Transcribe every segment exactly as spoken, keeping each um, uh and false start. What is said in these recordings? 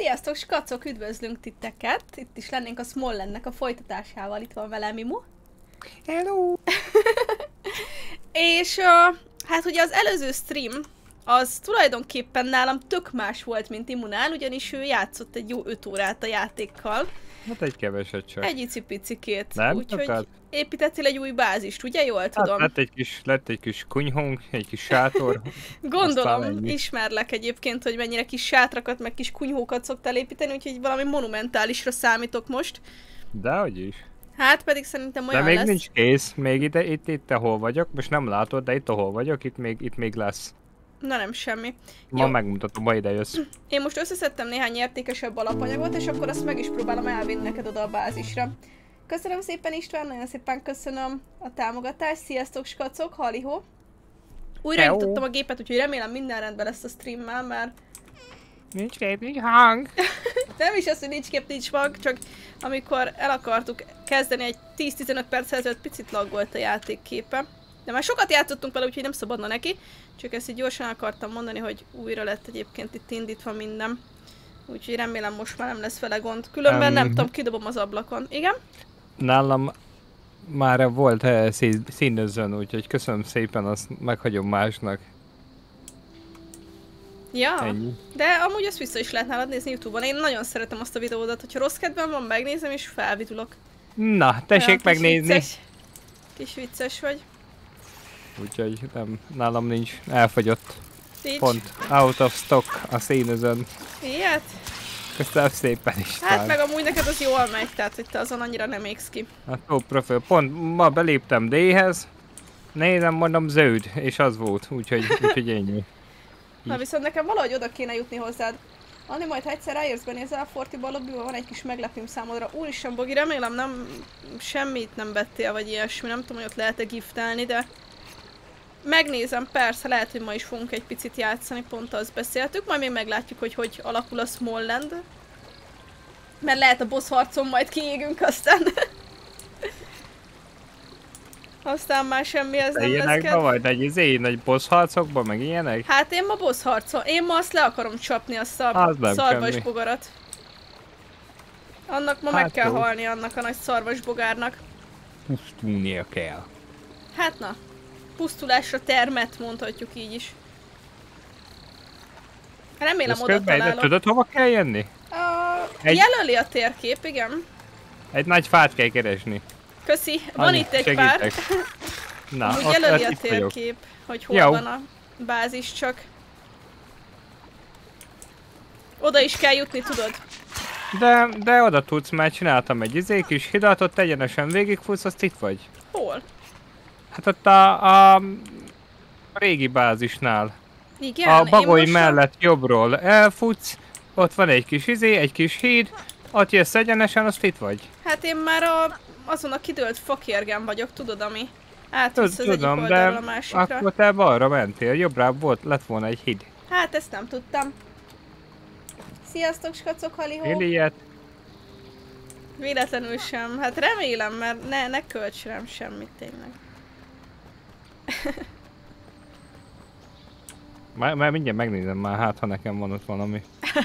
Sziasztok, skacok, üdvözlünk titeket! Itt is lennénk a Smallandnek a folytatásával, itt van velem Imu. Hello! És uh, hát ugye az előző stream, az tulajdonképpen nálam tök más volt, mint Imunál, ugyanis ő játszott egy jó öt órát a játékkal. Hát egy keveset csak. Egy icipicikét. Nem? Úgyhogy Akad? építettél egy új bázist, ugye? Jól Hát tudom. lett egy kis, lett egy kis kunyhónk, egy kis sátor. Gondolom, ismerlek egyébként, hogy mennyire kis sátrakat, meg kis kunyhókat szoktál építeni, úgyhogy valami monumentálisra számítok most. Dehogy is. Hát pedig szerintem olyan de még lesz. nincs kész, még ide, itt, itt, ahol vagyok, most nem látod, de itt ahol vagyok, itt még, itt még lesz. Na nem semmi. Ma Jó. megmutatom, ma ide jössz. Én most összeszedtem néhány értékesebb alapanyagot, és akkor azt meg is próbálom elvinni neked oda a bázisra. Köszönöm szépen István, nagyon szépen köszönöm a támogatást. Sziasztok skacok, halihó! Újra Hello. nyitottam a gépet, úgyhogy remélem minden rendben lesz a streammel, mert Nincs kép, nincs hang. nem is az, hogy nincs kép, nincs mag, csak amikor el akartuk kezdeni egy tíz-tizenöt perc ezelőtt picit laggolt a játékképe. De már sokat játszottunk vele, úgyhogy nem szabadna neki. Csak ezt így gyorsan akartam mondani, hogy újra lett egyébként itt indítva minden. Úgyhogy remélem most már nem lesz vele gond. Különben um, nem tudom, kidobom az ablakon. Igen? Nálam már volt uh, színözön, úgyhogy köszönöm szépen, azt meghagyom másnak. Ja, Ennyi. de amúgy azt vissza is lehet nálad nézni YouTube-on. Én nagyon szeretem azt a videódat, hogyha rossz kedvem van, megnézem és felvidulok. Na, tessék Olyan kis megnézni. Vicces, kis vicces vagy. Úgyhogy nem, nálam nincs, elfogyott. Nincs. Pont, out of stock a színözön. Ilyet? Köszönöm szépen István. Hát meg amúgy neked az jól megy, tehát hogy te azon annyira nem égsz ki. Hát jó profil. Pont ma beléptem D-hez, nézem, mondom zöld, és az volt, úgyhogy, úgyhogy ennyi. Na viszont nekem valahogy oda kéne jutni hozzád. Anni, majd ha egyszer ráérsz, benézel a Fortiba lobbyba, van egy kis meglepőm számodra. Úristen, Bogi, remélem nem semmit nem vettél, vagy ilyesmi, nem tudom, hogy ott lehet-e giftelni, de megnézem, persze, lehet, hogy ma is fogunk egy picit játszani, pont azt beszéltük, majd még meglátjuk, hogy hogy alakul a Smalland. Mert lehet a boss harcon majd kiégünk, aztán... aztán már semmihez nem lesz Ilyenekben kedv. vagy egy izé, nagy boss harcokban, meg ilyenek? Hát én ma boss harcon, én ma azt le akarom csapni, azt a Az nem szarvas semmi. bogarat. Annak ma Hát meg kell jó. halni, annak a nagy szarvas bogárnak. Pusztulnia kell. Hát na, pusztulásra termet, mondhatjuk így is. Remélem Ezt oda közben, de találok. tudod hova kell jönni? A... Egy- Jelöli a térkép, igen. Egy nagy fát kell keresni. Köszi, van Annyi, itt egy segítek. pár. Na, Úgy ott, jelöli ott a itt vagyok. térkép, hogy hol Jó. van a bázis csak. Oda is kell jutni, tudod? De, de oda tudsz, mert csináltam egy izé kis hidat, ott egyenesen végigfutsz, azt itt vagy. Hol? Hát ott a, a régi bázisnál. Igen, A én bagoly most a- mellett jobbról elfutsz, ott van egy kis izé, egy kis híd, ott jössz egyenesen, azt itt vagy. Hát én már a, azon a kidőlt fakérgen vagyok, tudod, ami átvisz az egyik Tudom, de oldalról a másikra. akkor te balra mentél, jobbra volt, lett volna egy híd. Hát ezt nem tudtam. Sziasztok, skacok, halihó! Én ilyet? Véletlenül sem. Hát remélem, mert ne, ne költs rám semmit tényleg. Már, már mindjárt megnézem már, hát ha nekem van ott valami.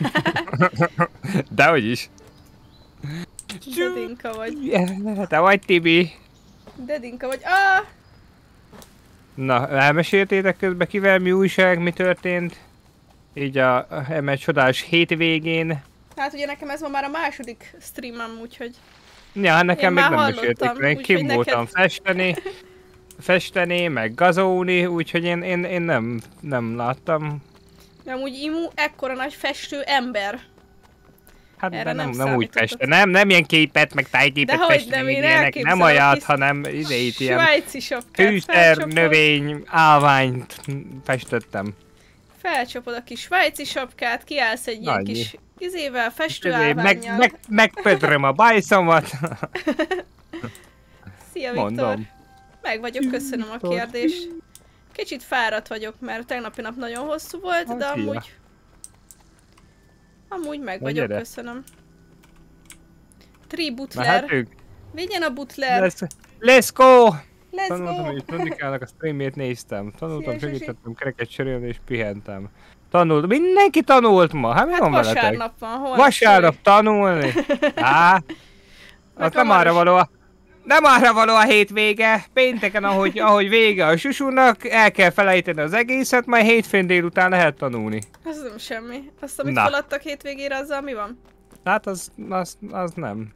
Dehogy is. Dedinka vagy. Te vagy Tibi. Dedinka vagy. Ah! Na, elmeséltétek közben kivel mi újság, mi történt? Így a eme csodás hétvégén. Hát ugye nekem ez ma már a második streamem, úgyhogy... Ja, hát nekem Én még már nem hallottam, mesélték, meg úgyhogy kim voltam neked- festeni, festeni, meg gazolni, úgyhogy én, én, én nem, nem láttam. De amúgy Imu ekkora nagy festő ember. Hát Erre de nem, nem nem, úgy számítottam. feste, nem, nem ilyen képet, meg tájképet Dehogy festeni, nem, én ilyenek, nem elképzelem, olyat, hisz- hanem idejét ilyen Svájci sapkát fűszer, felcsapod. növény, állványt festettem. Felcsapod a kis svájci sapkát, kiállsz egy ilyen Annyi. kis izével, Izé, festőállvánnyal. Meg, meg, megpödröm a bajszomat. Szia Viktor! Mondom. Meg vagyok, köszönöm a Viktor. kérdést. Kicsit fáradt vagyok, mert tegnapi nap nagyon hosszú volt, Hát, de fia. amúgy... Amúgy meg Na, vagyok, gyere. köszönöm. Tri Na Butler. hát ők. Vigyen a Butler. Let's, let's go! Let's Tanultam, go! hogy Tonikának a streamét néztem. Tanultam, Szia, Zsuzsi. segítettem kereket cserélni és pihentem. Tanult. Mindenki tanult ma. Hát mi Hát van veletek? vasárnap van, holnap. Vasárnap tanulni? Á, az nem arra való a... Nem arra való a hétvége. Pénteken, ahogy, ahogy vége a susúnak, el kell felejteni az egészet, majd hétfőn délután lehet tanulni. Az nem semmi. Azt, amit Na. feladtak hétvégére, azzal mi van? Hát az, az, az nem.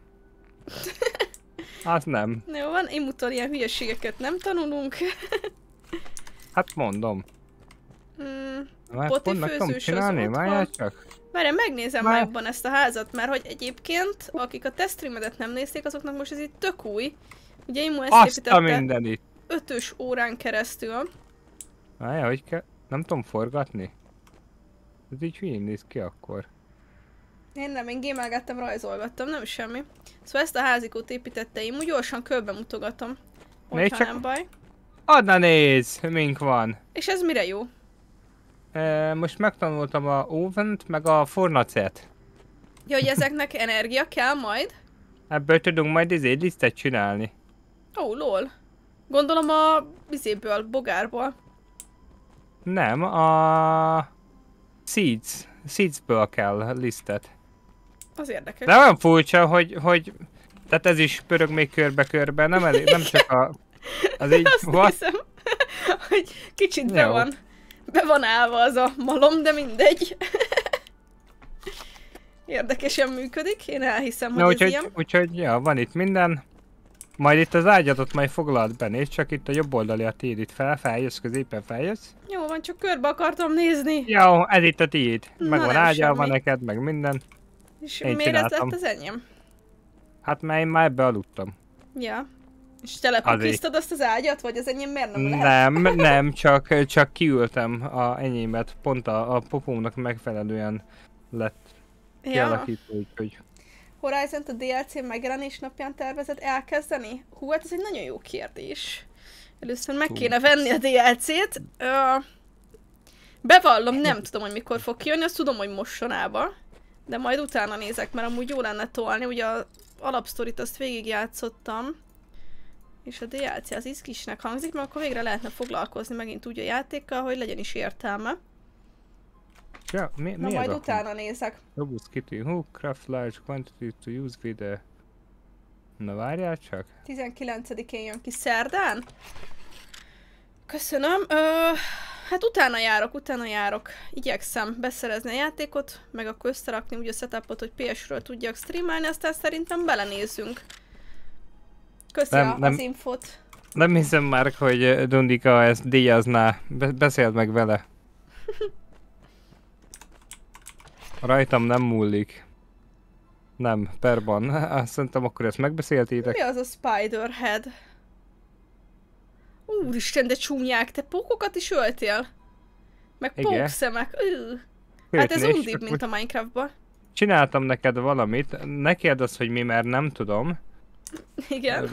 Az nem. Jó van, imutól ilyen hülyeségeket nem tanulunk. Hát mondom. Mm, Hát poti pont meg tudom főzős az csinálni, otthon. várjál csak. Várjál, megnézem Már- már jobban ezt a házat, mert hogy egyébként, akik a tesztstreamedet nem nézték, azoknak most ez itt tök új. Ugye Imu ezt Azt a építette mindenit. ötös órán keresztül. Várjál, hogy kell... Nem tudom forgatni. Ez így hülyén néz ki akkor. Én nem, én gémelgettem, rajzolgattam, nem semmi. Szóval ezt a házikót építette Imu, gyorsan körbe mutogatom. Nézd Hogyha csak- nem baj. Adna néz, mink van. És ez mire jó? E, most megtanultam a ovent, meg a fornacet. Ja, hogy ezeknek energia kell majd? Ebből tudunk majd izé lisztet csinálni. Ó, lol. Gondolom a vizéből, bogárból. Nem, a... Seeds. Seedsből kell lisztet. Az érdekes. De olyan furcsa, hogy, hogy... Tehát ez is pörög még körbe-körbe, nem elég, nem csak a... Az így... Azt What? hiszem, hogy kicsit be Jó. van, be van állva az a malom, de mindegy. Érdekesen működik, én elhiszem, hogy Na ez úgyhogy, ilyen. úgyhogy, ja, van itt minden. Majd itt az ágyatot majd foglald be, nézd, csak itt a jobb oldali a tiéd, itt fel, feljössz, középen feljössz. Jó van, csak körbe akartam nézni. Jó, ez itt a tiéd. Na, Meg van nem ágyalva semmi. neked, meg minden. És Én miért ez csináltam. lett az enyém? Hát már én már ebbe aludtam. Ja. És te lekukiztad azt az ágyat, vagy az enyém miért nem lehet? Nem, nem, csak, csak kiültem a enyémet, pont a, a popómnak megfelelően lett Ja. kialakítva, úgyhogy... Horizont a dé el cé megjelenés napján tervezed elkezdeni? Hú, hát ez egy nagyon jó kérdés. Először meg kéne venni a dé el cét. Ö, bevallom, nem tudom, hogy mikor fog kijönni, azt tudom, hogy mostonába. De majd utána nézek, mert amúgy jó lenne tolni. Ugye az alapsztorit azt végigjátszottam. És a dé el cé az izgisnek hangzik, mert akkor végre lehetne foglalkozni megint úgy a játékkal, hogy legyen is értelme. Ja, mi, Na mi majd ez utána nézek. Robust kitty hook, craft large quantities to use with a... Na várjál csak. tizenkilencedikén jön ki szerdán? Köszönöm. Ö, hát utána járok, utána járok. Igyekszem beszerezni a játékot, meg akkor összerakni úgy a setupot, hogy pé esről tudjak streamelni, aztán szerintem belenézzünk. Köszi Nem, a- nem. az infót. Nem hiszem már, hogy Dundika ezt díjazná. Be beszéld meg vele. Rajtam nem múlik. Nem, perban. Azt szerintem akkor ezt megbeszéltétek. Mi az a Spiderhead? Úristen, de csúnyák, te pókokat is öltél? Meg Igen. pókszemek. Üh. Hát ez Sőt, údibb, nézd, mint a Minecraftban. Csináltam neked valamit, ne kérdezz, hogy mi, mert nem tudom. Igen.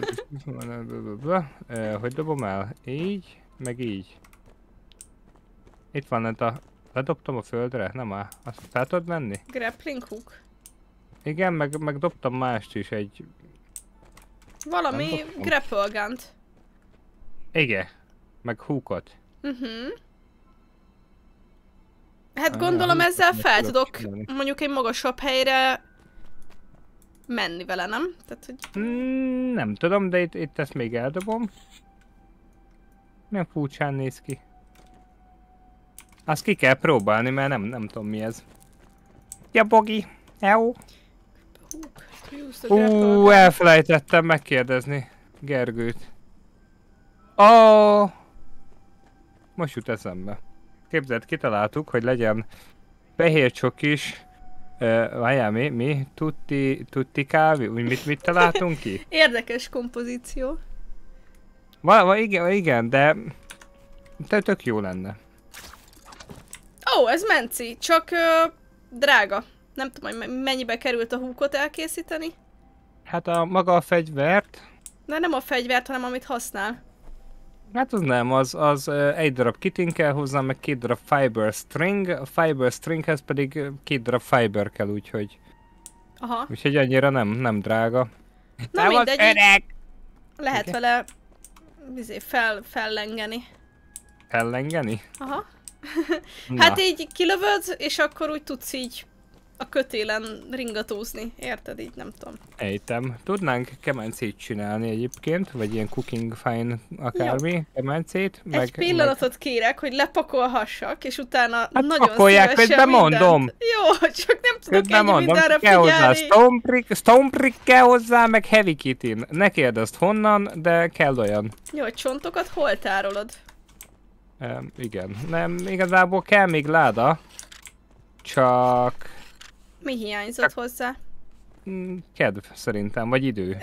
Ö, Hogy dobom el? Így, meg így. Itt van lent a... Ledobtam a földre? Nem áll. Azt fel tudod venni? Grappling hook. Igen, meg, meg dobtam mást is, egy... Valami Nem dobtam. grapple gun-t. Igen. Meg húkot. Uh-huh. Hát Ah, gondolom ja, ezzel meg fel tudok tudok csinálni. mondjuk egy magasabb helyre menni vele, nem? Tehát, hogy Mm, nem tudom, de itt, itt ezt még eldobom. Milyen furcsán néz ki. Azt ki kell próbálni, mert nem, nem tudom mi ez. Ja, Bogi! Jó! hook, use the grapple Ú, gun. elfelejtettem megkérdezni Gergőt. Ó! Oh! Most jut eszembe. Képzeld, kitaláltuk, hogy legyen fehér csokis. Uh, várjál, mi? Mi? Tutti, tutti kávé? Úgy mit, mit találtunk ki? Érdekes kompozíció. Va, va, igen, igen, de... de tök jó lenne. Ó, ez menci, csak ö, drága. Nem tudom, hogy me- mennyibe került a húkot elkészíteni. Hát a maga a fegyvert, De nem a fegyvert, hanem amit használ. hát az nem, az, az uh, egy darab kitin kell hozzá, meg két darab fiber string, a fiber stringhez pedig uh, két darab fiber kell, úgyhogy, Aha. úgyhogy annyira nem, nem drága. Na Te vagy mindegy, így öreg! lehet Igen. vele izé, fel, fellengeni. Ellengeni? Aha. Hát így kilövöd, és akkor úgy tudsz így a kötélen ringatózni, érted? Így nem tudom. Ejtem. Tudnánk kemencét csinálni egyébként, vagy ilyen cooking fine akármi, jó. Kemencét. Meg, egy pillanatot meg... kérek, hogy lepakolhassak, és utána hát nagyon pakolják, közben mondom. Jó, csak nem tudok közben ennyi mondom, mindenre kell figyelni. Hozzá Stone Prick, Stone Prick kell hozzá, meg Heavy Kitin. Ne kérdezd honnan, de kell olyan. Jó, hogy csontokat hol tárolod? E, igen. Nem, igazából kell még láda. Csak... Mi hiányzott csak... hozzá? Kedv szerintem, vagy idő.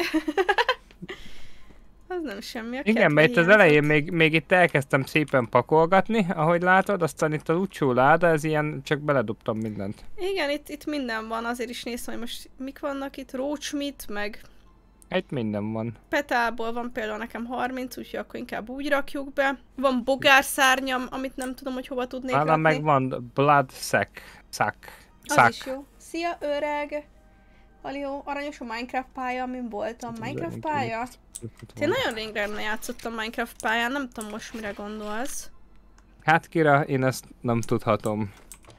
Az nem semmi, a igen, mert itt az elején még, még itt elkezdtem szépen pakolgatni, ahogy látod, aztán itt az utcsó láda, ez ilyen, csak beledobtam mindent. Igen, itt, itt minden van, azért is néztem, hogy most mik vannak itt, rócsmit, meg... Itt minden van. Petából van például nekem harminc, úgyhogy akkor inkább úgy rakjuk be. Van bogárszárnyam, amit nem tudom, hogy hova tudnék Hála rakni. meg van blood sack. Sack. Az is jó. Szia, öreg! Haló, aranyos a Minecraft pálya, amin voltam. Minecraft pálya? Én nagyon régre nem játszottam Minecraft pályán, nem tudom most mire gondolsz. Hát Kira, én ezt nem tudhatom.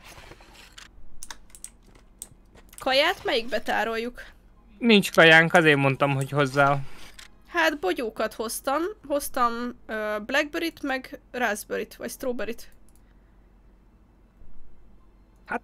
Kaját melyikbe tároljuk? Nincs kajánk, azért mondtam, hogy hozzá. Hát bogyókat hoztam. Hoztam uh, blackberryt, meg raspberryt, vagy strawberryt. Hát...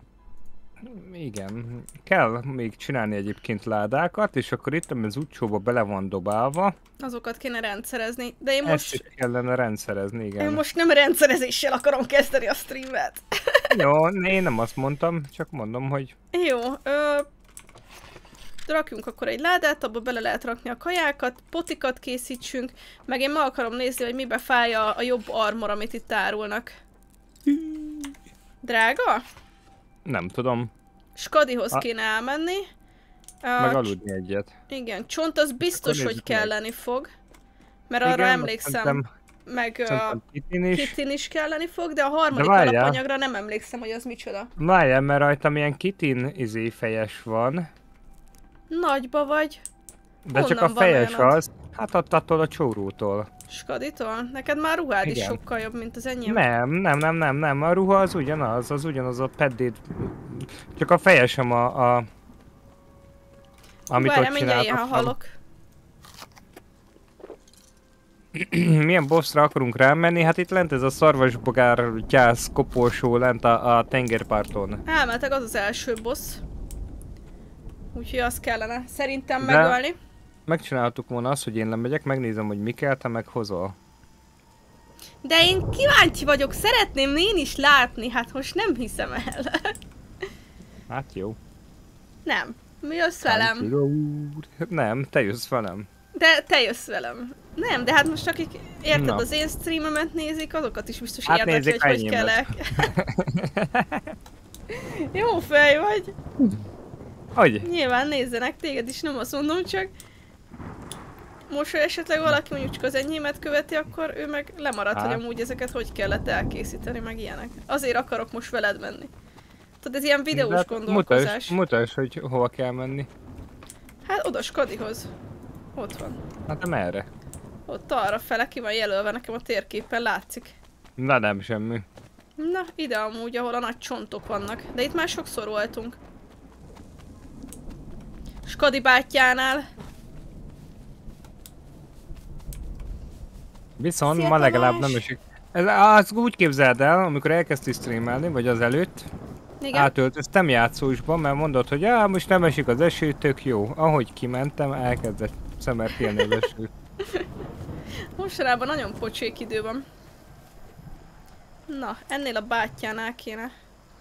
Igen, kell még csinálni egyébként ládákat, és akkor itt az utcsóba bele van dobálva. Azokat kéne rendszerezni, de én most... Ezt is kellene rendszerezni, igen. Én most nem rendszerezéssel akarom kezdeni a streamet. Jó, én nem azt mondtam, csak mondom, hogy... Jó, ö... rakjunk akkor egy ládát, abba bele lehet rakni a kajákat, potikat készítsünk, meg én meg akarom nézni, hogy mibe fáj a, a jobb armor, amit itt árulnak. Drága? Nem tudom. Skadihoz a... kéne elmenni. Meg aludni egyet. Igen, csont az biztos, hogy kelleni meg. fog. Mert igen, arra emlékszem. Szerintem, meg a Kitin is. Kitin is kelleni fog, de a harmadik alapanyagra nem emlékszem, hogy az micsoda. Várjál, mert rajtam ilyen Kitin izé fejes van. Nagyba vagy. De honnan csak a fejes az. Hát attól a csórótól. Skaditól? Neked már ruhád igen. is sokkal jobb, mint az enyém. Nem, nem, nem, nem, nem. A ruha az ugyanaz, az ugyanaz a peddét. Csak a fejesem a... a... Amit Várjál, ott mindjárt ilyen halok. Milyen bosszra akarunk rámenni? Hát itt lent ez a szarvasbogár gyász koporsó lent a, a tengerparton. Elmetek, az az első boss. Úgyhogy azt kellene szerintem de megölni. Megcsináltuk volna azt, hogy én lemegyek, megnézem, hogy mi kell, te meg hozol. De én kíváncsi vagyok, szeretném én is látni, hát most nem hiszem el. Hát jó. Nem. Mi jössz velem? Nem, te jössz velem. De te jössz velem. Nem, de hát most akik érted no. az én streamemet nézik, azokat is biztos hát érdekli, hogy hogy kellek. Jó fej vagy. Hogy? Nyilván nézzenek téged is, nem azt mondom, csak most, ha esetleg valaki mondjuk csak az enyémet követi, akkor ő meg lemarad, hát. hogy amúgy ezeket hogy kellett elkészíteni, meg ilyenek. Azért akarok most veled menni. Tudod, ez ilyen videós hát gondolkozás. Mutasd, mutasd, hogy hova kell menni. Hát oda Skadihoz. Ott van. Hát nem erre. Ott arra fele ki van jelölve, nekem a térképen látszik. Na nem semmi. Na, ide amúgy, ahol a nagy csontok vannak. De itt már sokszor voltunk. Skadi bátyjánál. Viszont Szia, ma legalább nem esik. Ez, az úgy képzeld el, amikor elkezdtük streamelni, vagy az előtt, igen? Átöltöztem játszósba, mert mondod, hogy á, most nem esik az eső, tök jó. Ahogy kimentem, elkezdett szemerkélni az eső. Mostanában nagyon pocsék idő van. Na, ennél a bátyjánál kéne.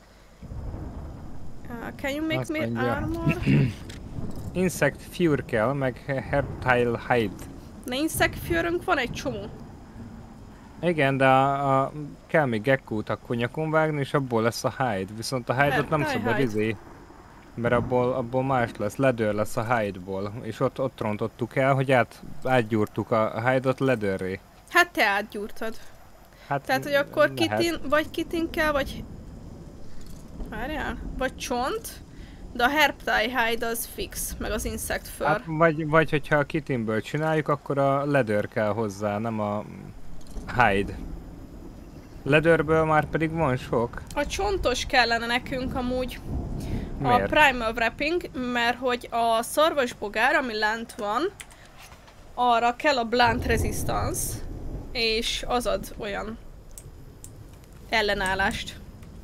Uh, can you make azt me mondja. Armor? Insect Fure kell, meg Hertile Hide. Na, Insect Fure-ünk van egy csomó. Igen, de a, a, kell még gekkót akkor nyakon vágni, és abból lesz a hide. Viszont a hide-ot nem szabad izé, mert abból, abból más lesz, ledőr lesz a hide-ból. És ott, ott rontottuk el, hogy át, átgyúrtuk a hide-ot ledőrré. Hát te átgyúrtad. Hát tehát, hogy akkor kitin, vagy kitin kell, vagy... Várjál? Vagy csont, de a Herptile Hide az fix, meg az Insect Fur. Hát, vagy, vagy hogyha a kitinből csináljuk, akkor a ledőr kell hozzá, nem a hide. Leatherből már pedig van sok. A csontos kellene nekünk amúgy. Miért? A primal wrapping, mert hogy a szarvasbogár, ami lent van, arra kell a blunt resistance, és az ad olyan ellenállást.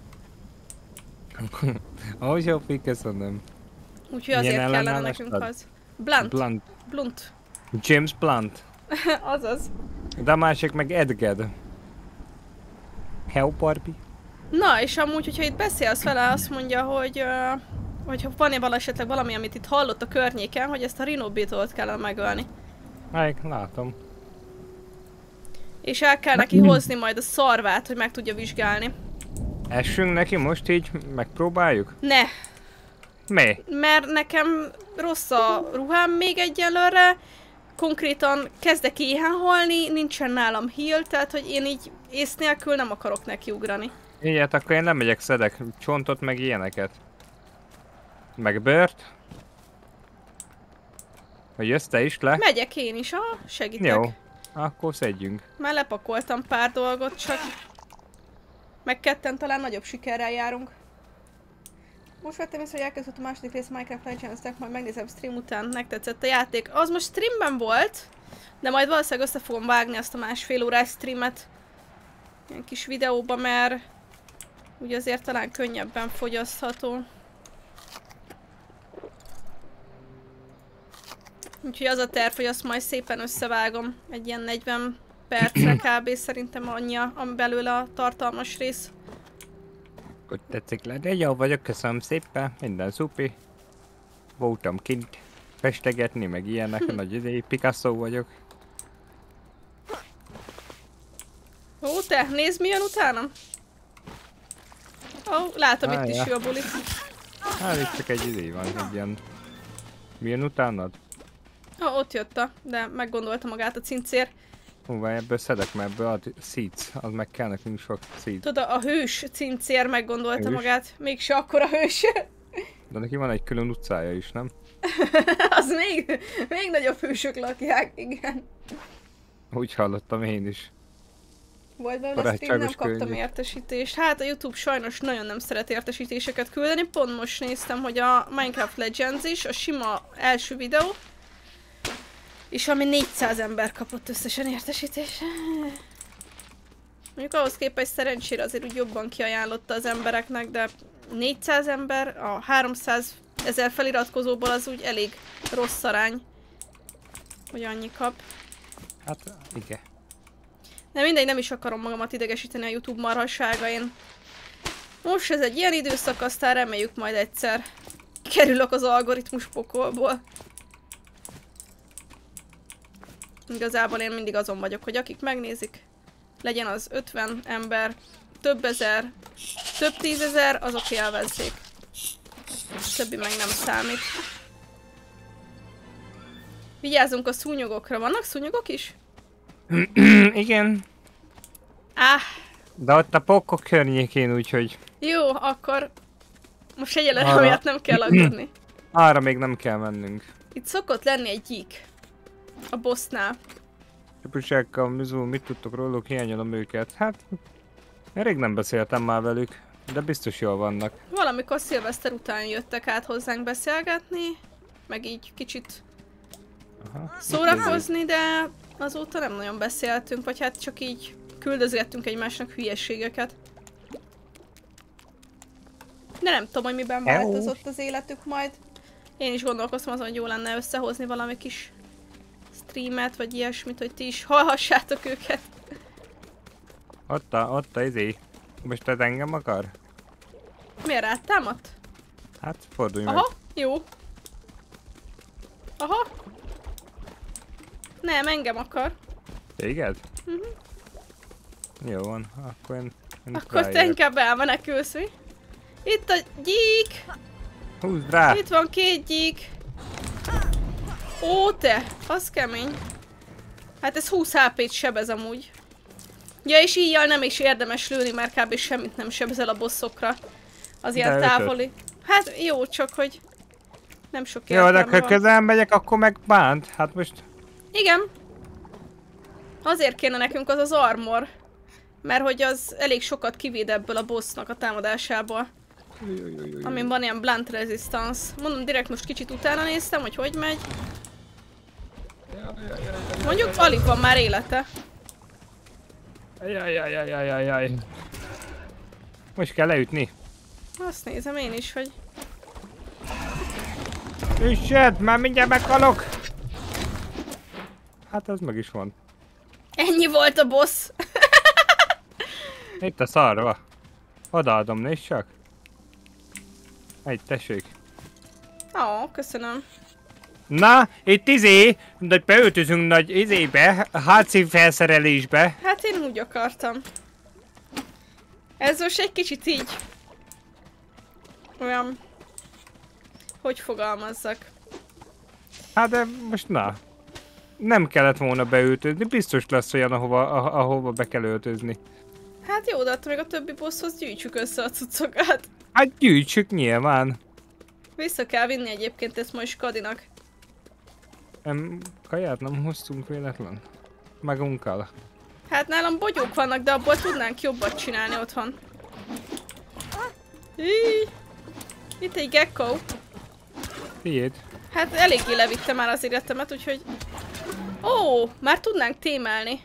Ahogy jobb, köszönöm. Úgyhogy azért Milyen kellene ellenállást nekünk ad? az. Blunt. Blunt. Blunt. James Blunt. Azaz. De a másik meg Edged. Help, Barbie. Na, és amúgy, hogyha itt beszélsz vele, azt mondja, hogy uh, hogyha van-e vala esetleg valami, amit itt hallott a környéken, hogy ezt a Rhinobitolt kellene megölni. Meg, látom. És el kell neki hozni majd a szarvát, hogy meg tudja vizsgálni. Essünk neki most így, megpróbáljuk? Ne! Mi? Mert nekem rossz a ruhám még egyelőre, konkrétan kezdek éhen halni, nincsen nálam heal, tehát hogy én így ész nélkül nem akarok nekiugrani. Így hát akkor én lemegyek, szedek csontot, meg ilyeneket. Meg bőrt. Hogy jössz te is le? Megyek én is, aha, segítek. Jó, akkor szedjünk. Már lepakoltam pár dolgot, csak meg ketten talán nagyobb sikerrel járunk. Most vettem észre, hogy elkezdett a második rész Minecraft Legends-nek, majd megnézem stream után, megtetszett a játék. Az most streamben volt, de majd valószínűleg össze fogom vágni azt a másfél órás streamet. Ilyen kis videóba, mert úgy azért talán könnyebben fogyasztható. Úgyhogy az a terv, hogy azt majd szépen összevágom. Egy ilyen negyven percre kb. Szerintem annyi a, ami belőle a tartalmas rész. Hogy tetszik le, de jó vagyok, köszönöm szépen, minden szupi. Voltam kint festegetni, meg ilyenek, nagy idei Picasso vagyok. Ó, te, nézd mi jön utánam. Ó, látom, Á, itt is ja. jó a buli. Hát itt csak egy idő van, egy ilyen... Milyen utánad? Ó, ott jött a, de meggondolta magát a cincér. Hú, várj, ebből szedek, mert ebből a seeds, az meg kell nekünk sok seed. Tudod, a hős cincér meggondolta Hős? magát. Mégse akkora hős. De neki van egy külön utcája is, nem? Az még, még nagyobb hősök lakják, igen. Úgy hallottam én is. Volt belőle stream, nem Barátságos kaptam környék. értesítést. Hát a YouTube sajnos nagyon nem szeret értesítéseket küldeni. Pont most néztem, hogy a Minecraft Legends is, a sima első videó. És ami négyszáz ember kapott összesen értesítést. Mondjuk ahhoz képest szerencsére azért úgy jobban kiajánlotta az embereknek, de négyszáz ember, a háromszáz ezer feliratkozóból az úgy elég rossz arány, hogy annyi kap. Hát, igen. De mindegy, nem is akarom magamat idegesíteni a YouTube marhasságain. Most ez egy ilyen időszak, aztán reméljük majd egyszer kerülök az algoritmus pokolból. Igazából én mindig azon vagyok, hogy akik megnézik, legyen az ötven ember, több ezer, több tízezer, azok élvezzék. Többi meg nem számít. Vigyázzunk a szúnyogokra. Vannak szúnyogok is? Igen. Áh, De ott a pokok környékén, úgyhogy jó, akkor most egyelőre Arra. miatt nem kell aggódni. arra még nem kell mennünk. Itt szokott lenni egy gyík. A bossnál. Csapussákkal, Mizu, mit tudtok róluk, hiányolom őket. Hát, rég nem beszéltem már velük, de biztos jól vannak. Valamikor szilveszter után jöttek át hozzánk beszélgetni, meg így kicsit Aha. szórakozni, de azóta nem nagyon beszéltünk, vagy hát csak így küldözgettünk egymásnak hülyeségeket. De nem tudom, hogy miben Hello. változott az életük majd. Én is gondolkoztam azon, hogy jó lenne összehozni valami kis streamet, vagy ilyesmit, hogy ti is hallhassátok őket. Ott a, ott a izé. Most ez engem akar? Miért rátámadt? Hát, fordulj meg. Aha, jó. Aha. Nem, engem akar. Téged? Mhm. Jó van, akkor én, én Akkor te ráérek. inkább elmenekülsz, mi? Itt a gyík! Húzd rá! Itt van két gyík! Ó, te! Az kemény. Hát ez húsz há pét sebez amúgy. Ja, és íjjal nem is érdemes lőni, mert kb. Semmit nem sebezel a bosszokra. Az ilyen ötöt. távoli. Hát jó, csak hogy nem sok Jó, de értelme ha van. közel megyek, akkor meg bánt. Hát most... Igen. Azért kéne nekünk az az armor. Mert hogy az elég sokat kivéd ebből a bossnak a támadásából. Amin van ilyen blunt resistance. Mondom, direkt most kicsit utána néztem, hogy hogy megy. Mondjuk alig van már élete. Ajajajajajajaj. Most kell leütni. Azt nézem én is, hogy... Üssed, már mindjárt meghalok! Hát ez meg is van. Ennyi volt a boss! Itt a szarva. Odaadom, nézd csak. Egy, tessék. Ó, köszönöm. Na, itt izé, de beöltözünk nagy izébe, hátszín felszerelésbe. Hát én úgy akartam. Ez most egy kicsit így... Olyan... Hogy fogalmazzak? Hát de most na. Nem kellett volna beöltözni, biztos lesz olyan, ahova, ah, ahova be kell öltözni. Hát jó, de attól még a többi bosshoz gyűjtsük össze a cuccokat. Hát gyűjtsük nyilván. Vissza kell vinni egyébként ezt most Kadinak. Em, kaját nem hoztunk véletlen? Magunkkal. Hát nálam bogyók vannak, de abból tudnánk jobbat csinálni otthon. Hí. Itt egy gecko. Tiéd. Hát eléggé levitte már az életemet, úgyhogy... Ó, már tudnánk témelni.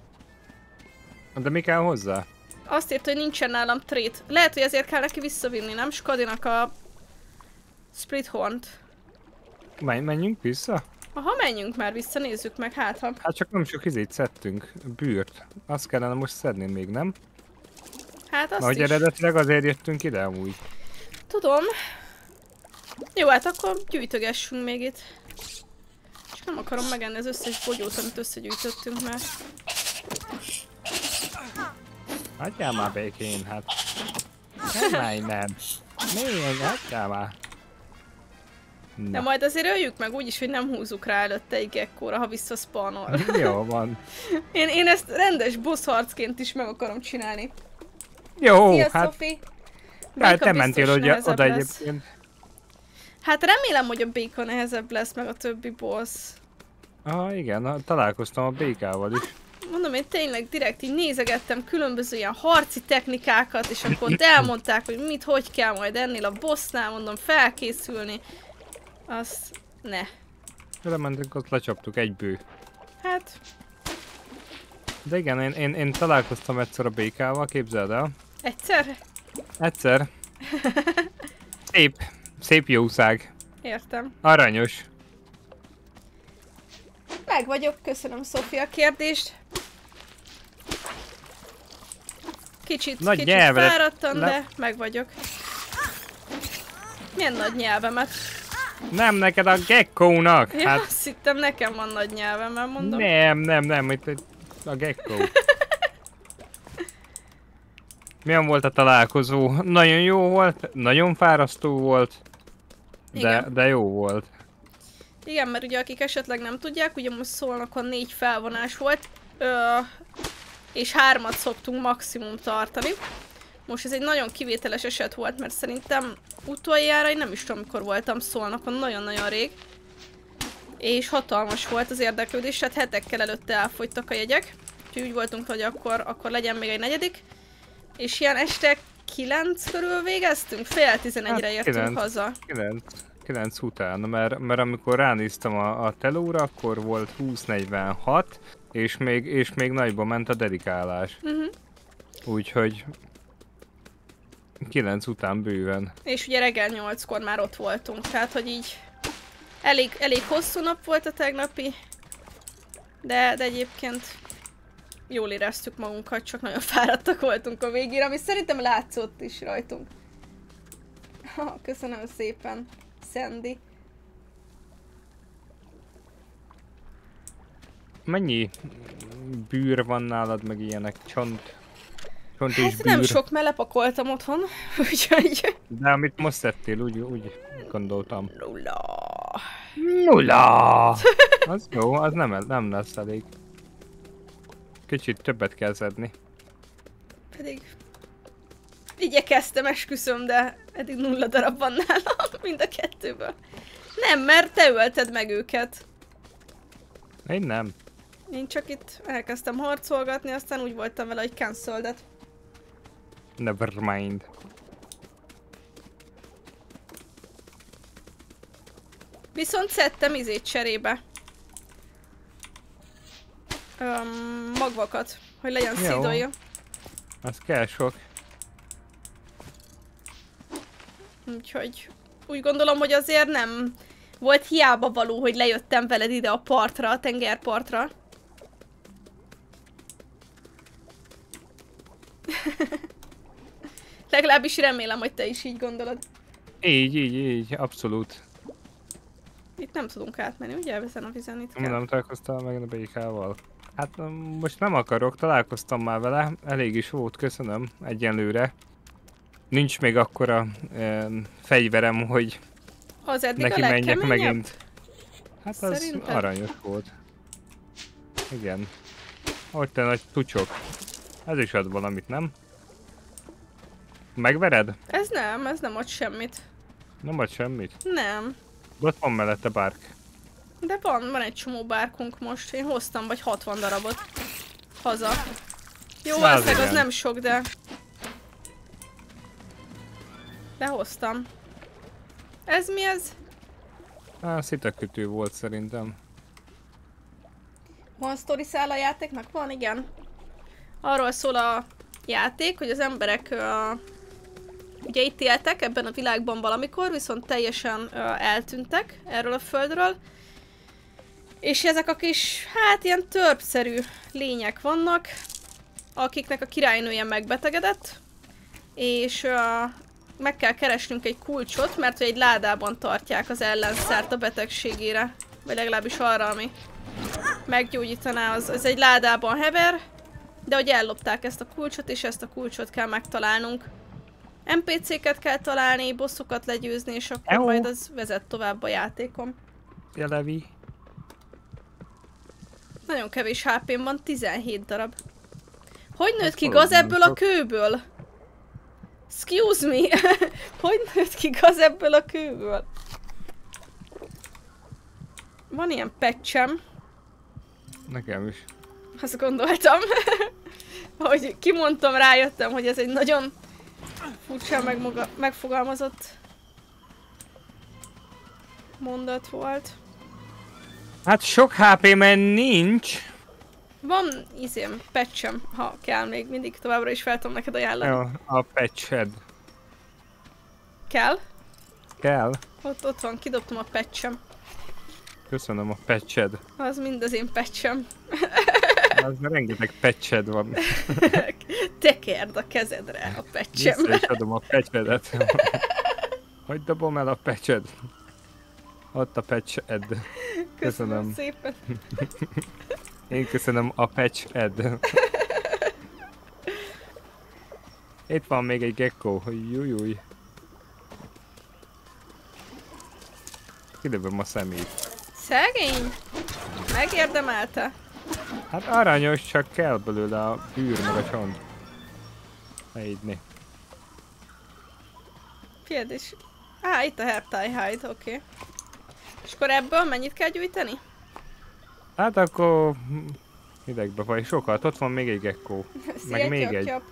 De mi kell hozzá? Azt írta, hogy nincsen nálam trét. Lehet, hogy ezért kell neki visszavinni, nem? Skadinak a... Splithornt. Menj, menjünk vissza? Aha, menjünk már vissza, nézzük meg, hát ha... Hát csak nem sok izét szedtünk. Bűrt. Azt kellene most szedni még, nem? Hát azt Na, hogy is. eredetileg azért jöttünk ide amúgy. Tudom. Jó, hát akkor gyűjtögessünk még itt. Csak nem akarom megenni az összes bogyót, amit összegyűjtöttünk már. Hagyjál már békén, hát. Nem állj, nem. Miért? Hagyjál már. Na. De majd azért öljük meg úgyis, hogy nem húzzuk rá előtte egy gekkóra, ha visszaspanol. Jó van. én, én ezt rendes boss harcként is meg akarom csinálni. Jó, Szia, hát... Sophie. Hát Béka te biztos mentél oda, nehezebb oda lesz. egyébként. Hát remélem, hogy a béka nehezebb lesz, meg a többi boss. Ah, igen, na, találkoztam a békával is. Mondom, én tényleg direkt így nézegettem különböző ilyen harci technikákat, és akkor ott elmondták, hogy mit, hogy kell majd ennél a bossnál, mondom, felkészülni. Azt... ne. Lementünk, ott lecsaptuk egy bő. Hát... De igen, én, én, én találkoztam egyszer a békával, képzeld el. egyszer? Egyszer. Szép. Szép jószág. Értem. Aranyos. Meg vagyok, köszönöm Sophie a kérdést. Kicsit, Nagy kicsit nyelvedet fáradtam, le- de meg vagyok. Milyen nagy nyelvemet? Nem neked a gekkónak. Ja, Hát azt hittem nekem van nagy nyelvem, mert mondom. nem, nem, nem, itt itt a gekkó. Milyen volt a találkozó? Nagyon jó volt, nagyon fárasztó volt, de, Igen. de jó volt. Igen, mert ugye akik esetleg nem tudják, ugye most Szolnokon négy felvonás volt, ö, és hármat szoktunk maximum tartani. Most ez egy nagyon kivételes eset volt, mert szerintem utoljára, én nem is tudom, mikor voltam Szolnokon, nagyon-nagyon rég. És hatalmas volt az érdeklődés, tehát hetekkel előtte elfogytak a jegyek. Úgyhogy úgy voltunk, hogy akkor, akkor legyen még egy negyedik. És ilyen este kilenc körül végeztünk, fél tizenegyre Hát értünk kilenc. haza. kilenc után, mert, mert amikor ránéztem a, a telóra, akkor volt húsz negyvenhat, és még, és még nagyba ment a dedikálás. Uh-huh. Úgyhogy kilenc után bőven. És ugye reggel nyolckor már ott voltunk, tehát hogy így elég, elég hosszú nap volt a tegnapi, de, de egyébként jól éreztük magunkat, csak nagyon fáradtak voltunk a végére, ami szerintem látszott is rajtunk. Köszönöm szépen, Sandy. Mennyi bűr van nálad, meg ilyenek? Csont, csont és Hát bűr. nem sok, mert lepakoltam otthon, úgyhogy... De amit most szedtél, úgy, úgy gondoltam. Lula. Nulla! Az jó, az nem, nem lesz elég. Kicsit többet kell szedni. Pedig... Igyekeztem, esküszöm, de eddig nulla darab van nálam, mind a kettőből. Nem, mert te ölted meg őket. Én nem. Én csak itt elkezdtem harcolgatni, aztán úgy voltam vele, hogy cancelled. Never mind. Viszont szedtem izét cserébe. Öm, magvakat, hogy legyen szidolja. Az kell sok. Úgyhogy úgy gondolom, hogy azért nem volt hiába való, hogy lejöttem veled ide a partra, a tengerpartra. Legalábbis remélem, hogy te is így gondolod. Így, így, így, abszolút. Itt nem tudunk átmenni, ugye? Ezen a vizen itt kell. Nem találkoztál meg a békával? Hát most nem akarok, találkoztam már vele, elég is volt, köszönöm, egyenlőre. Nincs még akkora e, fegyverem, hogy az eddig neki a menjek megint. Hát az Szerinted? aranyos volt. Igen. Hogy te nagy tucsok. Ez is ad valamit, nem? Megvered? Ez nem, ez nem ad semmit. Nem ad semmit? Nem. De ott van mellette bárk. De van, van egy csomó bárkunk most. Én hoztam vagy hatvan darabot. Haza. Jó, Száz az, az igen. nem sok, de... De hoztam. Ez mi ez? Á, szitakötő volt szerintem. Van sztori szál a játéknak? Van, igen. Arról szól a játék, hogy az emberek uh, ugye itt éltek ebben a világban valamikor, viszont teljesen uh, eltűntek erről a földről. És ezek a kis, hát ilyen törpszerű lények vannak, akiknek a királynője megbetegedett, és uh, meg kell keresnünk egy kulcsot, mert hogy egy ládában tartják az ellenszert a betegségére, vagy legalábbis arra, ami meggyógyítaná, az, az egy ládában hever, de hogy ellopták ezt a kulcsot, és ezt a kulcsot kell megtalálnunk. en pé cé-ket kell találni, bosszokat legyőzni, és akkor Eó. majd az vezet tovább a játékom. Jelevi. Nagyon kevés há pém van, tizenhét darab. Hogy nőtt Ez ki valami gaz nem ebből a sok. kőből? Excuse me! Hogy nőtt ki gaz ebből a kőből? Van ilyen patchem. Nekem is. Azt gondoltam. Hogy kimondtam, rájöttem, hogy ez egy nagyon furcsa megmoga- megfogalmazott mondat volt. Hát sok há pé-men nincs. Van izém, patchem, ha kell még mindig továbbra is fel tudom neked ajánlani. Jó, a patched. Kell? Kell. Ott, ott van, kidobtam a patchem. Köszönöm a patched. Az mind az én patchem. Az rengeteg patched van. Tekerd a kezedre a patchem. Vissza is adom a patchedet. Hogy dobom el a patched? Ott a patched. Köszönöm Köszönöm. szépen. Én köszönöm a patched. Itt van még egy gecko. Jújúj. Kidobom a szemét. Szegény? Megérdemelte? Hát aranyos, csak kell belőle a bűr meg a csont. Leidni. Figyeld is. Á, itt a Hertai Hide, oké. Okay. És akkor ebből mennyit kell gyűjteni? Hát akkor... Hidegbe vagy sokat, ott van még egy gecko. Meg még egy. Gyap.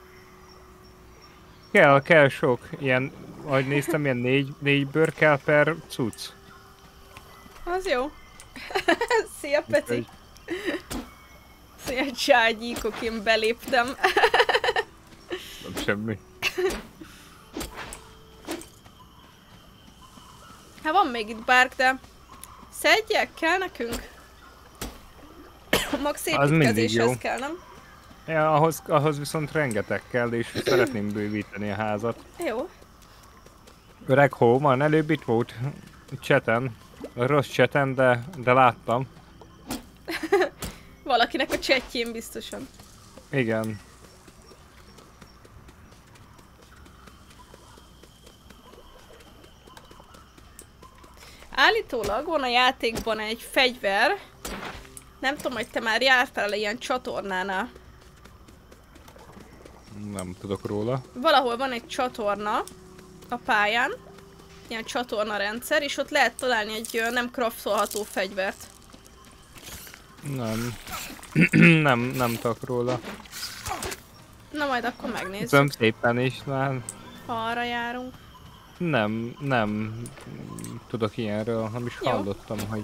Kell, kell sok. Ilyen, ahogy néztem, ilyen négy, négy bőr kell per cucc. Az jó. Szia, Peti. Úgyhogy Szia, cságyíkok, én beléptem. nem semmi. Hát van még itt bárk, de szedjek, kell nekünk? Max Az mindig építkezéshez jó. kell, nem? Ja, ahhoz, ahhoz viszont rengeteg kell, és szeretném bővíteni a házat. Jó. Öreg hó van, előbb itt volt cseten. Rossz cseten, de, de láttam. Valakinek a chatjén biztosan. Igen. Állítólag van a játékban egy fegyver. Nem tudom, hogy te már jártál ilyen csatornánál. Nem tudok róla. Valahol van egy csatorna a pályán. Ilyen csatorna rendszer, és ott lehet találni egy ö, nem craftolható fegyvert. Nem. nem, nem tudok róla. Na majd akkor megnézzük. Köszönöm szépen is, már Ha arra járunk. nem, nem tudok ilyenről, nem is Jó. hallottam, hogy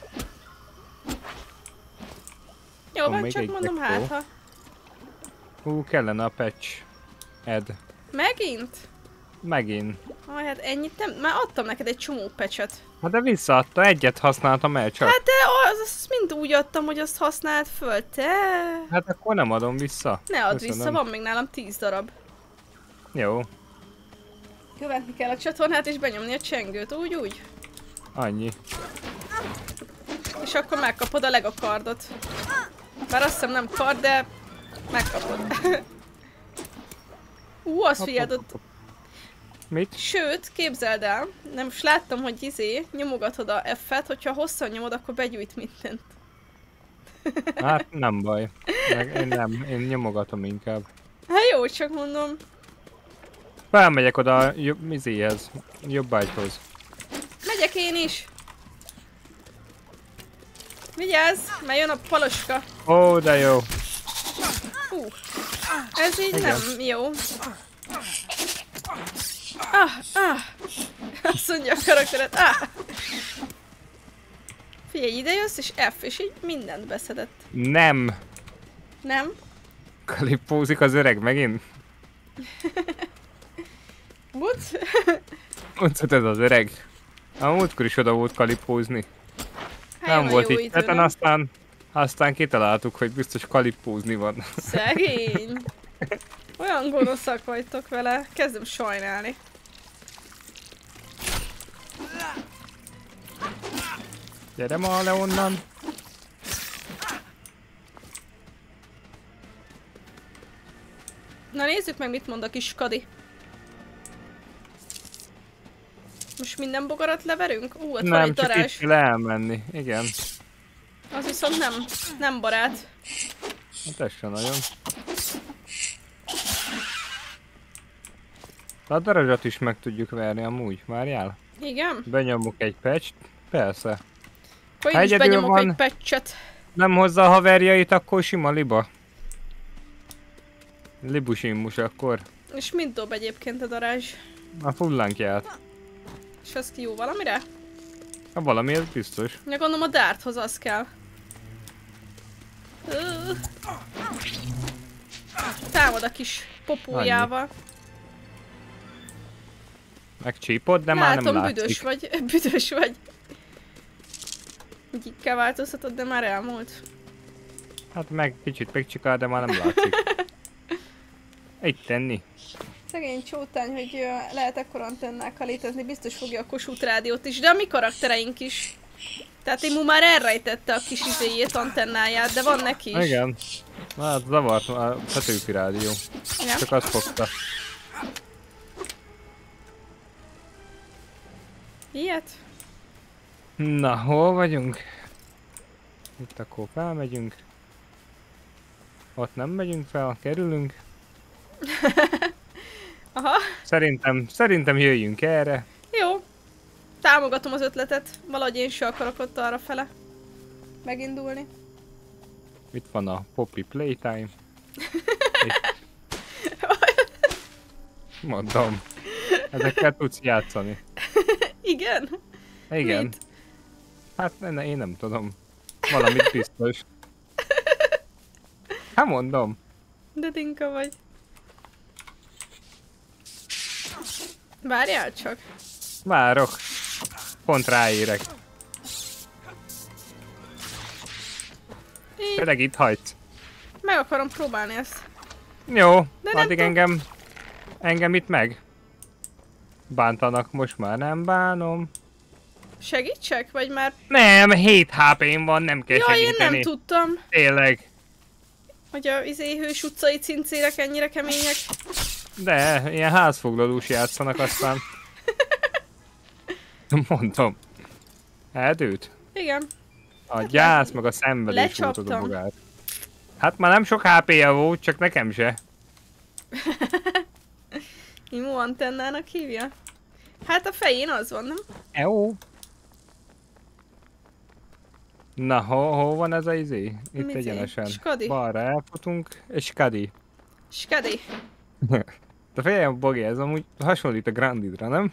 Jó, Van van, még csak egy mondom, gekkó. hát ha. hú, kellene a patch. Ed. Megint? Megint. Ah, hát ennyit nem... Már adtam neked egy csomó pecset. Hát de visszaadta, egyet használtam el csak. Hát de az, azt mind úgy adtam, hogy azt használd föl, te... Hát akkor nem adom vissza. Ne add Köszönöm. vissza, van még nálam tíz darab. Jó, Követni kell a csatornát és benyomni a csengőt, úgy, úgy. annyi. És akkor megkapod a Lego kardot. Bár azt hiszem nem kard, de megkapod. Ú, azt Hopp, figyeld hopp, ott. hopp. Mit? Sőt, képzeld el, nem most láttam, hogy izé, nyomogatod a F-et, hogyha hosszan nyomod, akkor begyújt mindent. Hát nem baj. Meg én nem, én nyomogatom inkább. Hát jó, csak mondom. Felmegyek oda a jobb izéhez, jobb ágyhoz. Megyek én is. Vigyázz, mert jön a paloska. Ó, de jó. Hú, ez így Igen. nem jó. Ah, ah. Azt mondja a karakteret, ah. Figyelj, ide jössz, és F, és így mindent beszedett. Nem. Nem? Kalipózik az öreg megint. Buc? Uncot ez az öreg. A múltkor is oda volt kalipózni. Hát Nem jön a volt jó itt idő, teten, nem? aztán, aztán kitaláltuk, hogy biztos kalipózni van. Szegény. Olyan gonoszak vagytok vele, kezdem sajnálni. Gyere ma le onnan. Na nézzük meg, mit mond a kis Kadi. Most minden bogarat leverünk? Ú, ott van Nem, egy csak itt darázs. kell elmenni. Igen. Az viszont nem, nem barát. Hát ez sem nagyon. A darazsat is meg tudjuk verni amúgy, várjál. Igen? Benyomok egy patch persze. Akkor Ha én is egyedül benyomok van- egy patchet. Nem hozza a haverjait, akkor sima liba. Libusimmus akkor. És mit dob egyébként a darázs? A fullánkját. És az ki jó valamire? Ha valami, ez biztos. Ja, gondolom a dárthoz az kell. Ö. Támad a kis popójával. Megcsípod, de már nem Látom, látszik. büdös vagy. Büdös vagy. Így kell változtatod, de már elmúlt. Hát meg kicsit megcsikál, de már nem látszik. Egy tenni. Szegény csótány, hogy ö, lehet ekkor antennákkal létezni, biztos fogja a Kossuth rádiót is, de a mi karaktereink is. Tehát Imu már elrejtette a kis izéjét, antennáját, de van neki is. Igen. Hát zavart a Petőfi rádió. Ja. Csak azt fogta. Ilyet? Na, hol vagyunk? Itt akkor felmegyünk. Ott nem megyünk fel, kerülünk. Aha, Szerintem, szerintem jöjjünk erre. jó. Támogatom az ötletet. Valahogy én se akarok ott arra fele megindulni. Itt van a Poppy Playtime. Itt. Mondom. Ezekkel tudsz játszani. Igen? Igen. Mit? Hát ne, én nem tudom. Valamit biztos. Hát mondom. De dinka vagy. Várjál csak. Várok. Pont ráérek. Én Tényleg itt hagysz. meg akarom próbálni ezt. Jó, De nem addig tud- engem... Engem itt meg. Bántanak, most már nem bánom. Segítsek? Vagy már... Nem, hét há pém van, nem kell Jaj, én segíteni. nem tudtam, Tényleg. hogy a izé hős utcai cincérek ennyire kemények. De, ilyen házfoglalós játszanak aztán. Mondom. Eldőt? Igen. A gyász, meg a szenvedés volt az a lecsaptam. bogár. Hát már nem sok há pé-je volt, csak nekem se. Imu antennának hívja? Hát a fején az van, nem? Jó. Na, hol, hol van ez a izé? Itt Mit egyenesen. Skadi? Balra elfutunk, és Skadi. Skadi. De figyelj, Bogi, ez amúgy hasonlít a Grandidra, nem?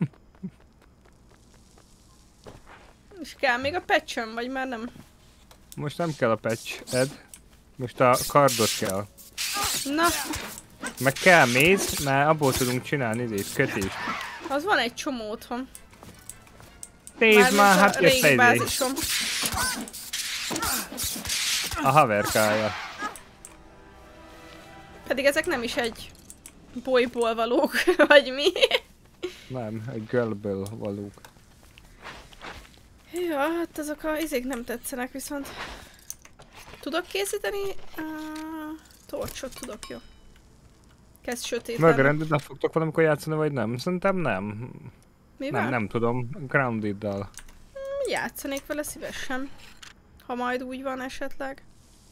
És kell még a patch-öm, vagy már nem? Most nem kell a patch, Ed. Most a kardot kell. Na, Meg kell méz, mert abból tudunk csinálni izét, kötést. az van egy csomó otthon. Nézd már, Mármint hát a jössz régi izé. bázisom. A haverkája. Pedig ezek nem is egy bolyból valók, vagy mi? Nem, egy girlből valók. Ja, hát azok a izék nem tetszenek, viszont... Tudok készíteni? Uh, torcsot tudok, jó. Kezd sötét Meg lenni. Grandiddal fogtok valamikor játszani, vagy nem? Szerintem nem. Mivel? Nem, nem tudom. Groundiddal. Játszanék vele szívesen. Ha majd úgy van esetleg.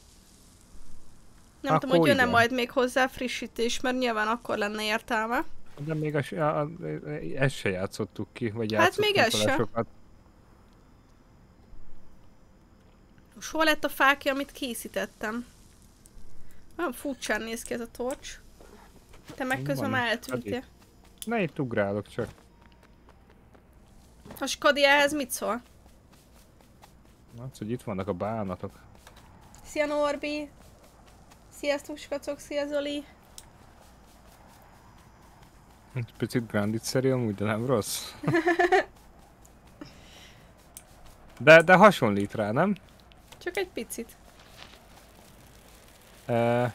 Nem Akkor tudom, hogy jönne igen. majd még hozzá frissítés, mert nyilván akkor lenne értelme. De még a, a, a, ezt se játszottuk ki, vagy Hát játszottunk még ez vele se. sokat. Most hol lett a fákja, amit készítettem? Olyan furcsán néz ki ez a torcs. Te meg közben Van, már eltűntél. Ne, itt ugrálok csak. A Skadi ehhez mit szól? Látsz, hogy itt vannak a bánatok. Szia Norbi! Sziasztok skacok, szia Zoli! Egy picit Grandit-szerű amúgy, de nem rossz. De, de hasonlít rá, nem? Csak egy picit. Uh,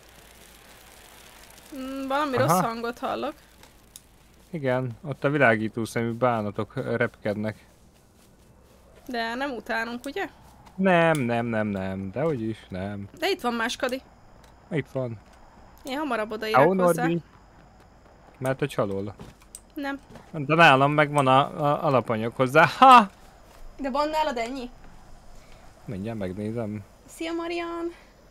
Mm, valami Aha. rossz hangot hallok. igen, ott a világító szemű bánatok repkednek. De nem utánunk, ugye? Nem, nem, nem, nem, dehogy is, nem. De itt van más Skadi. Itt van. Én hamarabb odaérek Au, hozzá. Norbi. Mert a csalol. Nem. De nálam megvan a, a alapanyag hozzá. Ha! De van nálad ennyi? Mindjárt megnézem. Szia Marian!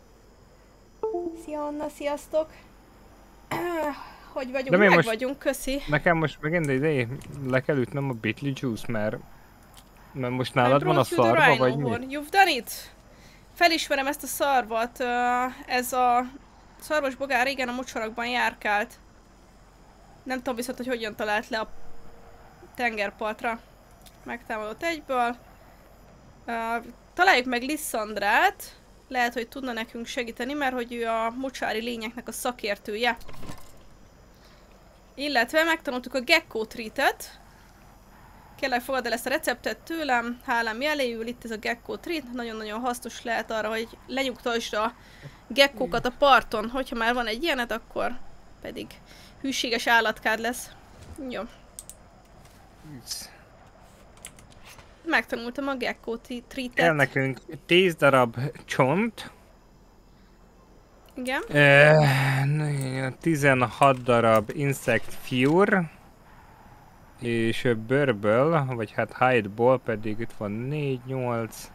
Szia Anna, sziasztok! Hogy De vagyunk? mi Meg most- vagyunk, köszi. Nekem most megint ide le kell ütnöm a Bitly Juice, mert, mert most nálad van a brought you the szarva, rhino vagy mi? horn. You've done it! Felismerem ezt a szarvat. ö, Ez a szarvas bogár régen a mocsarakban járkált. Nem tudom viszont, hogy hogyan talált le a tengerpartra. Megtámadott egyből. Ö, Találjuk meg Lissandrát. Lehet, hogy tudna nekünk segíteni, mert hogy ő a mocsári lényeknek a szakértője. Illetve megtanultuk a Gecko Treat-et. Kérlek, fogadd el ezt a receptet tőlem. Hálám jeléül, itt ez a Gecko Treat. Nagyon-nagyon hasznos lehet arra, hogy lenyugtasd a gekkókat a parton. Hogyha már van egy ilyenet, akkor pedig hűséges állatkád lesz. Jó. Megtanultam a Gecko Kell Treat-et. nekünk tíz darab csont, Igen. eh, tizenhat darab Insect Fure, és bőrből, vagy hát Hideból pedig itt van négy, nyolc,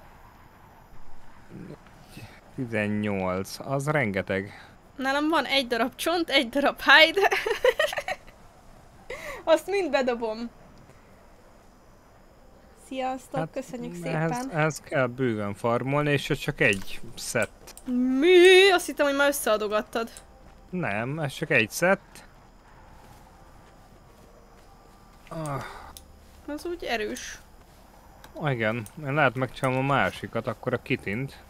tizennyolc, az rengeteg. Nálam van egy darab csont, egy darab hide. Azt mind bedobom. Sziasztok, hát, köszönjük ehhez, szépen. ehhez kell bőven farmolni, és ez csak egy szett. Mi? Azt hittem, hogy már összeadogattad. Nem, ez csak egy szett. Ah, Az úgy erős. igen, én lehet megcsinálom a másikat, akkor a kitint.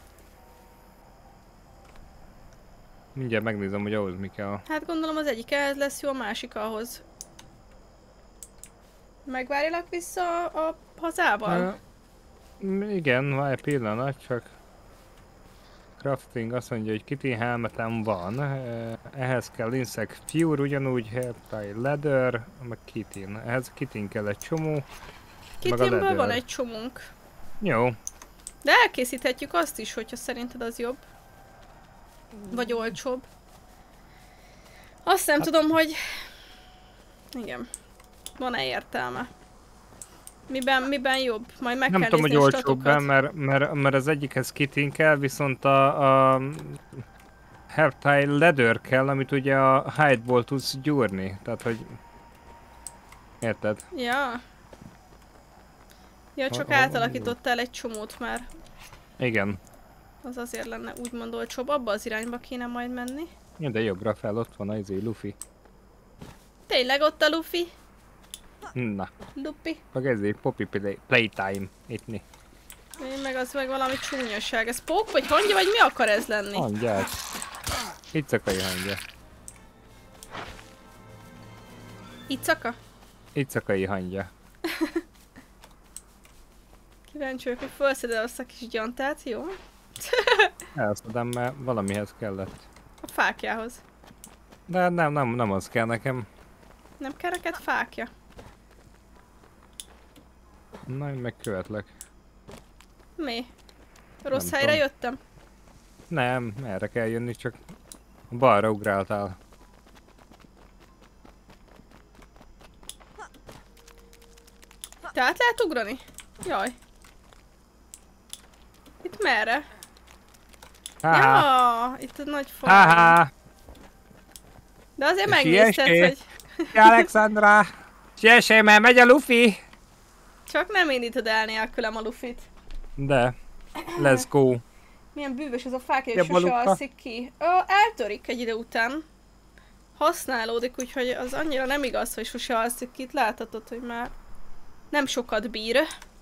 Mindjárt megnézem, hogy ahhoz mi kell. Hát gondolom az egyik ehhez lesz jó, a másik ahhoz. Megvárjalak vissza a hazával? Uh, igen, várj egy pillanat, csak... Crafting azt mondja, hogy kitty helmetem van. Uh, ehhez kell Insect Fure, ugyanúgy Hairtie Leather, meg kitin. Ehhez kitin kell egy csomó. meg a Kittinből leather. van egy csomónk. Jó. De elkészíthetjük azt is, hogyha szerinted az jobb. Vagy olcsóbb. Azt nem Hát- tudom, hogy... Igen. Van-e értelme? Miben, miben jobb? Majd meg Nem kell tudom, hogy nézni a olcsóbb, statokat. mert, mert, mert az egyikhez kitin kell, viszont a, a Hairtie Leather kell, amit ugye a Hideból tudsz gyúrni. Tehát, hogy... Érted? Ja. Ja, csak Ha- ha- átalakítottál egy csomót már. Igen. Az azért lenne úgymond olcsóbb, abba az irányba kéne majd menni. Ja, de jobbra fel, ott van az izé Luffy. Tényleg ott a Luffy? Na. Luffy? Meg ezért Poppy play, Playtime. Itt mi? Én meg az meg valami csúnyaság. Ez pók vagy hangja, vagy mi akar ez lenni? Hangyát. Icakai hangja. Icaka? Icakai hangja. Kíváncsi vagyok, hogy felszedel azt a kis gyantát, jó? Elszedem, mert valamihez kellett. A fákjához. De nem, nem, nem az kell nekem. Nem kell neked fákja? Na, én meg követlek. Mi? Rossz Nem helyre tudom. jöttem? Nem, erre kell jönni, csak balra ugráltál. Te át lehet ugrani? Jaj. Itt merre? Há-há. Ja, itt a nagy fal. Há-há. De azért De megnézted, siessé. hogy Szia, Alexandra! Siessé, mert megy a Luffy! csak nem indítod el nélkülem a Luffit. De, let's go. Milyen bűvös ez a fákja, Ja, és sose balukka. alszik ki. Ö, eltörik egy idő után. Használódik, úgyhogy az annyira nem igaz, hogy sose alszik ki. Itt láthatod, hogy már nem sokat bír.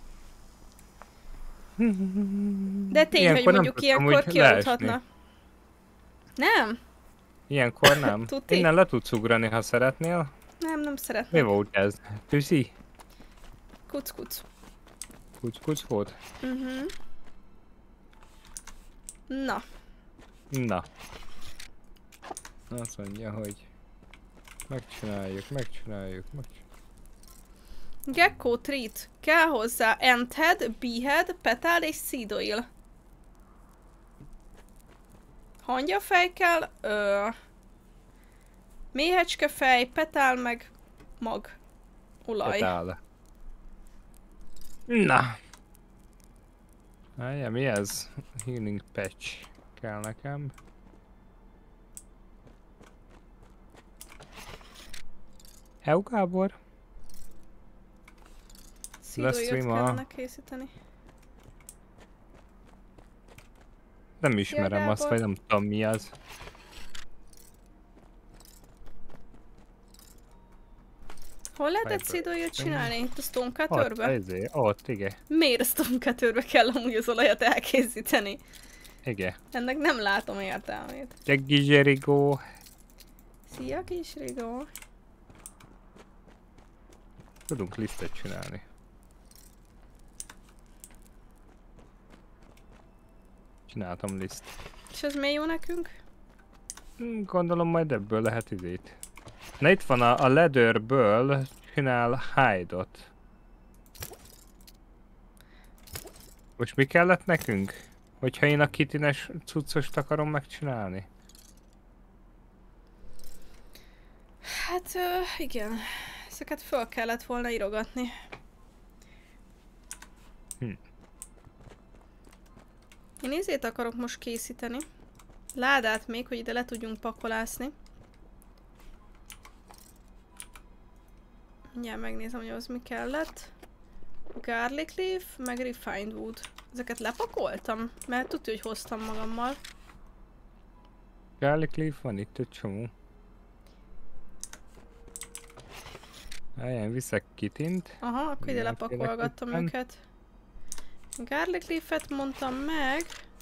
De tény, Ilyenkor hogy nem mondjuk tudtam ilyenkor úgy kialudhatna. Nem? Ilyenkor nem. Tuti? Innen le tudsz ugrani, ha szeretnél. Nem, nem Mi szeretnék. volt ez? Tűzi? Kuc-kuc. Kuc-kuc volt? Uh-huh. Na. Na. Azt mondja, hogy megcsináljuk, megcsináljuk, megcsináljuk. Gecko treat. Kell hozzá Enthead, Behead, Petal és Seedoil. Hangyafej kell, ö... méhecskefej, petál meg mag. Olaj. Petál. Na. Várjál, mi ez? Healing patch kell nekem. Hello, Gábor. Seedoilt stream a- kellene készíteni. Nem ismerem Ja, azt, Gábor. vagy nem tudom mi az. Hol lehetett Vibrate. Seedoilt csinálni? Itt a Stone Ott, Cutterbe? ezé, ott, igen. Miért a Stone Cutterbe kell amúgy az olajat elkészíteni? Igen. Ennek nem látom értelmét. Jaggi Jericho. Szia kis Rigó! Tudunk lisztet csinálni. Csináltam liszt. És ez miért jó nekünk? Hm, Gondolom majd ebből lehet izét. Na itt van a, a leatherből csinál hide-ot. Most mi kellett nekünk? Hogyha én a kitines cuccost akarom megcsinálni? Hát ö, igen. Ezeket föl kellett volna írogatni. Hm. Én izét akarok most készíteni. Ládát még, hogy ide le tudjunk pakolászni. Mindjárt megnézem, hogy az mi kellett. Garlic leaf, meg refined wood. Ezeket lepakoltam? Mert tudja, hogy hoztam magammal. Garlic leaf van itt egy csomó. Eljön, viszek kitint. Aha, akkor ide Mindenféleképpen. lepakolgattam őket. Garlic leaf-et mondtam meg.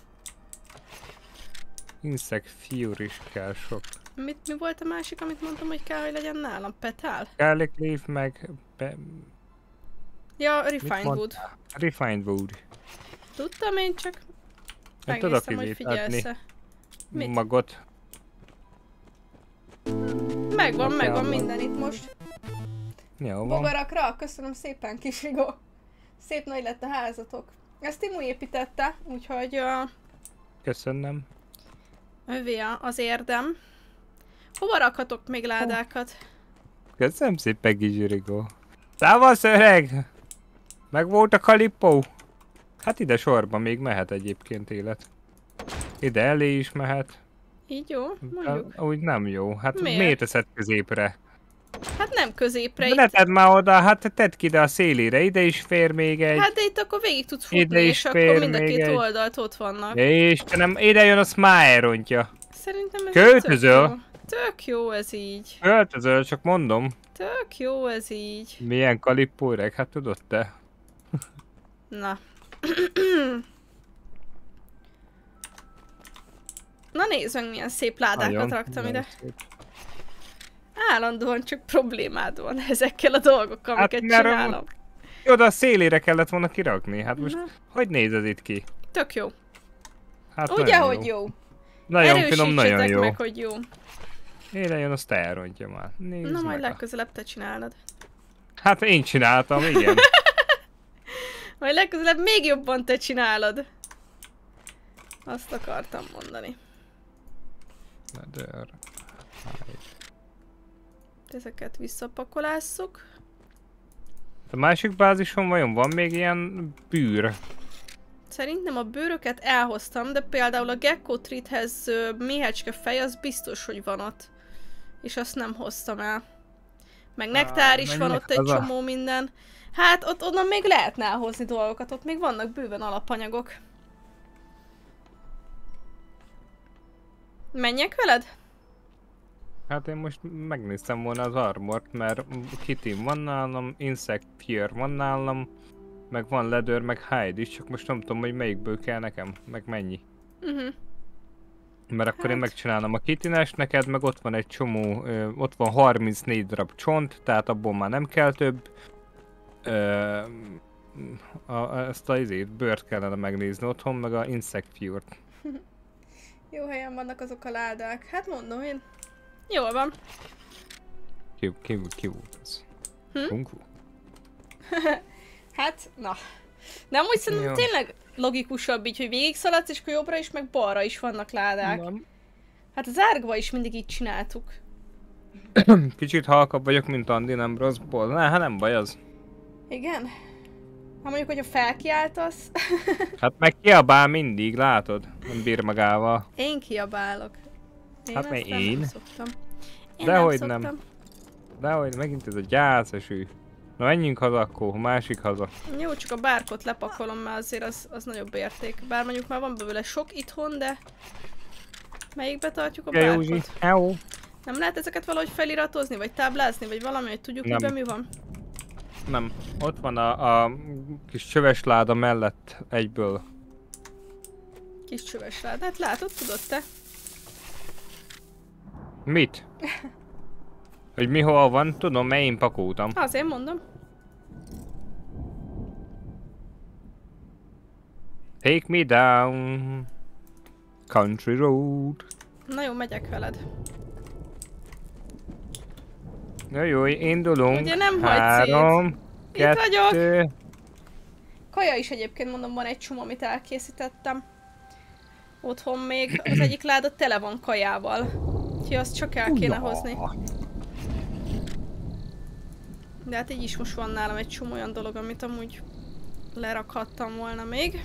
Insect Fury is kell sok. Mit, mi volt a másik, amit mondtam, hogy kell, hogy legyen nálam? Petál? Garlic leaf meg... Be, Ja, mit refined wood. mondtál? Refined wood. Tudtam, én csak Én tudok megnéztem, hogy izét figyelsz-e. adni. Mit? Magot. Megvan, Kell megvan van. minden itt most. Jó van. Bogarakra, köszönöm szépen, kis Rigó. Szép nagy lett a házatok. Ezt Timu építette, úgyhogy uh, Köszönöm. övé a- az érdem. Hova rakhatok még ládákat? Köszönöm szépen, Gizsirigó. Szávasz, öreg! Meg volt a Kalipó. Hát ide sorba még mehet egyébként élet. Ide elé is mehet. Így jó? De Mondjuk. úgy nem jó. Hát Miért? miért teszed középre? Hát nem nem középre De itt. ne tedd már oda, hát tedd ki ide a szélére, ide is fér még egy. Hát de itt akkor végig tudsz futni, Ide is és akkor fér mind a még két egy. oldalt ott vannak. Istenem, ide jön a Smile rontja. Szerintem ez Költözöl? tök jó. Tök jó ez így. Költözöl, csak mondom. Tök jó ez így. Milyen kalippó öreg, hát tudod te. Na. Na nézd meg, milyen szép ládákat Nagyon, raktam nagyon ide. szép. Állandóan csak problémád van ezekkel a dolgokkal, Hát, amiket mert csinálom. Oda a szélére kellett volna kirakni. Hát most Na. hogy néz ez itt ki? Tök jó. Hát Ugye, nagyon hogy jó? Nagyon finom, nagyon Erősítsetek jó. meg, hogy jó. Ide jön, azt elrontja már. Nézd Na majd meg a- legközelebb te csinálod. Hát én csináltam, igen. Majd legközelebb még jobban te csinálod. Azt akartam mondani. Nether. Ezeket visszapakolásszuk. A másik bázison vajon van még ilyen bűr? Szerintem a bőröket elhoztam, de például a Gecko Treathez méhecske fej, az biztos, hogy van ott. És azt nem hoztam el. Meg nektár is van menjek ott egy haza. csomó minden. Hát ott onnan még lehetne elhozni dolgokat, ott még vannak bőven alapanyagok. Menjek veled? Hát én most megnéztem volna az armort, mert Kitty van nálam, Insect Fear van nálam, meg van Leather, meg Hide is, csak most nem tudom, hogy melyikből kell nekem, meg mennyi. Uh-huh. Mert akkor én Hát. megcsinálom a Kitty-nes, neked meg ott van egy csomó, ö, ott van harmincnégy darab csont, tehát abból már nem kell több. Ö, a, a, ezt a izét, bőrt kellene megnézni otthon, meg a Insect Fear-t. Jó helyen vannak azok a ládák. Hát mondom én. Jól van. Ki, ki, ki volt ez? Hm? Kung Fu? Hát, na. De amúgy szerintem Jó. tényleg logikusabb így, hogy végig szaladsz, és akkor jobbra is, meg balra is vannak ládák. Nem. Hát az árgba is mindig így csináltuk. Kicsit halkabb vagyok, mint Andi, nem rosszból. Ne, hát nem baj az. Igen? Ha mondjuk, hogyha felkiáltasz. Hát meg kiabál mindig, látod? Nem bír magával. Én kiabálok. Én Hát ezt meg nem én. szoktam. Én Dehogy nem. nem. Szoktam. Dehogy megint ez a gyászesű. Na menjünk haza akkor, másik haza. Jó, csak a bárkot lepakolom, mert azért az, az nagyobb érték. Bár mondjuk már van belőle sok itthon, de... Melyikbe tartjuk a Ja, Józsi. bárkot? Jó. Nem lehet ezeket valahogy feliratozni, vagy táblázni, vagy valami, hogy tudjuk, Nem. miben mi van? Nem. Ott van a, a kis csöves láda mellett egyből. Kis csöves lád. Hát látod, tudod te? Mit? Hogy mi hol van? Tudom, mert én pakoltam. Azért mondom. Take me down. Country road. Na jó, megyek veled. Jó, jó, indulunk. Ugye nem hagysz Három, Itt vagyok. kettő. Kaja is egyébként mondom, van egy csomó, amit elkészítettem. Otthon még az egyik láda tele van kajával. Úgyhogy azt csak el kéne hozni. De hát így is most van nálam egy csomó olyan dolog, amit amúgy lerakhattam volna még.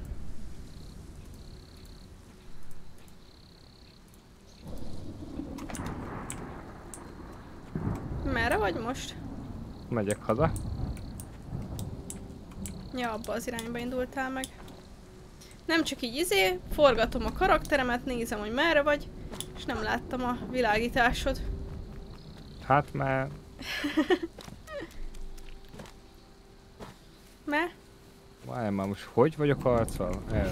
Merre vagy most? Megyek haza. Ja, abba az irányba indultál meg. Nem csak így izé, forgatom a karakteremet, nézem, hogy merre vagy, és nem láttam a világításod. Hát már... Me? Várj már, most hogy vagyok arccal? Erre.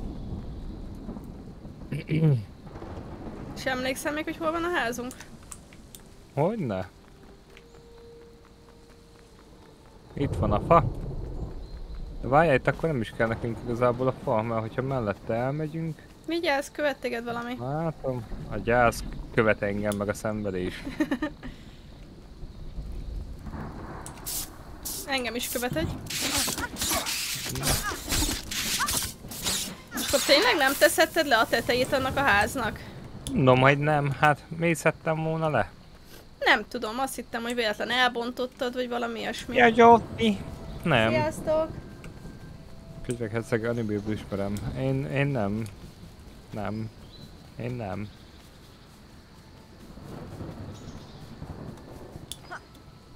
És emlékszem még, hogy hol van a házunk? Hogyne? Itt van a fa. De várjál, itt akkor nem is kell nekünk igazából a fa, mert hogyha mellette elmegyünk... Vigyázz, követ téged valami. Látom, a gyász követ engem, meg a szenvedés. Engem is követ egy. És akkor tényleg nem teszhetted le a tetejét annak a háznak? No, majd nem, hát mi szedtem volna le? Nem tudom, azt hittem, hogy véletlen elbontottad, vagy valami ilyesmi. Ja, Gyóti! Nem. Sziasztok! Közben herceg Anibéből ismerem. Én, én nem. Nem. Én nem.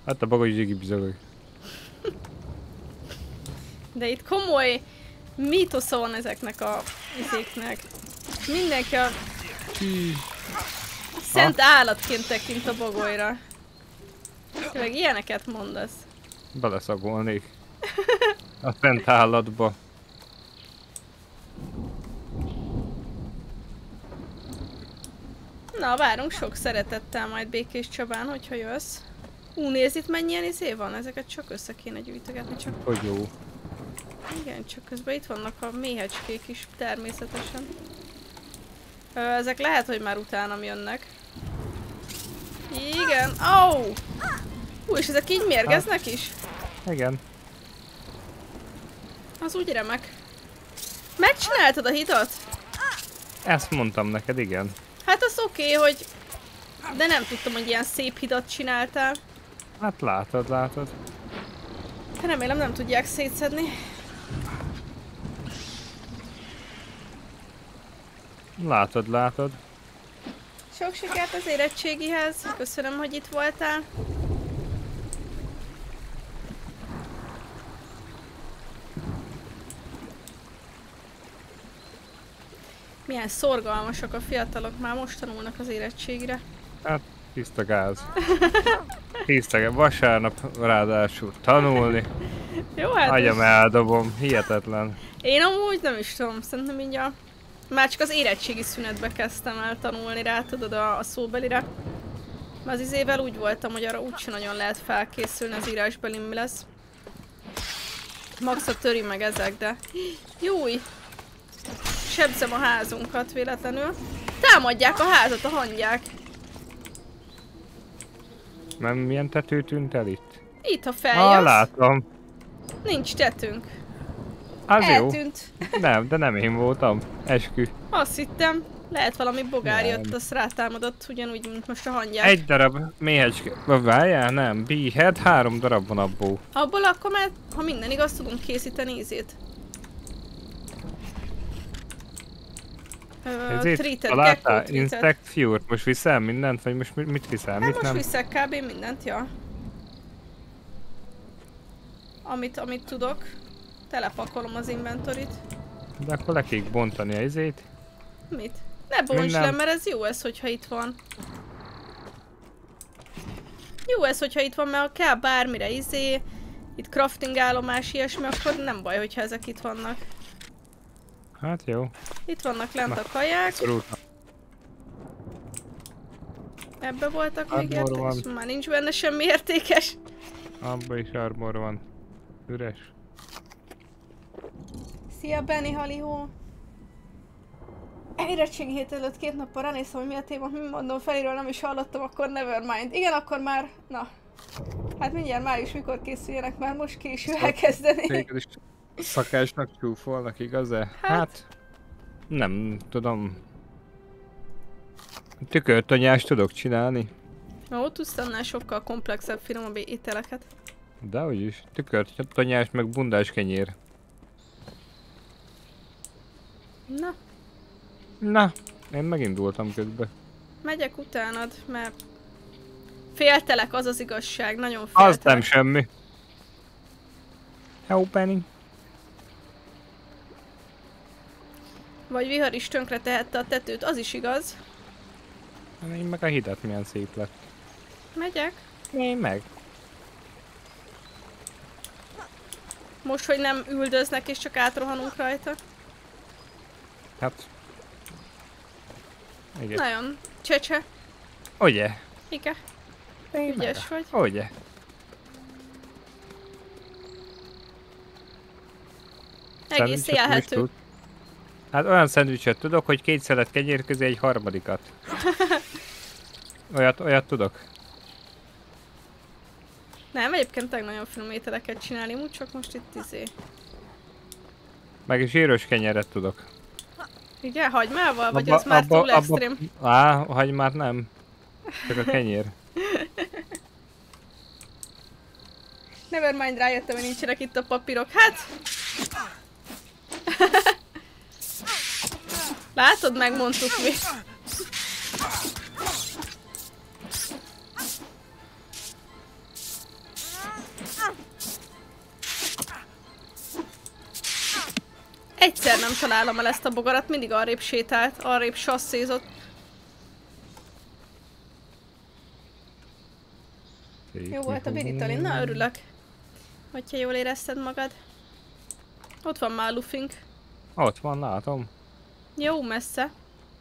Hát a bagoly zsigi bizony. De itt komoly mítosza van ezeknek a izéknek. Mindenki a szent állatként tekint a bagolyra. Tényleg ilyeneket mondasz. Beleszagolnék. A szent állatba. Na, várunk sok szeretettel majd Békés Csabán, hogyha jössz. Ú, nézd itt mennyien izé van, ezeket csak össze kéne gyűjtögetni, csak... Hogy jó. Igen, csak közben itt vannak a méhecskék is, természetesen. Ö, ezek lehet, hogy már utánam jönnek. Igen, au! Oh! Ú, és ezek így mérgeznek is? Igen. Az úgy remek. Megcsináltad a hidat? Ezt mondtam neked, igen. Hát az oké, okay, hogy... De nem tudtam, hogy ilyen szép hidat csináltál. Hát látod, látod. Remélem nem tudják szétszedni. Látod, látod. Sok sikert az érettségihez. Köszönöm, hogy itt voltál. Milyen szorgalmasak a fiatalok, már most tanulnak az érettségire. Hát, tiszta gáz. Tiszta gáz. Vasárnap ráadásul tanulni. Jó, hát Agyam eldobom. Hihetetlen. én amúgy nem is tudom, szerintem mindjárt. Már csak az érettségi szünetbe kezdtem el tanulni rá, tudod, a, a szóbelire. Mert az izével úgy voltam, hogy arra úgyse nagyon lehet felkészülni, az írásbelim mi lesz. Max a töri meg ezek, de... Júj! Sebzem a házunkat véletlenül. Támadják a házat a hangyák. Nem milyen tető tűnt el itt? Itt, ha feljössz, Ah, látom. nincs tetünk. Az Eltűnt. jó. Nem, de nem én voltam. Eskü. Azt hittem, lehet valami bogár Nem. jött, azt rátámadott, ugyanúgy, mint most a hangyák. Egy darab méhecske. Várjál, nem. Bíhet, három darab van abból. Abból akkor már, ha minden igaz, tudunk készíteni ízét. Ö, Ezért treated, találtál gecko treated. Insect Fury-t. Most viszel mindent, vagy most mit viszel? Hát Mit most nem? viszek kb. Mindent, ja. Amit, amit tudok. Telepakolom az inventorit. De akkor le kék bontani a izét. Mit? Ne bonts Minden. le, mert ez jó ez, hogyha itt van. Jó ez, hogyha itt van, mert ha kell bármire izé, itt crafting állomás, ilyesmi, akkor nem baj, hogyha ezek itt vannak. Hát jó. Itt vannak lent Na, a kaják. Szorultam. Ebbe voltak még Armor értékes? van. Már nincs benne semmi értékes. Abba is armor van. Üres. Szia Benny Halihó! Érettségi hét előtt két nappal ránéztem, hogy mi a téma, mi mondom felíről, nem is hallottam, akkor nevermind. Igen, akkor már, na. Hát mindjárt május mikor készüljenek, már most késő elkezdeni. Téged is szakásnak csúfolnak, igaz-e? Hát. Hát... Nem tudom. Tükörtonyást tudok csinálni. Ó, tudsz annál sokkal komplexebb, finomabb ételeket. De úgyis. Tükörtonyás meg bundás kenyér. Na, Na, én megindultam közben. megyek utánad, mert féltelek, az az igazság, nagyon Az féltelek. nem semmi. Hello, Penny. Vagy vihar is tönkre tehette a tetőt, az is igaz. Én meg a hidat milyen szép lett. Megyek. Én meg. Most, hogy nem üldöznek és csak átrohanunk rajta. Hát... Igen. Nagyon csecse. Ugye? Igen. Én Ügyes meg. vagy. Ugye? Egész Szendvicset nem is élhető. tud. Hát olyan szendvicset tudok, hogy két szelet kenyér közé egy harmadikat. Olyat, olyat tudok. Nem, egyébként tényleg nagyon finom ételeket csinálni, úgy csak most itt izé. Meg is zsíros kenyeret tudok. Igen, hagymával? Vagy Abba- az már abba- túl abba- extrém? Á, a hagymát nem. Csak a kenyér. Nevermind, rájöttem, hogy nincsenek itt a papírok. Hát! Látod, megmondtuk mi. egyszer nem találom el ezt a bogarat, mindig arrébb sétált, arrébb sasszézott. Jó volt a Biritali, na örülök, hogyha jól érezted magad. Ott van már Lufink. Ott van, látom. Jó messze.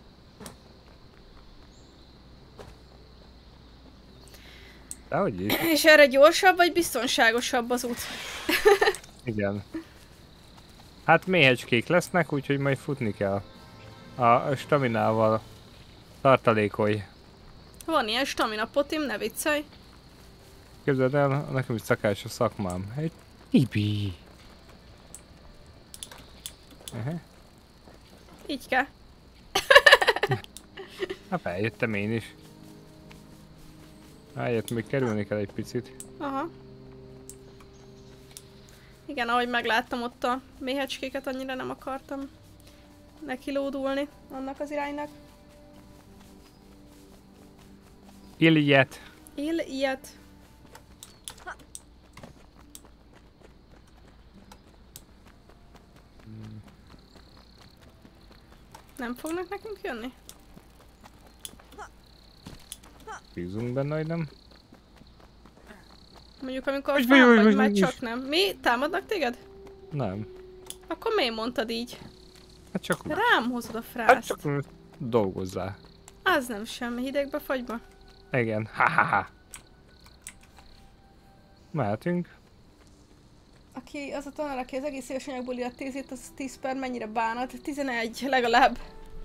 Dehogy is. És erre gyorsabb vagy biztonságosabb az út? Igen. Hát méhecskék lesznek, úgyhogy majd futni kell. A staminával tartalékolj. Van ilyen stamina potim, ne viccelj. Képzeld el, nekem is szakás a szakmám. Egy tibi. Uh-huh. Így kell. Hát feljöttem én is. Rájött, még kerülni kell egy picit. Aha. Igen, ahogy megláttam ott a méhecskéket, annyira nem akartam neki lódulni annak az iránynak. Iliet. Il ilyet. Nem fognak nekünk jönni? Bízunk benne, hogy nem. Mondjuk amikor fán vagy, már csak nem. Mi? Támadnak téged? Nem. Akkor miért mondtad így? Hát csak úgy. Rám hozod a frászt. Hát csak úgy dolgozzál. Az nem semmi, hidegbe fagyba. Igen, ha-ha-ha. Mehetünk. Aki az a tanár, aki az egész éves anyagból írt tízét, az tíz per mennyire bánat? tizenegy legalább.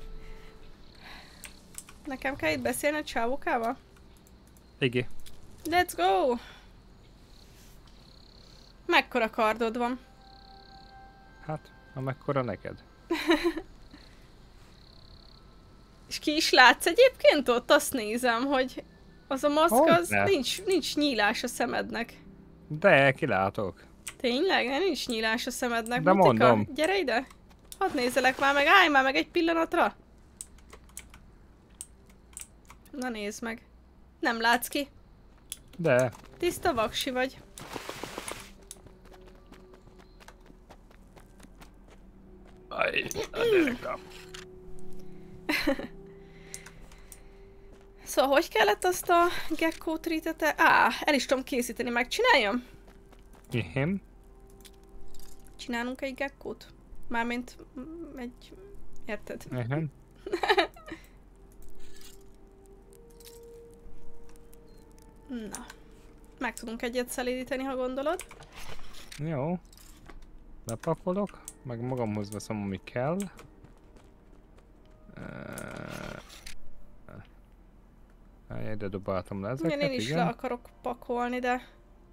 Nekem kell itt beszélni a csávokával? Igen. Let's go! Mekkora kardod van? Hát, amekkora neked. És ki is látsz egyébként ott? Azt nézem, hogy az a maszk, az nincs, nincs nyílás a szemednek. De, kilátok. Tényleg? Nem nincs nyílás a szemednek. De Mutika, mondom. gyere ide! Hadd nézzelek már meg, állj már meg egy pillanatra! Na nézd meg. Nem látsz ki. De. Tiszta vaksi vagy. Aj, a derekam. Szóval hogy kellett azt a gecko treatet? Á, el is tudom készíteni, megcsináljam? Igen. Csinálunk egy geckót? Mármint mm, egy... Érted? Igen. Na. Meg tudunk egyet szelídíteni, ha gondolod. Jó. Lepakolok, meg magamhoz veszem, ami kell. Uh, ide dobáltam le ezeket, igen, én is igen. le akarok pakolni, de...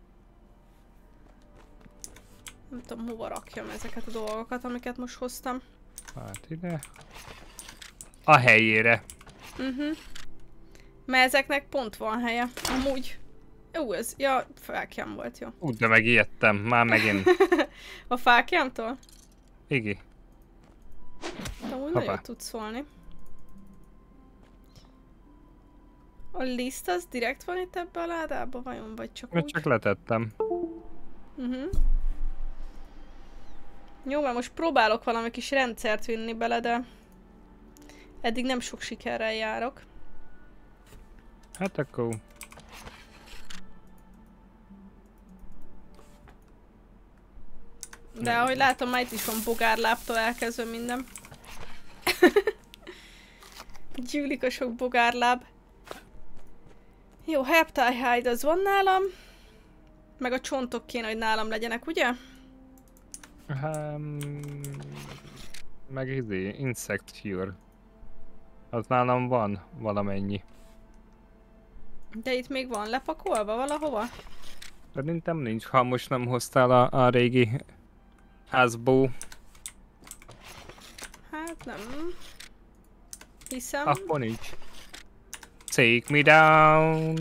Nem tudom, hova rakjam ezeket a dolgokat, amiket most hoztam. Hát ide. A helyére. Mhm. Uh-huh. Mert ezeknek pont van helye. Amúgy. Jó, ez... Ja, fákjám volt, jó. Úgy, de megijedtem, már megint. A fákjámtól? Igi. Amúgy nagyon tudsz szólni. A liszt az direkt van itt ebbe a ládába, vajon? Vagy csak Mert úgy? csak letettem. Uh-huh. Jó, mert most próbálok valami kis rendszert vinni bele, de... Eddig nem sok sikerrel járok. Hát akkor... De ahogy látom, már itt is van bogárlábtól elkezdve minden. Gyűlik a sok bogárláb. Jó, Heptile Hide az van nálam. Meg a csontok kéne, hogy nálam legyenek, ugye? Um, meg izé, Insect Cure. Az nálam van valamennyi. De itt még van lepakolva valahova? Szerintem nincs, ha most nem hoztál a, a régi házból. Hát nem. Hiszem. Akkor nincs. Take me down.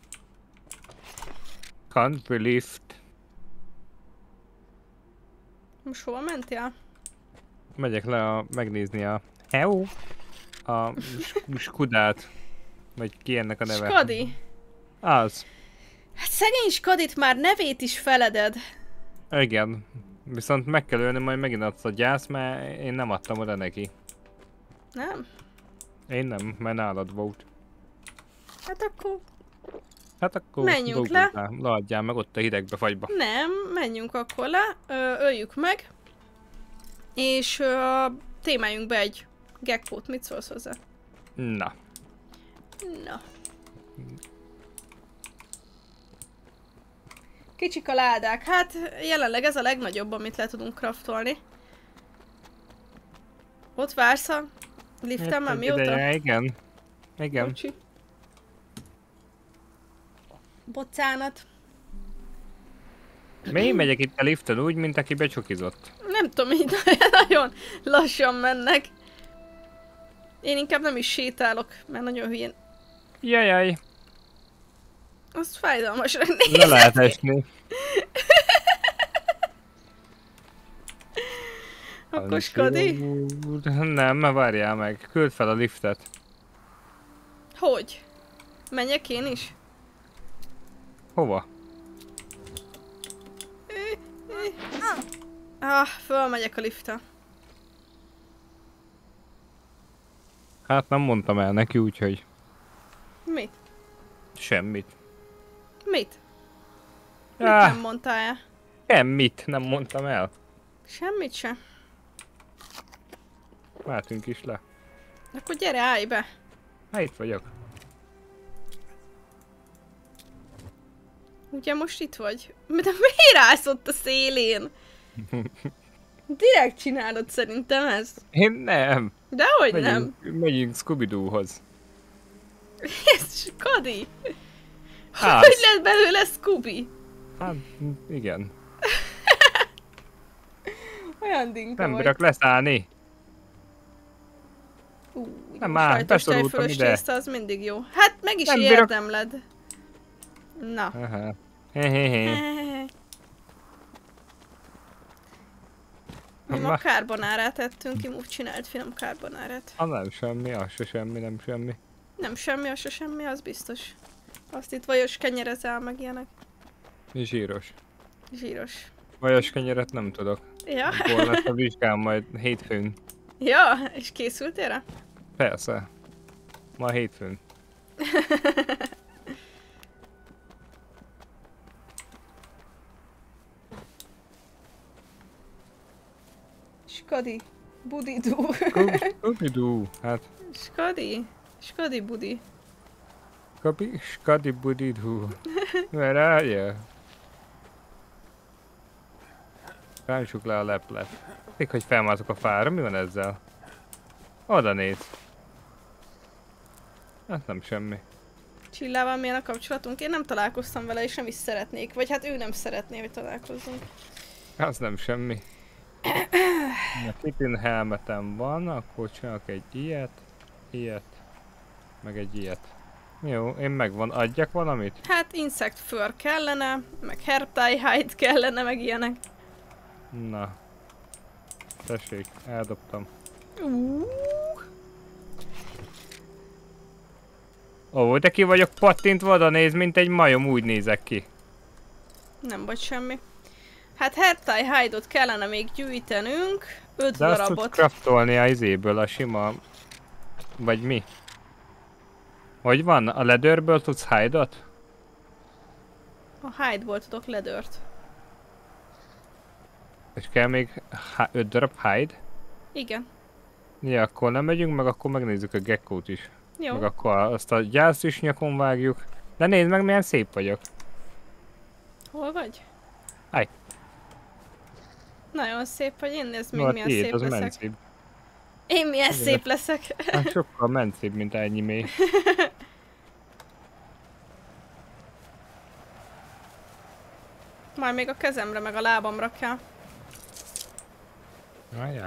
Country lift. Most hova mentél? Megyek le a, megnézni a... Hello? A Skudát. Vagy ki ennek a neve? Skadi? Az. Hát szegény Skadit már nevét is feleded. Igen. Viszont meg kell ölni, majd megint adsz a gyász, mert én nem adtam oda neki. Nem? Én nem, mert nálad volt. Hát akkor Hát akkor menjünk le. Leadjál meg ott a hidegbe fagyba. nem, menjünk akkor le, ö, öljük meg. És ö, témáljunk be egy gekkót, mit szólsz hozzá? Na. Na. Kicsik a ládák, hát jelenleg ez a legnagyobb, amit le tudunk craftolni. Ott vársz a liften már mióta? Ideje, igen. Igen. Bocsi. Bocsánat. Miért megyek itt a liften úgy, mint aki becsokizott? Nem tudom, így nagyon lassan mennek. Én inkább nem is sétálok, mert nagyon hülyén. Jajjaj. Az fájdalmas. Le lehet esni. Okoskodi? Nem, várjál meg. Küld fel a liftet. Hogy? Menjek én is? Hova? Ah, fölmegyek a liften. Hát nem mondtam el neki, úgyhogy Mit? semmit. Mit? Mit Ah, nem mondtál el? semmit nem mondtam el. Semmit sem. Váltunk is le. Akkor gyere, állj be. Hát itt vagyok. Ugye most itt vagy? De miért állsz ott a szélén? Direkt csinálod szerintem ezt. Én nem. Dehogy Megyünk, nem. megyünk Scooby-Doohoz. Ez Kadi. Hát, Hogy lett belőle Scooby? hát igen. Olyan dinka Nem vagy. bírok leszállni. Ú, Nem jó, már, sajtos beszorultam tejfölös ide. tészta, az mindig jó. Hát meg is Nem bírok. érdemled. Na. Aha. Hehehe. Mi Na. ma carbonárát ettünk, ki úgy csinált finom carbonárát. Ah, nem semmi, az se semmi, nem semmi. Nem semmi, az se semmi, az biztos. Azt itt vajos kenyerezel meg ilyenek. Zsíros. Zsíros. Vajos kenyeret nem tudok. Ja? Akkor lesz a vizsgám majd hétfőn. Ja, és készültél rá? Persze. Ma hétfőn. Skadi. Budidú. Scooby-Doo. Hát, Skadi. Skadi budi. Scooby, Scooby-Doo. Where are you? Ráncsuk le a leplet. Még hogy felmászok a fára, mi van ezzel? Oda néz. Hát nem semmi. Csillával milyen a kapcsolatunk? Én nem találkoztam vele, és nem is szeretnék. Vagy hát ő nem szeretné, hogy találkozzunk. Az nem semmi. A Titin helmetem van, akkor csinálok egy ilyet, ilyet, meg egy ilyet. Jó, én megvan. Adjak valamit? Hát insect fur kellene, meg herptie hide kellene, meg ilyenek. Na. Tessék, eldobtam. Uh. Ó, de ki vagyok pattintva, oda néz, mint egy majom, úgy nézek ki. Nem vagy semmi. Hát herptie hide-ot kellene még gyűjtenünk. Öt De azt tudsz darabot. craftolni a izéből, a sima... Vagy mi? Hogy van? A leatherből tudsz hide-ot? A hide-ból tudok ledört. És kell még öt darab hide? Igen. Ja, akkor nem megyünk, meg akkor megnézzük a gekkót is. Jó. Meg akkor azt a gyászt is nyakon vágjuk. De nézd meg, milyen szép vagyok. Hol vagy? Állj. Nagyon szép vagy, én nézd még No, milyen tiéd, szép az leszek. mencébb. Én milyen Igen. szép leszek. Hát sokkal mencébb, mint ennyi mély. Majd még a kezemre, meg a lábamra kell. Várjál.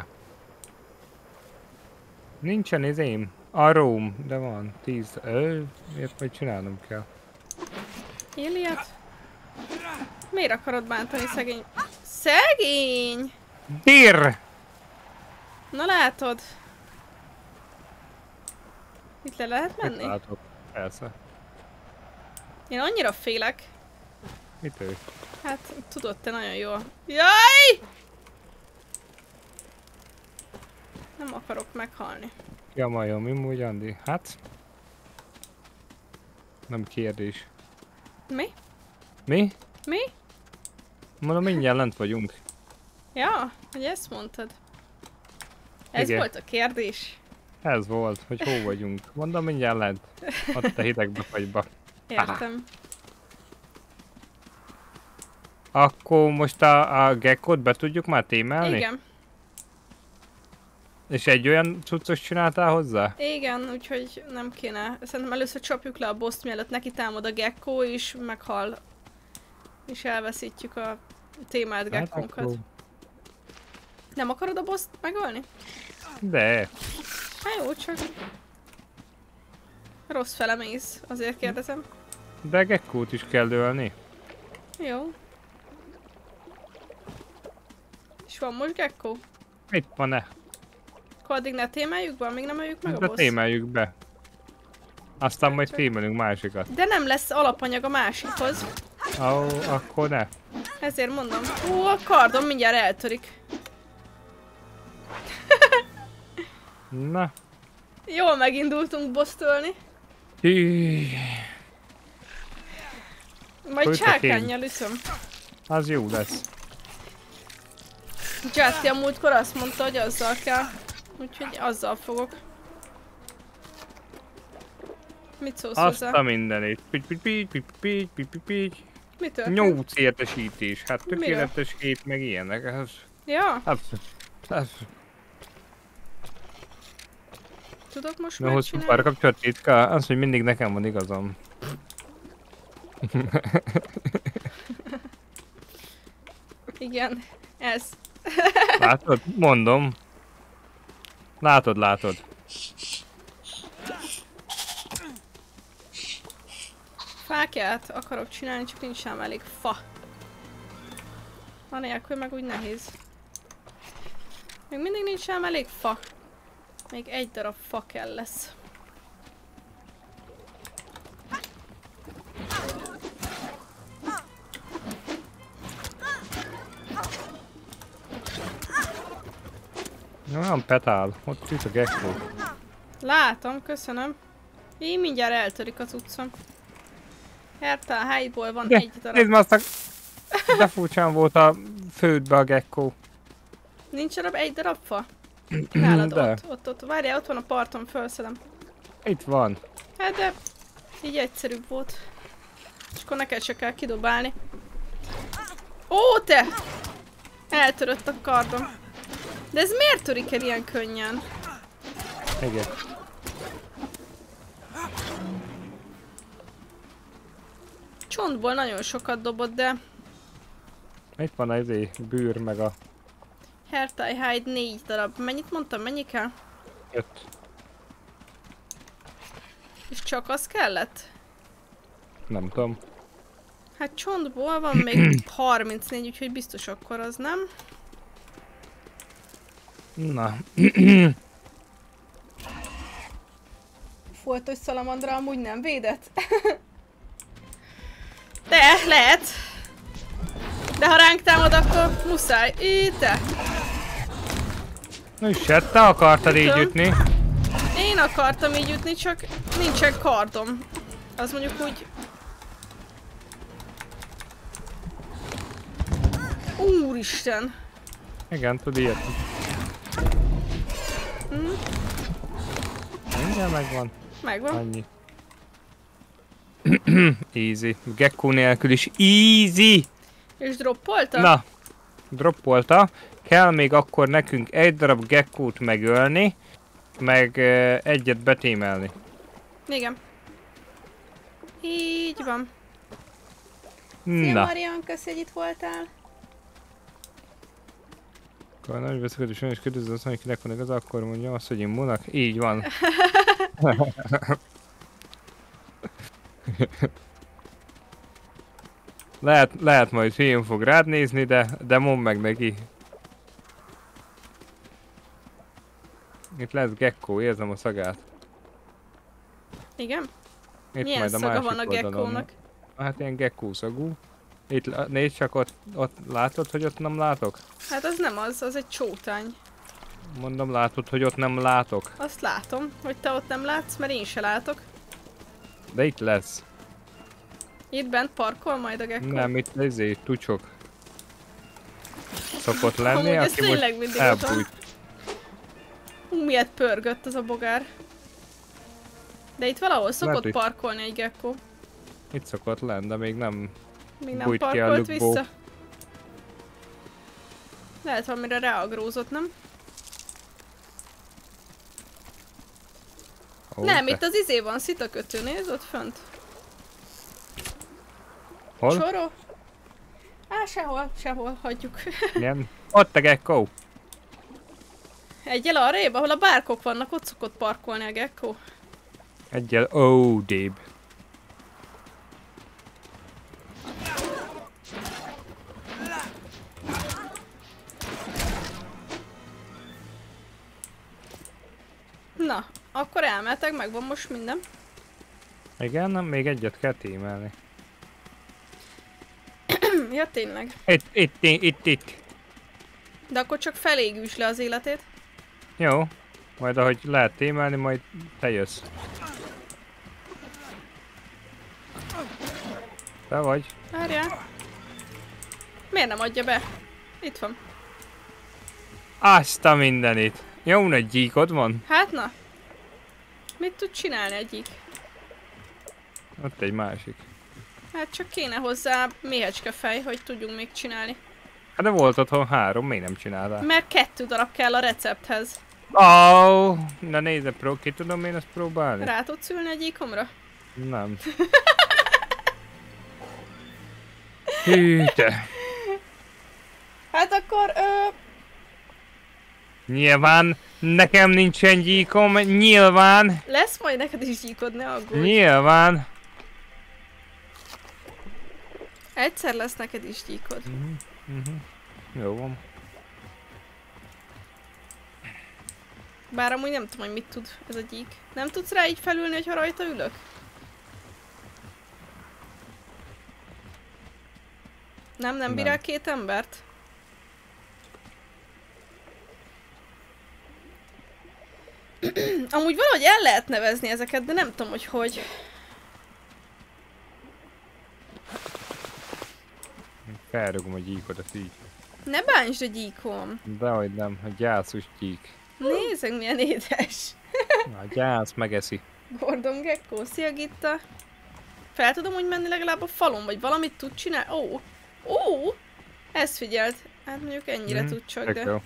Nincsen izém. A Rome, de van. Tíz. Ö, miért majd csinálnom kell. Iliad? Miért akarod bántani szegény? Szegény! Dirr! Na látod? Itt le lehet menni? Látok. Persze. Én annyira félek. Mit ő? Hát tudod te nagyon jól. Jaj! Nem akarok meghalni. Ja, majom, mi úgy, Andi? Hát? Nem kérdés. Mi? Mi? Mi? Mondom, mindjárt lent vagyunk. Ja, hogy ezt mondtad. Ez Igen. volt a kérdés. Ez volt, hogy hol vagyunk. Mondom, mindjárt lent. Ott a hidegbe fagyba. Értem. Akkor most a, a gekkót be tudjuk már témelni? Igen. És egy olyan cuccos csináltál hozzá? Igen, úgyhogy nem kéne. Szerintem először csapjuk le a boszt, mielőtt neki támad a gekkó, és meghal. És elveszítjük a témált Hát gekkónkat. akkor... Nem akarod a boszt megölni? De. Hát jó, csak... Rossz fele mész, azért kérdezem. De gekkót is kell ölni. Jó. És van most gekkó? Itt van-e? Akkor addig ne témeljük be, amíg nem öljük meg a De boszt. témeljük be. Aztán majd Csak- témelünk másikat. De nem lesz alapanyag a másikhoz. Ó, oh, akkor ne. Ezért mondom. Ú, a kardom mindjárt eltörik. Na. Jól megindultunk bosztölni. Hű, Majd Hogy a csákánnyal üszöm. az jó lesz. Jatti a múltkor azt mondta, hogy azzal kell. Úgyhogy azzal fogok. Mit szólsz Azt hozzá? a mindenét. Pity, pity, pity, pity, pity, pity. Mi történt? Nyolc értesítés. Hát tökéletes kép, meg ilyenek. Ez, Ja, ez, ez. tudok most Na, hosszú megcsinálni? párkapcsolat ritka, az, hogy mindig nekem van igazam. Igen, ez. Látod? Mondom. Látod, látod. Fákját akarok csinálni, csak nincs sem elég fa. Anélkül meg úgy nehéz. Még mindig nincs sem elég fa. Még egy darab fa kell lesz. Olyan petál. Ott itt a gekkó. Látom, köszönöm. Így mindjárt eltörik az utcon. Hertál hájból van De, egy darab. nézd már azt a... De furcsán volt a fődbe a gekkó. Nincs darab egy darab fa? Nálad De. ott, ott, ott. Várjál, ott van a parton, felszedem. Itt van. Hát de így egyszerűbb volt. És akkor neked se kell kidobálni. Ó, te! Eltörött a kardom. De ez miért törik el ilyen könnyen? Igen. Csontból nagyon sokat dobott, de Itt van az izé, bőr meg a... Hertai Hide négy darab. Mennyit mondtam, mennyi kell? Öt. És csak az kellett? Nem tudom. Hát csontból van még harmincnégy, úgyhogy biztos akkor az nem. Na. Foltos szalamandra amúgy nem védett? De, lehet. De ha ránk támad, akkor muszáj. Itt te. Na is se, te akartad így Tudom. ütni. Én akartam így ütni, csak nincsen kardom. Az mondjuk úgy... Úristen! Igen, tud ilyet. Hm? Mindjárt megvan. Megvan. Annyi. Easy. Gekkó nélkül is easy! És droppolta? Na, droppolta. Kell még akkor nekünk egy darab gekkót megölni, meg uh, egyet betémelni. Igen. Így van. Szia Na. Marian, köszi, hogy itt voltál. Akkor nagy beszélgetés és kérdezed azt, hogy kinek van igaz, akkor mondja azt, hogy én munak. Így van. lehet, lehet majd hülyén fog rád nézni, de, de mondd meg neki. Itt lesz gekkó, érzem a szagát. Igen? Itt Milyen majd a szaga másik van a oldalon. gekkónak? Hát ilyen gekkó szagú. Itt lá- nézd csak ott, ott látod, hogy ott nem látok? Hát az nem az, az egy csótány. Mondom, látod, hogy ott nem látok? Azt látom, hogy te ott nem látsz, mert én se látok. De itt lesz. Itt bent parkol majd a Gekko? Nem, itt ezért tucsok. Szokott lenni, Amúgy ez aki most tényleg mindig ott van. elbújt. Hú, miért pörgött az a bogár. De itt valahol szokott Lehet, hogy- parkolni egy Gekko. Itt szokott lenni, de még nem Még nem bújt ki a parkolt lukból. vissza. Lehet valamire reagrózott, nem? Ó, nem, te. itt az izé van, szitakötő, nézd ott fönt. Hol? Csoro? Á, sehol, sehol, hagyjuk. Ilyen? Ott a Gekko. Egyel arrébb, ahol a bárkok vannak, ott szokott parkolni a Gekko. Egyel ódébb. Na, akkor elmehetek, megvan most minden. Igen, nem, még egyet kell témelni. Ja, tényleg. Itt, itt, itt, itt, itt. De akkor csak felégüs le az életét. Jó. Majd ahogy lehet témelni, majd te jössz. Te vagy. Várjál. Miért nem adja be? Itt van. Azt a mindenit. Jó nagy gyíkod van. Hát na. Mit tud csinálni egyik? Ott egy másik. Hát csak kéne hozzá méhecske fej, hogy tudjunk még csinálni. Hát de volt otthon három, miért nem csináltál? Mert kettő darab kell a recepthez. Ó, oh, na nézd, pró, ki tudom én ezt próbálni? Rá tudsz ülni egy ikomra? Nem. Hű, te. Hát akkor, ö... Nyilván nekem nincsen gyíkom, nyilván, lesz majd neked is gyíkod, ne aggódj. nyilván. Egyszer lesz neked is gyíkod. Uh-huh, uh-huh. Jó van. Bár amúgy nem tudom, hogy mit tud ez a gyík. Nem tudsz rá így felülni, hogyha rajta ülök? Nem, nem Nem. bírál két embert? Amúgy valahogy el lehet nevezni ezeket, de nem tudom, hogy hogy. Felrugom a gyíkodat így. Ne bántsd a gyíkom! Dehogy nem, a gyászos gyík. Nézzük, milyen édes! A gyász megeszi. Gordon Gekko, szia Gitta! Fel tudom úgy menni legalább a falon, vagy valamit tud csinálni? Ó! Ó! Ezt figyelt! Hát mondjuk ennyire Mhm, tud csak, tök de... jó.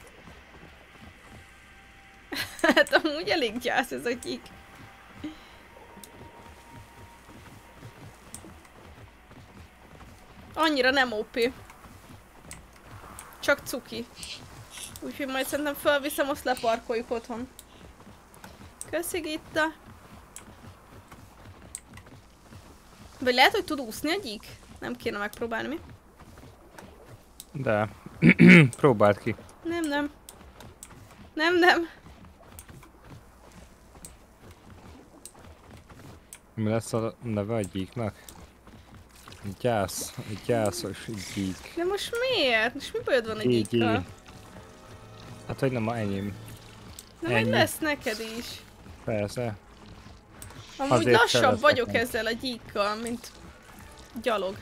Hát amúgy elég gyász ez a gyík. Annyira nem ó pé. Csak cuki. Úgyhogy majd szerintem felviszem, azt leparkoljuk otthon. Köszi Gitta. Vagy lehet, hogy tud úszni a gyík? Nem kéne megpróbálni, mi? De. Próbáld ki. Nem, nem. Nem, nem. Mi lesz a neve a gyíknak? Gyász, gyászos gyík. De most miért? Most mi bajod van a Így, gyíkkal? így. Hát hogy nem a enyém. De majd ennyi. lesz neked is. Persze. Amúgy Azért se lassabb lesz vagyok nekem. ezzel a gyíkkal, mint gyalog.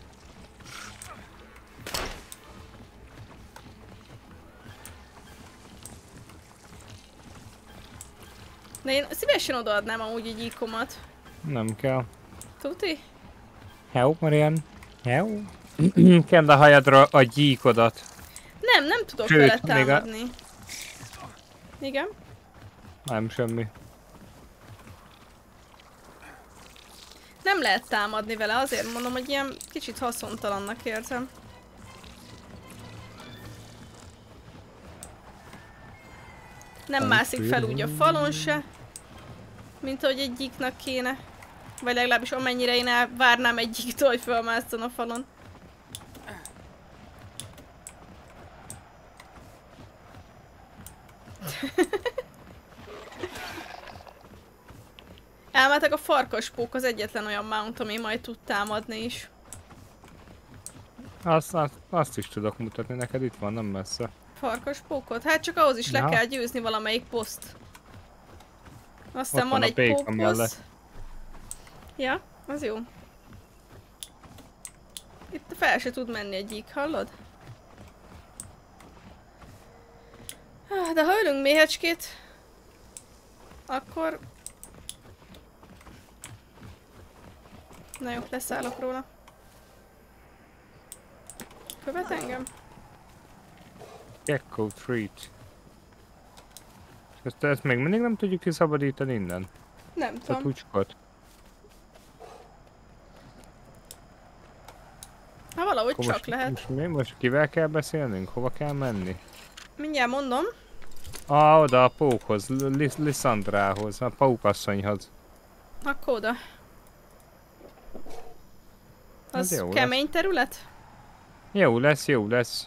De én szívesen odaadnám amúgy a gyíkomat. Nem kell. Tuti? Help, Marian. Help. Kend a hajadra a gyíkodat. Nem, nem tudok Sőt, vele még a- támadni. Igen? Nem semmi. Nem lehet támadni vele, azért mondom, hogy ilyen kicsit haszontalannak érzem. Nem mászik fel úgy a falon se, mint ahogy egy gyíknak kéne. Vagy legalábbis amennyire én elvárnám egy gyíktől, hogy felmászson a falon. Elmehetek a farkaspók, az egyetlen olyan mount, ami majd tud támadni is. Azt, azt, azt is tudok mutatni neked, itt van, nem messze. Farkaspókot? Hát csak ahhoz is le Na. kell győzni valamelyik poszt. Aztán Ott van van a egy béka pókposz. mellett. Ja, az jó. Itt fel se tud menni egy gyík, hallod? Ah, de ha ölünk méhecskét, akkor... Na jó, leszállok róla. Követ engem? Gecko treat. Ezt, ezt még mindig nem tudjuk kiszabadítani innen? Nem A tudom. tucskot. Ha valahogy Akkor csak most, lehet. Most, mi? Most kivel kell beszélnünk? Hova kell menni? Mindjárt mondom. Ah, oda a pókhoz, Lis Lissandrához, a pókasszonyhoz. Akkor oda. Az jó kemény terület? Jó lesz, jó lesz.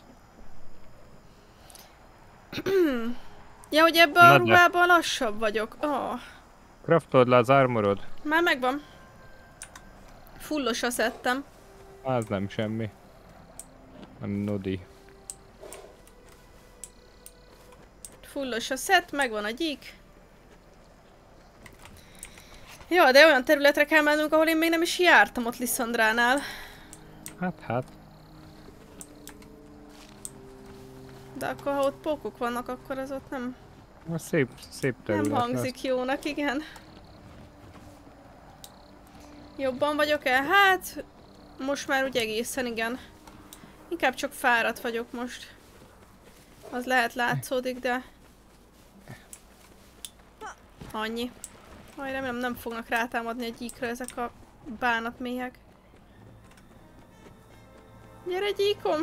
Ja, hogy ebben Na a de. ruhában lassabb vagyok. Oh, Craftold le az armorod? már megvan. Fullosra szedtem. Az nem semmi. Nem nodi. Fullos a szett, megvan a gyík. Ja, de olyan területre kell mennünk, ahol én még nem is jártam ott Lissandránál. Hát, hát. De akkor ha ott pókok vannak, akkor az ott nem, A szép, szép terület. nem hangzik jónak, igen. Jobban vagyok-e? Hát, most már úgy egészen, igen. Inkább csak fáradt vagyok most. Az lehet látszódik, de... Annyi. Majd remélem nem fognak rátámadni a gyíkra ezek a bánatméhek. Gyere, gyíkom!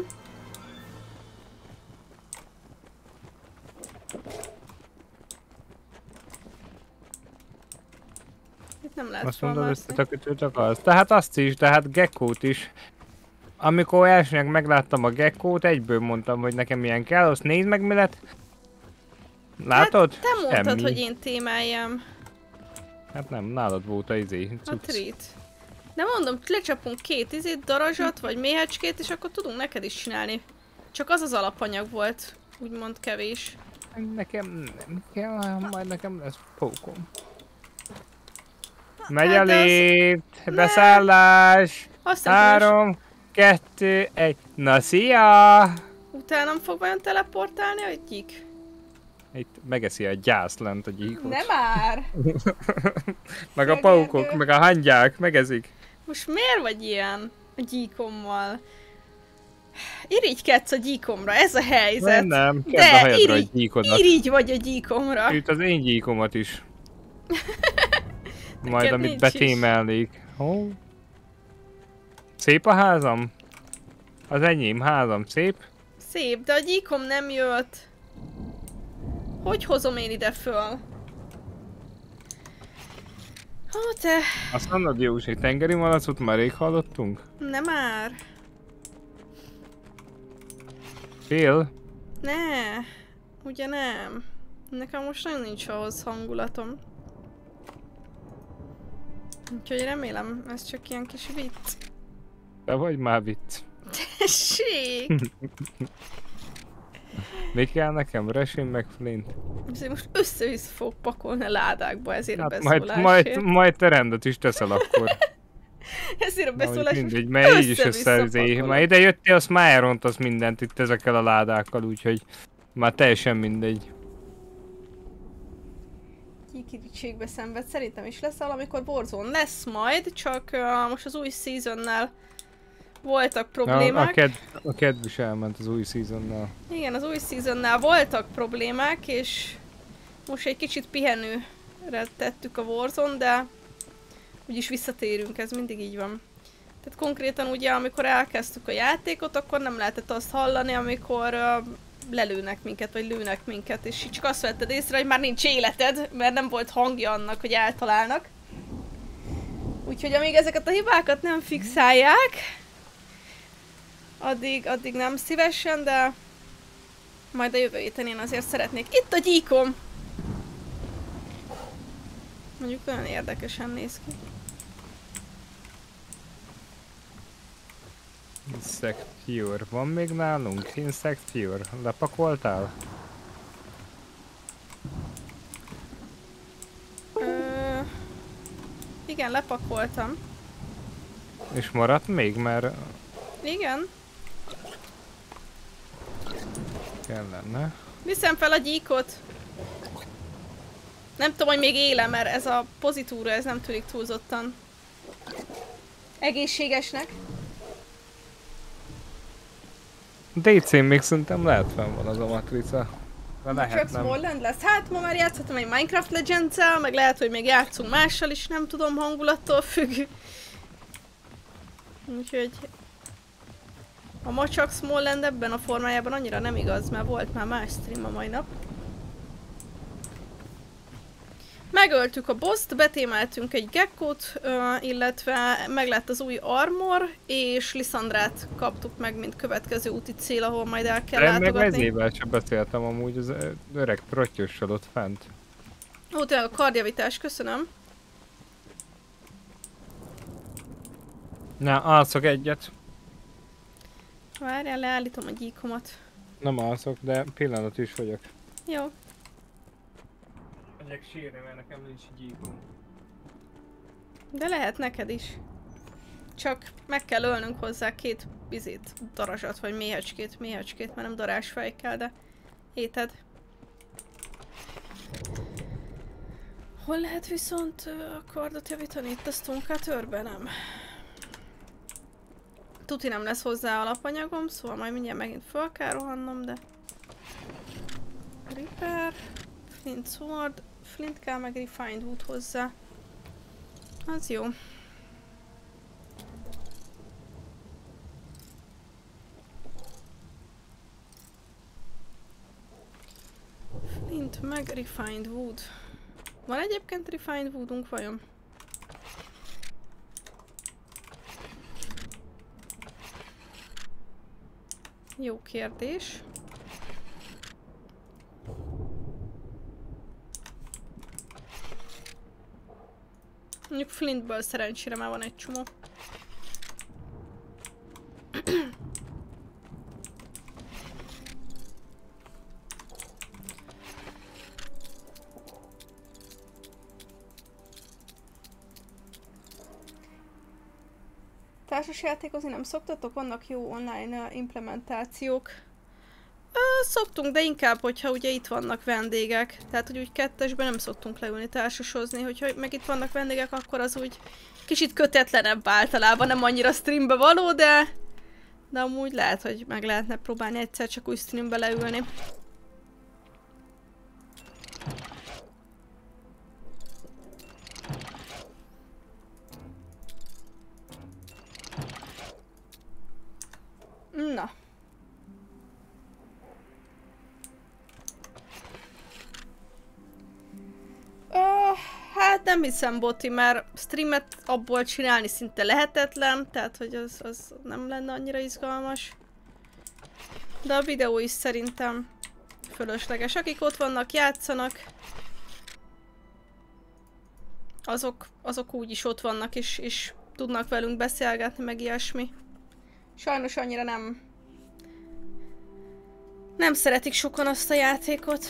Itt nem lehet Azt mondod, felmászni. összetakítőt akarsz. Tehát azt is, de hát gekkót is. Amikor elsőnek megláttam a gekkót, egyből mondtam, hogy nekem ilyen kell, azt nézd meg mi lett. Látod? Hát, te mondtad, Semmi. hogy én témáljam Hát nem, nálad volt a izé. a cucc. treat. De mondom, lecsapunk két izét, darazsat, vagy méhecskét, és akkor tudunk neked is csinálni. Csak az az alapanyag volt, úgymond kevés. Nekem nem kell, majd nekem lesz pókom. Megy Hát a de az- lift, Nem. beszállás, Aztán most három, kettő, egy, na szia! utánam fog vajon teleportálni a gyík? Itt megeszi a gyász lent a gyíkot. Nem már! Meg a Szegény paukok, Gergő. meg a hangyák, megezik. Most miért vagy ilyen a gyíkommal? Irigykedsz a gyíkomra, ez a helyzet. Nem, nem, kedd De a hajadra irigy- egy gyíkodnak. Irigy vagy a gyíkomra. Üt az én gyíkomat is. Majd amit nincs is. betémelnék. Ó. Szép a házam? Az enyém házam, szép? Szép, de a gyíkom nem jött. Hogy hozom én ide föl? Ó, te... Azt mondod, Józsi, tengeri malacot már rég hallottunk? Nem már. Fél? Ne. Ugye nem. Nekem most nagyon nincs ahhoz hangulatom. Úgyhogy remélem, ez csak ilyen kis vicc. Te vagy már vicc. Tessék! Mi kell nekem? Resin meg flint? Ezért most össze-vissza fog pakolni a ládákba ezért a Hát majd, beszólásért. majd, majd te rendet is teszel akkor. Ezért a Na, úgy beszólás most mindegy, mert így is össze-vissza összeizé. pakolod. Már ide jöttél, azt már elrontasz mindent itt ezekkel a ládákkal, úgyhogy már teljesen mindegy. Gyíkirítségbe szenved, szerintem is lesz valamikor Warzone lesz majd, csak uh, most az új seasonnál voltak A, a, problémák. kedv, a kedv is elment az új seasonnal. Igen, az új seasonnál voltak problémák, és most egy kicsit pihenőre tettük a Warzone, de úgyis visszatérünk, ez mindig így van. Tehát konkrétan ugye, amikor elkezdtük a játékot, akkor nem lehetett azt hallani, amikor uh, lelőnek minket, vagy lőnek minket, és így csak azt vetted észre, hogy már nincs életed, mert nem volt hangja annak, hogy eltalálnak. Úgyhogy amíg ezeket a hibákat nem fixálják, addig, addig nem szívesen, de majd a jövő héten én azért szeretnék. Itt a gyíkom! Mondjuk olyan érdekesen néz ki. Insect Pure. Van még nálunk? Insect Pure. Lepakoltál? Ö... Igen, lepakoltam. És maradt még, mert Igen. kellene. Viszem fel a gyíkot. Nem tudom, hogy még élem, mert ez a pozitúra, ez nem tűnik túlzottan egészségesnek. dé cén még szerintem lehet fenn van az a matrica. De lehet Csak nem. Smallland lesz. Hát ma már játszhatom egy Minecraft Legends-el, meg lehet, hogy még játszunk mással is, nem tudom, hangulattól függ. Úgyhogy... A ma csak Smallland ebben a formájában annyira nem igaz, mert volt már más stream a mai nap. Megöltük a boss-t, betémeltünk egy gekkót, illetve meg lett az új armor, és Lissandrát kaptuk meg, mint következő úti cél, ahol majd el kell De látogatni. meg ezével sem beszéltem amúgy az öreg prottyossal ott fent. Ó, tényleg a kardjavítás, köszönöm. Na, alszok egyet. Várjál, leállítom a gyíkomat. Nem alszok, de pillanat is vagyok. Jó. Megyek sírni, mert nekem nincs gyíkom. De lehet neked is. Csak meg kell ölnünk hozzá két bizét, darazsat, vagy méhecskét, méhecskét, mert nem darásfej kell, de éted. Hol lehet viszont a kardot javítani? Itt a Stonecutter-ben nem. Tuti nem lesz hozzá alapanyagom, szóval majd mindjárt megint föl kell rohannom, de... Repair, Flint Sword, Flint kell meg Refined Wood hozzá. Az jó. Flint meg Refined Wood. Van egyébként Refined Woodunk vajon? Jó kérdés. Mondjuk Flintből szerencsére már van egy csomó. Társasjátékozni nem szoktatok? Vannak jó online uh, implementációk. Ö, szoktunk, de inkább, hogyha ugye itt vannak vendégek. Tehát, hogy úgy kettesben nem szoktunk leülni társasozni. Hogyha meg itt vannak vendégek, akkor az úgy kicsit kötetlenebb általában. Nem annyira streambe való, de... De amúgy lehet, hogy meg lehetne próbálni egyszer csak úgy streambe leülni. Na. Uh, hát nem hiszem, Boti, mert streamet abból csinálni szinte lehetetlen, tehát hogy az, az nem lenne annyira izgalmas. De a videó is szerintem fölösleges. Akik ott vannak, játszanak, azok, azok úgyis ott vannak, és, és tudnak velünk beszélgetni, meg ilyesmi. Sajnos annyira nem... Nem szeretik sokan azt a játékot.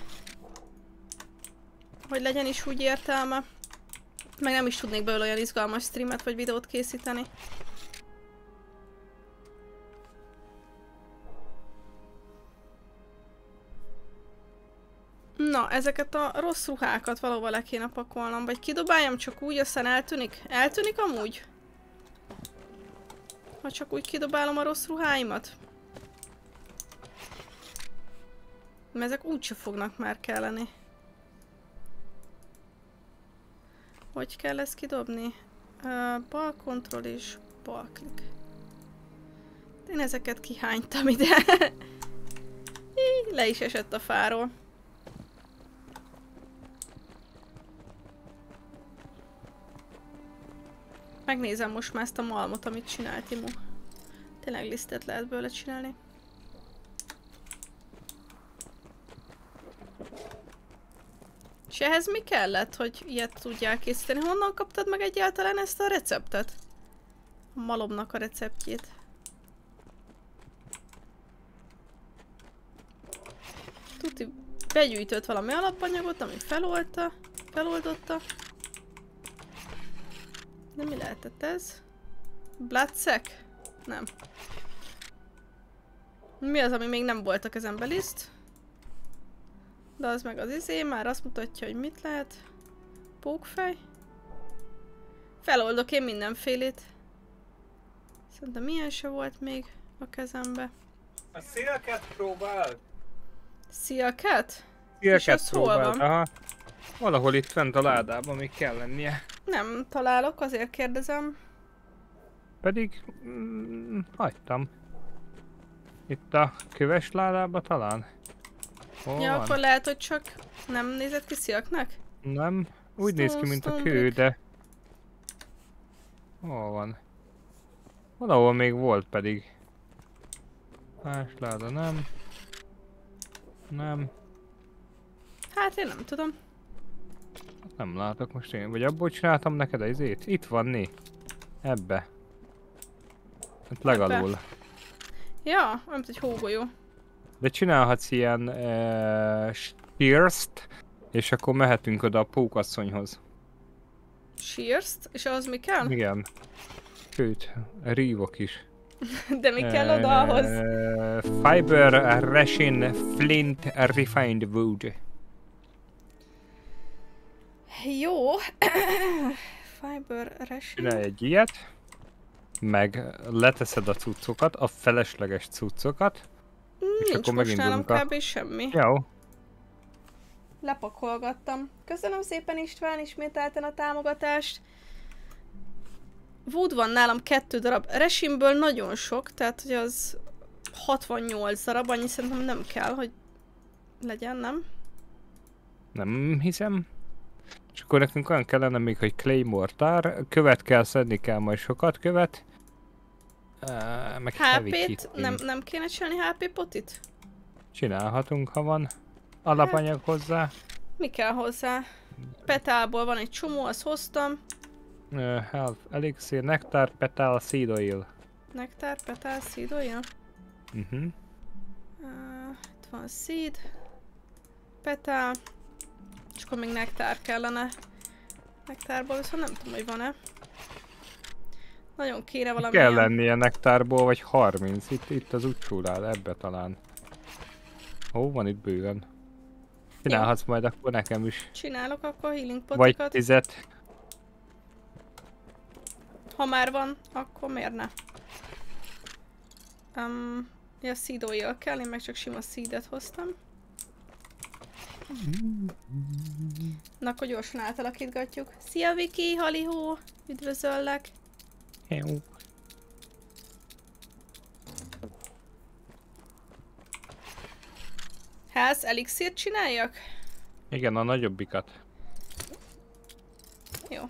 Hogy legyen is úgy értelme. Meg nem is tudnék belőle olyan izgalmas streamet vagy videót készíteni. Na, ezeket a rossz ruhákat valahol le kéne pakolnom. Vagy kidobáljam csak úgy, aztán eltűnik? Eltűnik amúgy? Ha csak úgy kidobálom a rossz ruháimat? Mert ezek úgyse fognak már kelleni. Hogy kell ezt kidobni? Uh, bal kontroll és bal klik. Én ezeket kihánytam ide. Le is esett a fáról. Megnézem most már ezt a malmot, amit csinált Timu. Tényleg lisztet lehet belőle csinálni. És ehhez mi kellett, hogy ilyet tudjál készíteni? Honnan kaptad meg egyáltalán ezt a receptet? A malomnak a receptjét. tuti begyűjtött valami alapanyagot, ami felolta, feloldotta. De mi lehetett ez? Bloodsack? Nem. Mi az, ami még nem volt a kezembe? Liszt? De az meg az izé, már azt mutatja, hogy mit lehet. Pókfej. Feloldok én mindenfélét. Szerintem ilyen se volt még a kezembe. A szélket próbál! Szélket? Szélket próbál, aha. Valahol itt fent a ládában még kell lennie. Nem találok, azért kérdezem. Pedig... Mm, hagytam. Itt a köves ládába talán? Hol Ja, van? akkor lehet, hogy csak nem nézett ki szilknek? Nem. Úgy néz ki, mint a kő, de... Hol van? Valahol még volt pedig. Más láda, nem. Nem. Hát én nem tudom. Nem látok most én. Vagy abból csináltam neked az izét? Itt van né. Ebbe. Itt legalul. Ja, nem egy hógolyó. De csinálhatsz ilyen uh, shears-t, és akkor mehetünk oda a pókasszonyhoz. Shears-t? És ahhoz mi kell? Igen. Sőt, rívok is. De mi kell oda ahhoz? Uh, fiber, resin, flint, refined wood. Jó. Fiber, resin. Csinálj egy ilyet. Meg leteszed a cuccokat, a felesleges cuccokat. És Nincs akkor most nálam megindulunk a... kb. Semmi. Jó. Lepakolgattam. Köszönöm szépen István ismételten a támogatást. Wood van nálam kettő darab. Resinből nagyon sok, tehát hogy az hatvannyolc darab, annyi szerintem nem kell, hogy legyen, nem? Nem hiszem. És akkor nekünk olyan kellene még, hogy clay mortar, követ kell szedni kell majd sokat követ. Uh, meg há heavy pét? kitting. Nem, nem kéne csinálni há pé potit? Csinálhatunk, ha van alapanyag hozzá. Mi kell hozzá? Petálból van egy csomó, azt hoztam. Uh, health, elixir, nektár, petál, seed oil. Nektár, petál, seed oil? Uh-huh. Uh, itt van seed. Petál. És akkor még nektár kellene. Nektárból viszont nem tudom, hogy van-e. Nagyon kéne valami. Kell lennie nektárból, vagy harminc. Itt, itt az útcsúlál, ebbe talán. Ó, van itt bőven. Csinálhatsz majd akkor nekem is. Csinálok akkor healing Vagy potokat. tizet. Ha már van, akkor miért ne? Um, ja, seed oil kell, én meg csak sima seedet hoztam. Na, akkor gyorsan átalakítgatjuk. Szia Viki, halihó! Üdvözöllek! Jó. Ház elixírt csináljak? Igen, a nagyobbikat. Jó.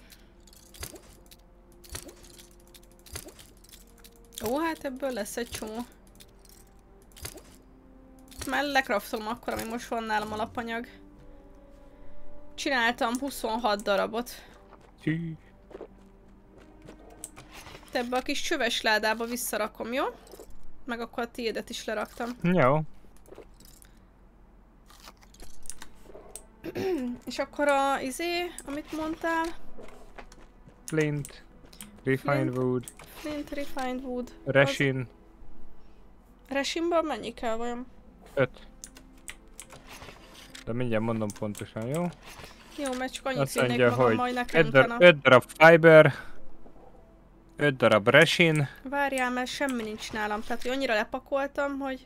Ó, hát ebből lesz egy csomó. Már lekraftolom akkor, ami most van nálam alapanyag. Csináltam huszonhat darabot. Hű. Ebbe a kis csöves ládába visszarakom, jó? Meg akkor a tiédet is leraktam. Jó. És akkor a izé, amit mondtál? Flint. Refined Flint. wood. Flint, refined wood. Resin. Az... Resinből mennyi kell vajon? öt. De mindjárt mondom pontosan, jó? Jó, mert csak annyit Azt vinnék mondja, magam, hogy majd nekem öt, dar utána. öt darab fiber. öt darab resin. Várjál, mert semmi nincs nálam, tehát hogy annyira lepakoltam, hogy...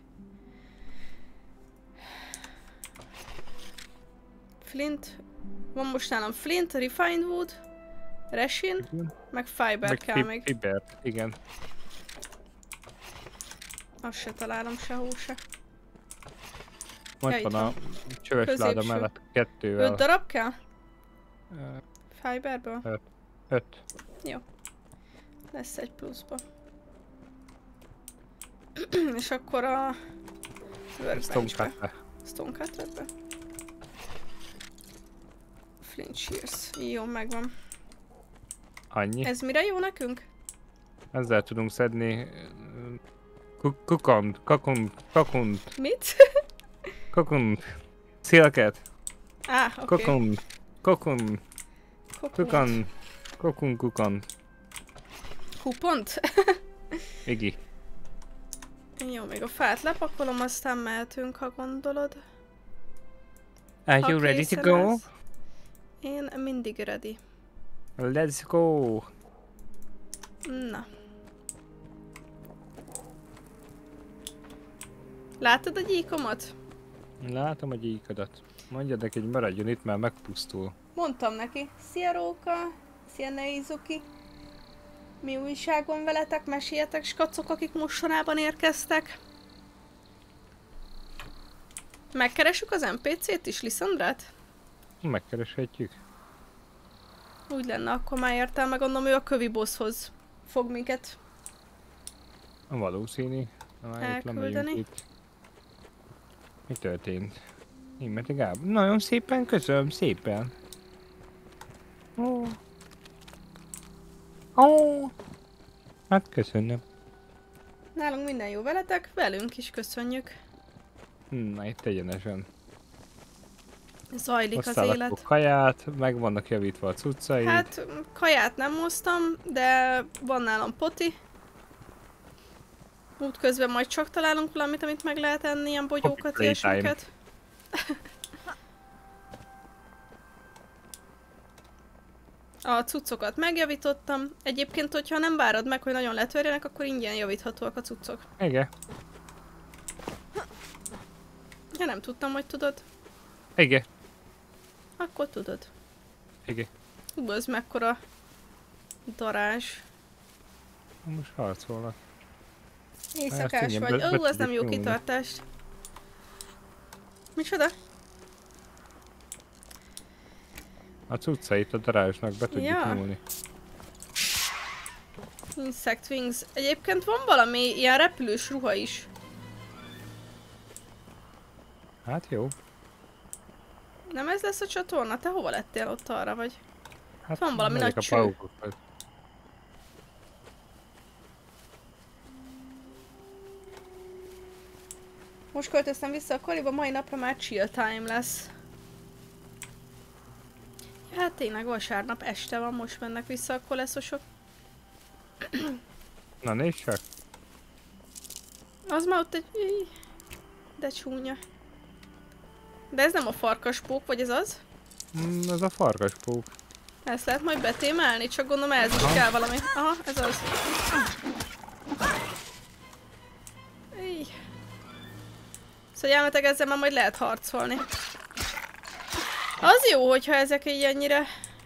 Flint. Van most nálam flint, refined wood, resin, meg fiber Meg kell fi még. fiber, igen. Azt se találom sehol se. Majd Ja, van itt a csöves láda Középső. mellett kettővel. öt darab kell? Ö, Fiberből? öt. Jó. Lesz egy pluszba. És akkor a... workbenchbe. Stonecutter. Stonecutterbe. Flint shears. Jó, megvan. Annyi. Ez mire jó nekünk? Ezzel tudunk szedni... Kukont, kakunt, kakunt, Mit? kakunt. Szilket. Á, oké. Okay. Kokon. Kokon. Kukon. Kokon kukon. Kupont? Igi. Jó, még a fát lepakolom, aztán mehetünk, ha gondolod. Are Ha you ready to készen go? állsz. Én mindig ready. Let's go. Na. Látod a gyíkomat? Látom a gyíkodat. Mondjad neki, hogy maradjon itt, mert megpusztul. Mondtam neki. Szia Róka, szia Neizuki. Mi újságon veletek? Meséljetek, skacok, akik mostanában érkeztek. Megkeressük az en pé cét is, Liszandrát? Megkereshetjük. Úgy lenne, akkor már értelme, gondolom ő a kövi bosshoz fog minket Valószínű. elküldeni. Itt. Mi történt? Németi Gábor. Nagyon szépen köszönöm, szépen. Ó. Oh. Ó. Oh. Hát köszönöm. Nálunk minden jó veletek, velünk is köszönjük. Na itt egyenesen. Zajlik az Hoztál élet. akkor kaját, meg vannak javítva a cuccaid. Hát kaját nem hoztam, de van nálam poti. Útközben majd csak találunk valamit, amit meg lehet enni, ilyen bogyókat, ilyesmiket. A cuccokat megjavítottam. Egyébként, hogyha nem várod meg, hogy nagyon letörjenek, akkor ingyen javíthatóak a cuccok. Igen. Ja, nem tudtam, hogy tudod. Igen. Akkor tudod. Igen. Hú, az mekkora darázs. Most harcolnak. Éjszakás vagy. Ó, oh, az nem jó kitartás. Micsoda? A cuccait a darázsnak be tudjuk Ja. nyúlni. Insect Wings. Egyébként van valami ilyen repülős ruha is. Hát jó. Nem ez lesz a csatorna? Te hova lettél ott arra vagy? Hát Van valami megyek nagy a cső. paukokhoz. Most költöztem vissza a koriba, mai napra már chill time lesz. Hát tényleg vasárnap este van, most mennek vissza a koleszosok. Na nézd csak. Az már ott egy... De csúnya. De ez nem a farkaspók, vagy ez az? Mm, ez a farkaspók. Ezt lehet majd betémálni, csak gondolom ez is kell valami. Aha, ez az. Íj. Szóval elmetek ezzel, már majd lehet harcolni. Az jó, hogyha ezek így ennyire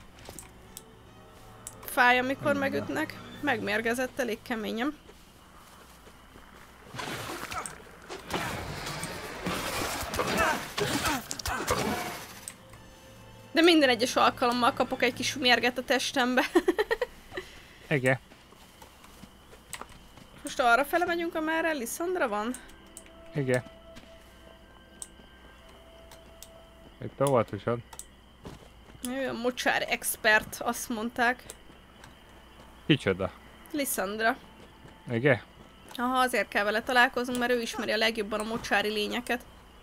fáj, amikor Igen. megütnek. Megmérgezett elég keményem. De minden egyes alkalommal kapok egy kis mérget a testembe. Igen. Most arra fele megyünk, amerre Liszandra van? Igen. Itt óvatosan. Ő a mocsár expert, azt mondták. Kicsoda? Liszandra. Igen? Aha, azért kell vele találkoznunk, mert ő ismeri a legjobban a mocsári lényeket.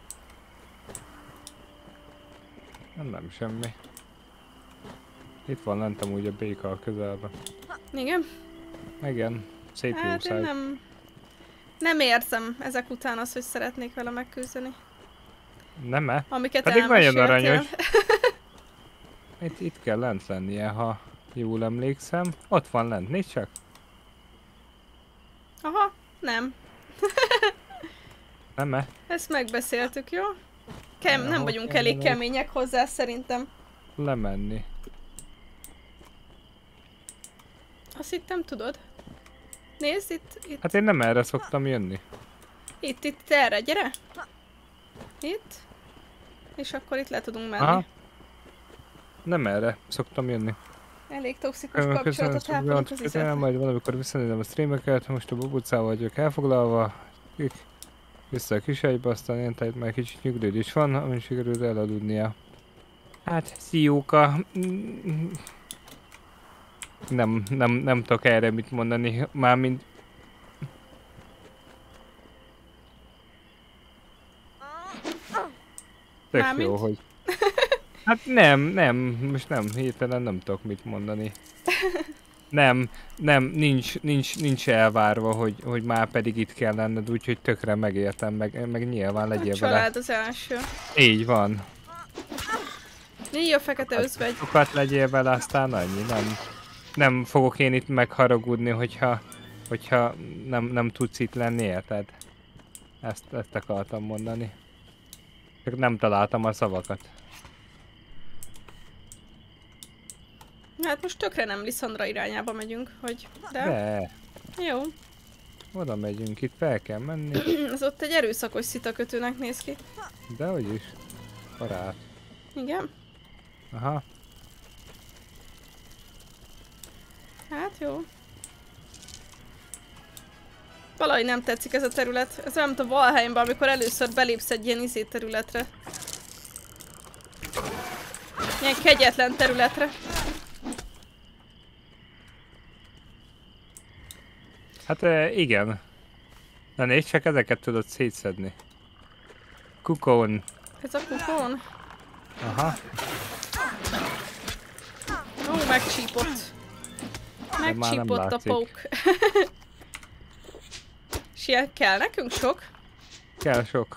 Nem, nem semmi. Itt van lent amúgy a béka a közelben. Igen? Igen. Szép jó Hát én száj. nem... Nem érzem ezek után azt, hogy szeretnék vele megküzdeni. Nem-e? Amiket Pedig nagyon elmeséltél. aranyos. Itt, itt kell lent lennie, ha jól emlékszem. Ott van lent, nézd csak. Aha, nem. Nem-e? Ezt megbeszéltük, jó? Kem, Ja, nem hogy vagyunk kell elég menni? kemények hozzá, szerintem. Lemenni. Azt hittem, tudod? Nézd, itt, itt, Hát én nem erre szoktam jönni. itt, itt, erre, gyere! Itt. És akkor itt le tudunk menni. Aha. Nem erre szoktam jönni. Elég toxikus kapcsolatot ápolunk az Köszönöm, majd valamikor visszanézem a streameket, most a bubucával vagyok elfoglalva. Vissza a kisegybe, aztán én tehát már kicsit nyugdíj is van, amin sikerült elaludnia. Hát, szióka. Nem, nem, nem tudok erre mit mondani, mármint... Tök Mármint? jó, hogy... Hát nem, nem, most nem, hirtelen nem tudok mit mondani. Nem, nem, nincs, nincs, nincs elvárva, hogy, hogy már pedig itt kell lenned, úgyhogy tökre megértem, meg, meg nyilván A legyél vele. család az első. Így van. Így a fekete özvegy. Sokat legyél vele, aztán annyi, nem, nem fogok én itt megharagudni, hogyha, hogyha nem, nem tudsz itt lenni, érted? Ezt, ezt akartam mondani. Csak nem találtam a szavakat. Hát most tökre nem Lissandra irányába megyünk, hogy... De... De, Jó. oda megyünk, itt fel kell menni. Ez ott egy erőszakos szitakötőnek néz ki. De hogy is. Barát. Igen? Aha. Hát jó. Valahogy nem tetszik ez a terület. Ez olyan, mint a Valheimban, amikor először belépsz egy ilyen izé területre. Ilyen kegyetlen területre. Hát e, igen. Na nézd, csak ezeket tudod szétszedni. Kukón. Ez a kukón? Aha. Ó, megcsípott. Megcsípott a látszik. pók. És ilyen kell nekünk sok? Kell sok.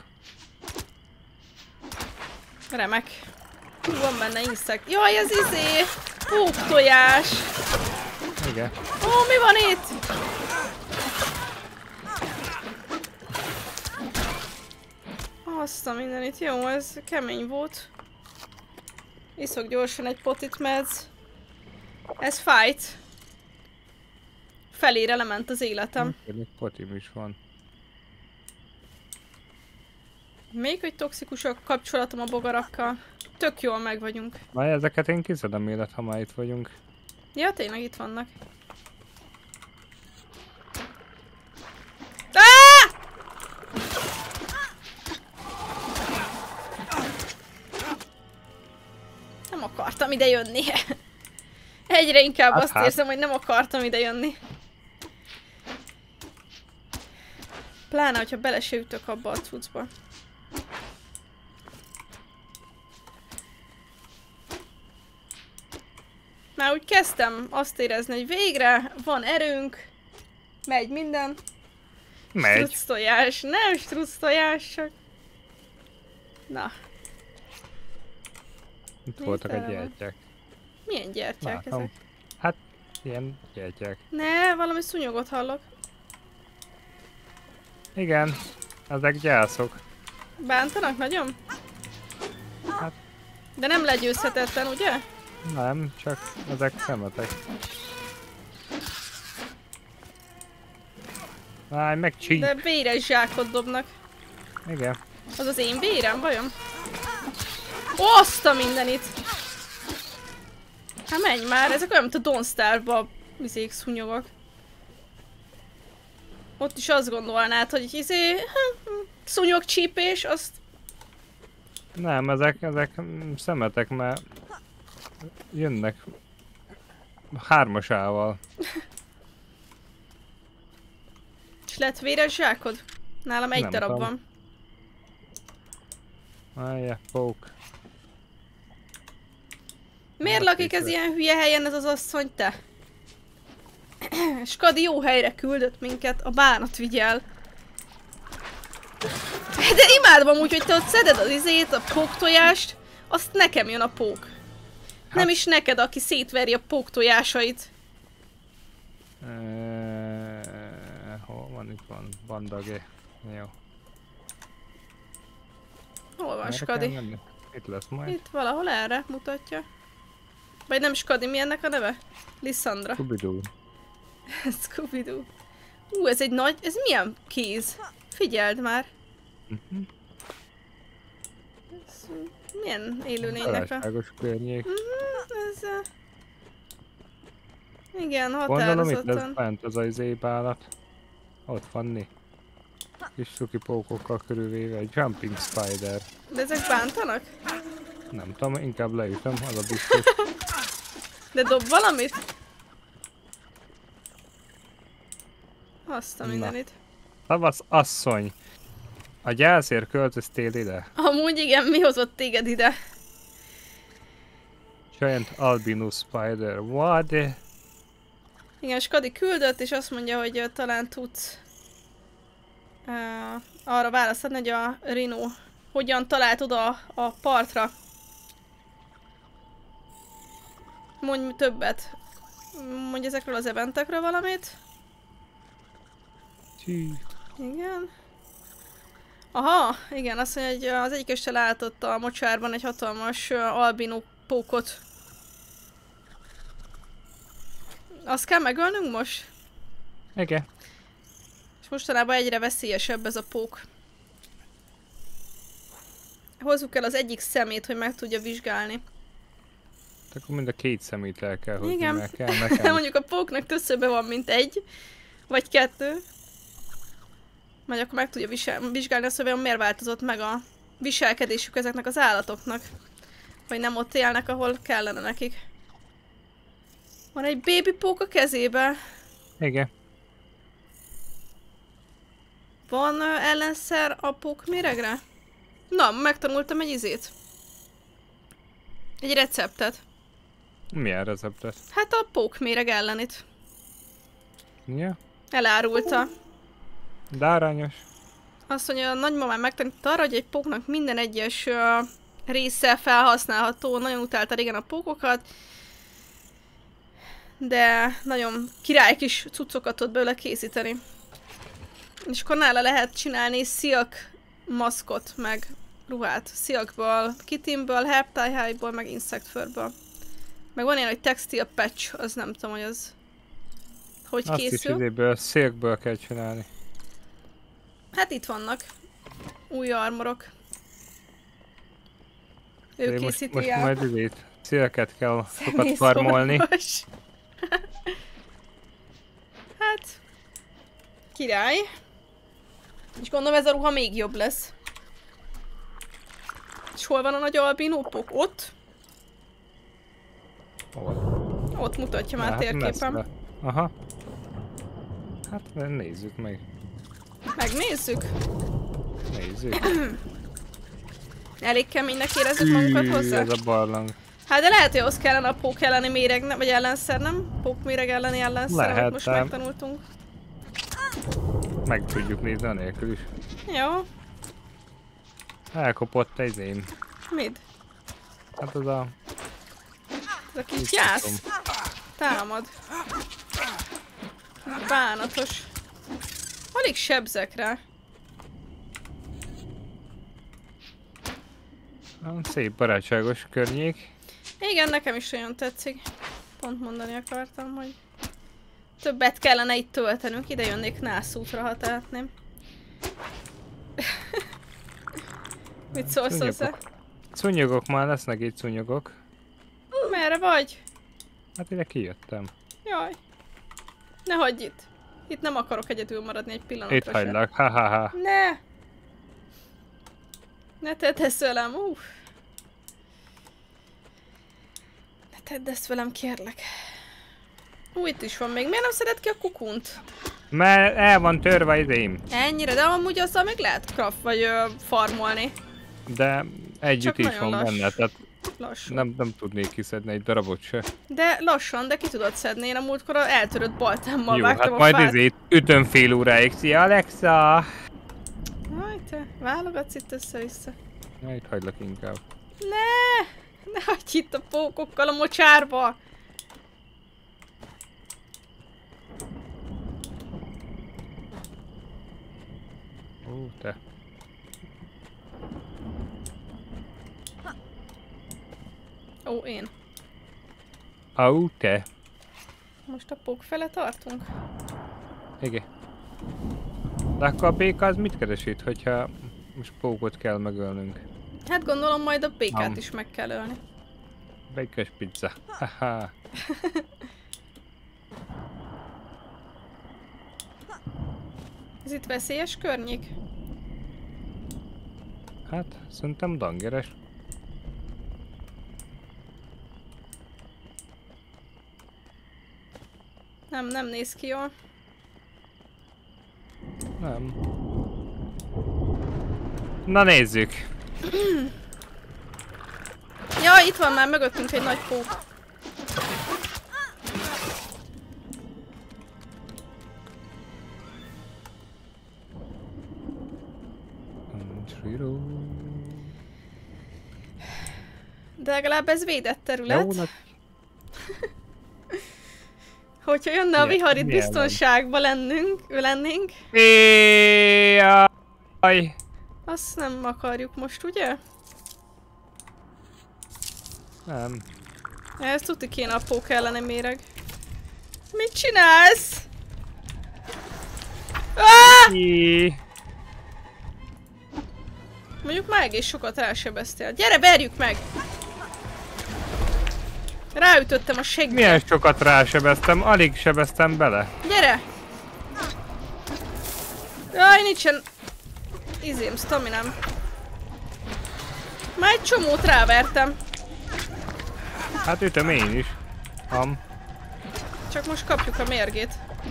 Remek. Hú, van benne inszekt. Jaj, ez izé! Pók tojás! Igen. Ó, mi van itt? Azt a mindenit. Jó, ez kemény volt. Iszok gyorsan egy potit, mert ez... Ez fájt. Felére lement az életem. Még potim is van. Még hogy toxikus a kapcsolatom a bogarakkal. Tök jól meg vagyunk. Na ezeket én kiszedem élet, ha már itt vagyunk. Ja, tényleg itt vannak. Ah! Nem akartam ide jönni. Egyre inkább Hát, azt hát. érzem, hogy nem akartam ide jönni. Pláne, hogyha bele se ütök abba a cuccba. Már úgy kezdtem azt érezni, hogy végre van erőnk, megy minden. Megy. Struc tojás, nem struc tojás, csak... Na, Itt voltak a Nézd el, gyertyák. milyen gyertyák Látom. ezek? Hát, ilyen gyertyák. Ne, valami szúnyogot hallok. Igen, ezek gyászok. Bántanak nagyon? Hát- De nem legyőzhetetlen, ugye? Nem, csak ezek szemetek. Állj, meg csíp. De véres zsákot dobnak. Igen. Az az én vérem, vajon? Azt a mindenit! Hát menj már, ezek olyan, mint a Don't Starve-ba izék szúnyogok. Ott is azt gondolnád, hogy izé... szúnyogcsípés, azt... Nem, ezek, ezek mm, szemetek, mert jönnek hármasával. És lett véres zsákod? Nálam egy Nem darab tudom. van. Állja, pók. Miért Hát, lakik ez vicces. ilyen hülye helyen ez az asszony, te? Skadi jó helyre küldött minket, a bánat vigyel. De imádom úgy, hogy te ott szeded az izét, a póktojást, azt nekem jön a pók. Hát... Nem is neked, aki szétveri a póktojásait. Eee, hol van? Itt van. Bandage. Jó. Hol van Erre Skadi? kell menni? Itt lesz majd. Itt valahol erre mutatja. Vagy nem Skadi, mi ennek a neve? Lissandra. Scooby-Doo. Scooby-Doo. Ú, ez egy nagy... Ez milyen kéz? Figyeld már. Mhm. Ez milyen élőlénynek a... Varázságos környék. Mhm, ez... a- Igen, Gondolom itt lesz határozottan. bent az az ébálat. Ott van né. Kis cuki pókokkal körülvéve egy jumping spider. De ezek bántanak? Nem tudom, inkább leütöm, az a biztos. De dob valamit? Azt a Na. mindenit. Szavasz asszony! A gyászért költöztél ide? Amúgy igen, mi hozott téged ide? Giant albino spider. What? Igen, Skadi küldött, és azt mondja, hogy uh, talán tudsz uh, arra választ adni, hogy a Rino hogyan talált oda a partra. Mondj többet. Mondj ezekről az eventekről valamit. Csí. Igen. Aha, igen, azt mondja, hogy az egyik este látott a mocsárban egy hatalmas uh, albino pókot. Azt kell megölnünk most? Igen. És mostanában egyre veszélyesebb ez a pók. Hozzuk el az egyik szemét, hogy meg tudja vizsgálni. Akkor mind a két szemét el kell hozni, Igen. mert kell nekem. Mondjuk a póknak többszörben van, mint egy. Vagy kettő. Majd akkor meg tudja visel- vizsgálni azt, hogy vajon miért változott meg a viselkedésük ezeknek az állatoknak. Vagy nem ott élnek, ahol kellene nekik. Van egy baby pók a kezébe. Igen. Van uh, ellenszer a pók méregre? Na, megtanultam egy izét. Egy receptet. Milyen receptet? Hát a pók méreg ellenit. Ja. Elárulta. De aranyos. Azt mondja, a nagymamám megtanította arra, hogy egy póknak minden egyes uh, része felhasználható. Nagyon utálta régen a pókokat. De nagyon király kis cuccokat tud belőle készíteni. És akkor nála lehet csinálni szilk maszkot, meg ruhát. Szilkból, kitimből, herptie-ból, meg insect fur-ből. Meg van ilyen, hogy textil patch, az nem tudom, hogy az hogy Azt készül. is idéből, szilkből kell csinálni. Hát itt vannak új armorok. Ő Most, készíti most el. majd idét. Szilket kell sokat Szemész farmolni. orvos. Hát... Király. És gondolom ez a ruha még jobb lesz. És hol van a nagy albinó pók? Ott? Hol? Ott mutatja már Hát térképen. messze. Aha. Hát nézzük meg. Megnézzük. Nézzük. Elég keménynek érezzük magunkat hozzá? Ez a barlang. Hát de lehet, hogy ahhoz kellene a pók elleni méreg, ne, vagy ellenszer, nem? Pók méreg elleni ellenszer, Lehet, amit most ám. megtanultunk. Meg tudjuk nézni anélkül is. Jó. Elkopott egy én. Mit? Hát az a... Ez a kis gyász. Támad. Bánatos. Alig sebzek rá. Szép barátságos környék. Igen, nekem is nagyon tetszik. Pont mondani akartam, hogy többet kellene itt töltenünk. Ide jönnék nászútra, ha tehetném. Mit szólsz hozzá? Szúnyogok már lesznek itt szúnyogok. Merre vagy? Hát ide kijöttem. Jaj. Ne hagyj itt. Itt nem akarok egyedül maradni egy pillanatra Itt se. hagylak, ha ha ha. Ne! Ne tedd ezt velem, uff. Ne tedd ezt velem, kérlek. Ú, itt is van még. Miért nem szeded ki a kukunt? Mert el van törve idém. Ennyire, de amúgy azzal meg lehet craft vagy ö, farmolni. De együtt Csak is nagyon van lassú. benne, tehát Lassan. nem, nem tudnék kiszedni egy darabot se. De lassan, de ki tudod szedni. Én a múltkor a eltörött baltámmal Jó, vágtam hát a majd fát. ezért ütöm fél óráig. Szia Alexa! Aj, te válogatsz itt össze-vissza. Na, itt hagylak inkább. Ne! Ne hagyj itt a pókokkal a mocsárba! Ó, te. Ó, én. Ó, te. Most a pók fele tartunk? Igen. De akkor a béka az mit keres itt, hogyha most pókot kell megölnünk? Hát gondolom majd a békát Am. is meg kell ölni. Békás pizza. Haha. Ez itt veszélyes környék? Hát, szerintem dangeres. Nem, nem néz ki jól. Nem. Na nézzük. Ja, itt van már mögöttünk egy nagy pók. De legalább ez védett terület. Jó, na... Hogyha jönne a vihar, itt biztonságban lennünk, lennénk. Éjjjjjj. Azt nem akarjuk most, ugye? Nem. Ez tuti kéne a pók ellene méreg. Mit csinálsz? Ah! Mondjuk már egész sokat rásebeztél. Gyere, verjük meg! Ráütöttem a seggbe. Milyen sokat rásebeztem, alig sebeztem bele. Gyere! Jaj, nincsen... Izém, staminám. Már egy csomót rávertem. Hát ütöm én is. Am. Csak most kapjuk a mérgét.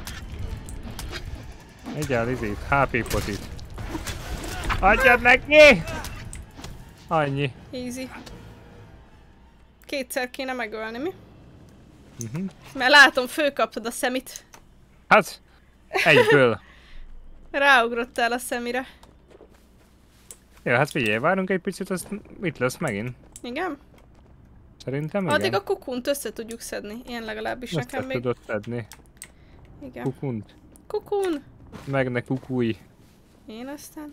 Egyel izét, há pé potit. Adjad neki! Annyi. Easy. Kétszer kéne megölni, mi? Uh-huh. Mert látom, fölkaptad a szemit. Hát, egyből. Ráugrottál a szemire. Jó, hát figyelj, várunk egy picit, azt itt lesz megint. Igen? Szerintem igen. Addig a kukunt össze tudjuk szedni. Én legalábbis Össze nekem még... tudod szedni. Igen. Kukunt. Kukun! Meg ne kukulj. Én aztán...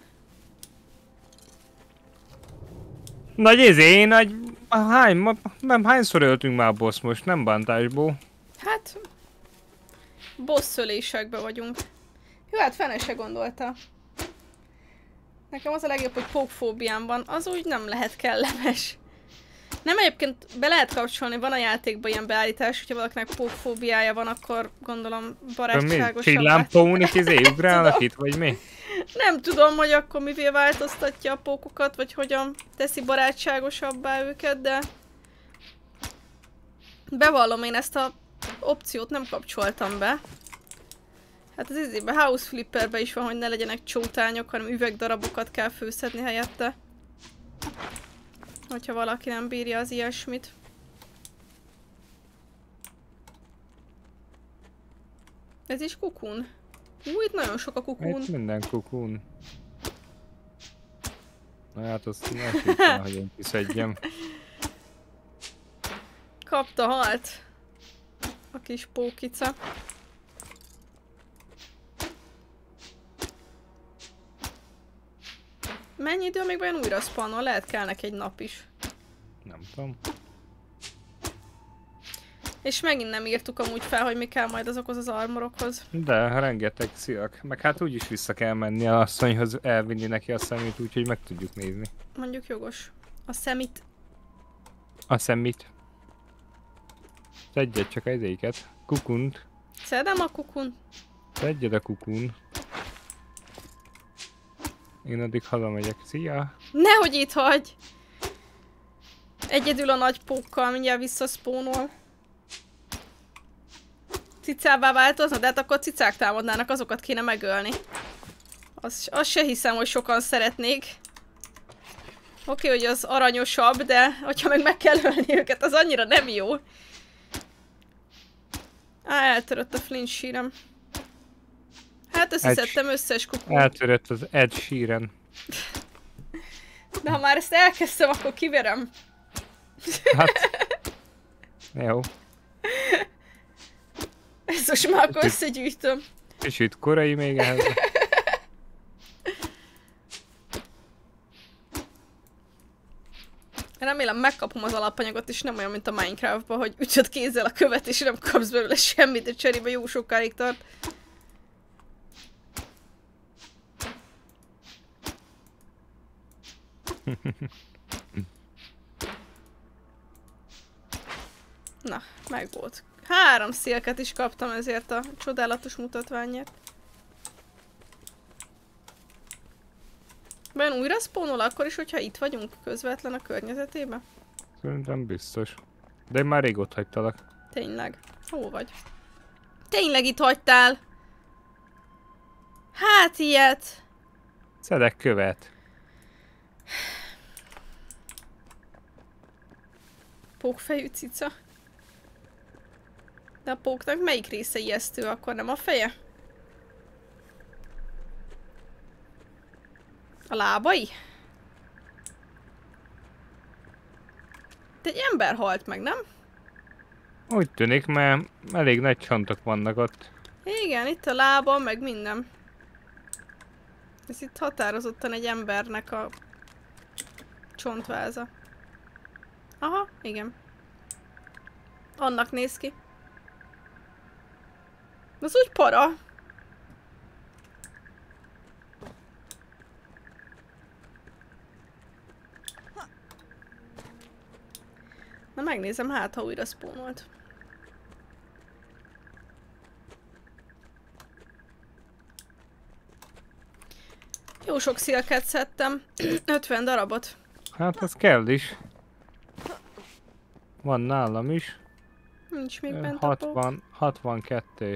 Nagy izé, nagy... Hány, ma, nem, hányszor öltünk már boss most, nem bántásból? Hát... bosszölésekbe vagyunk. Jó, hát fene se gondolta. Nekem az a legjobb, hogy pókfóbiám van, az úgy nem lehet kellemes. Nem, egyébként be lehet kapcsolni, van a játékban ilyen beállítás, hogyha valakinek pókfóbiája van, akkor gondolom barátságosabb. Csillámpónik izé ugrálnak itt, vagy mi? Nem tudom, hogy akkor mivel változtatja a pókokat, vagy hogyan teszi barátságosabbá őket, de... Bevallom, én ezt a opciót nem kapcsoltam be. Hát az izébe, House Flipperbe is van, hogy ne legyenek csótányok, hanem üvegdarabokat kell főszedni helyette. Hogyha valaki nem bírja az ilyesmit. Ez is kukun. Ú, itt nagyon sok a kukun. Itt minden kukun. Na hát azt nem hittem, hogy én kiszedjem. Kapta, halt. A kis pókica. Mennyi idő, még vajon újra spawnol? Lehet kell neki egy nap is. Nem tudom. És megint nem írtuk amúgy fel, hogy mi kell majd azokhoz az armorokhoz. De rengeteg szilak. Meg hát úgyis vissza kell menni a asszonyhoz, elvinni neki a szemét, úgyhogy meg tudjuk nézni. Mondjuk jogos. A szemit. A szemét. Szedjed csak az éket. Kukunt. Szedem a kukun. Szedjed a kukun. Én addig hazamegyek. Szia! Nehogy itt hagy! Egyedül a nagy pókkal mindjárt visszaszpónol. Cicává változna, de hát akkor cicák támadnának, azokat kéne megölni. Azt, azt se hiszem, hogy sokan szeretnék. Oké, okay, hogy az aranyosabb, de hogyha meg meg kell ölni őket, az annyira nem jó. Á, eltörött a flint sírem. Hát összeszedtem összes kukut. Eltörött az Ed Sheeran. De ha már ezt elkezdtem, akkor kiverem. Hát... Jó. Ezt most már akkor összegyűjtöm. Kicsit korai még ehhez. Remélem megkapom az alapanyagot, és nem olyan, mint a Minecraftban, hogy ütöd kézzel a követ, és nem kapsz belőle semmit, de cserébe jó sokáig tart. Na, meg volt. Három szélket is kaptam ezért a csodálatos mutatványért. Vajon újra spawnol akkor is, hogyha itt vagyunk közvetlen a környezetében? Szerintem biztos. De én már rég ott hagytalak. Tényleg. Hol vagy? Tényleg itt hagytál? Hát ilyet. Szedek követ. Pókfejű cica. De a póknak melyik része ijesztő, akkor nem a feje? A lábai? De egy ember halt meg, nem? Úgy tűnik, mert elég nagy csontok vannak ott. Igen, itt a lába, meg minden. Ez itt határozottan egy embernek a csontváza. Aha, igen. Annak néz ki. Az úgy para. Na megnézem, hát ha újra spawnolt. Jó sok szilket szedtem. ötven darabot. Hát az kell is. Van nálam is. Nincs még bent a pók. hatvan, hatvankettő.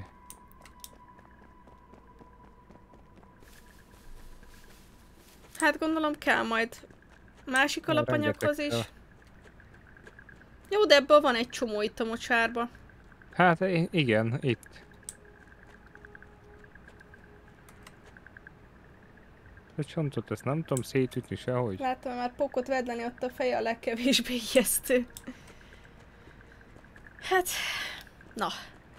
Hát gondolom kell majd másik alapanyaghoz is. Rengeteg. Jó, de ebből van egy csomó itt a mocsárba. Hát i- igen, itt. A csontot ezt nem tudom szétütni sehogy. Látom, már pókot vedleni, ott a feje a legkevésbé ijesztő. Hát, na.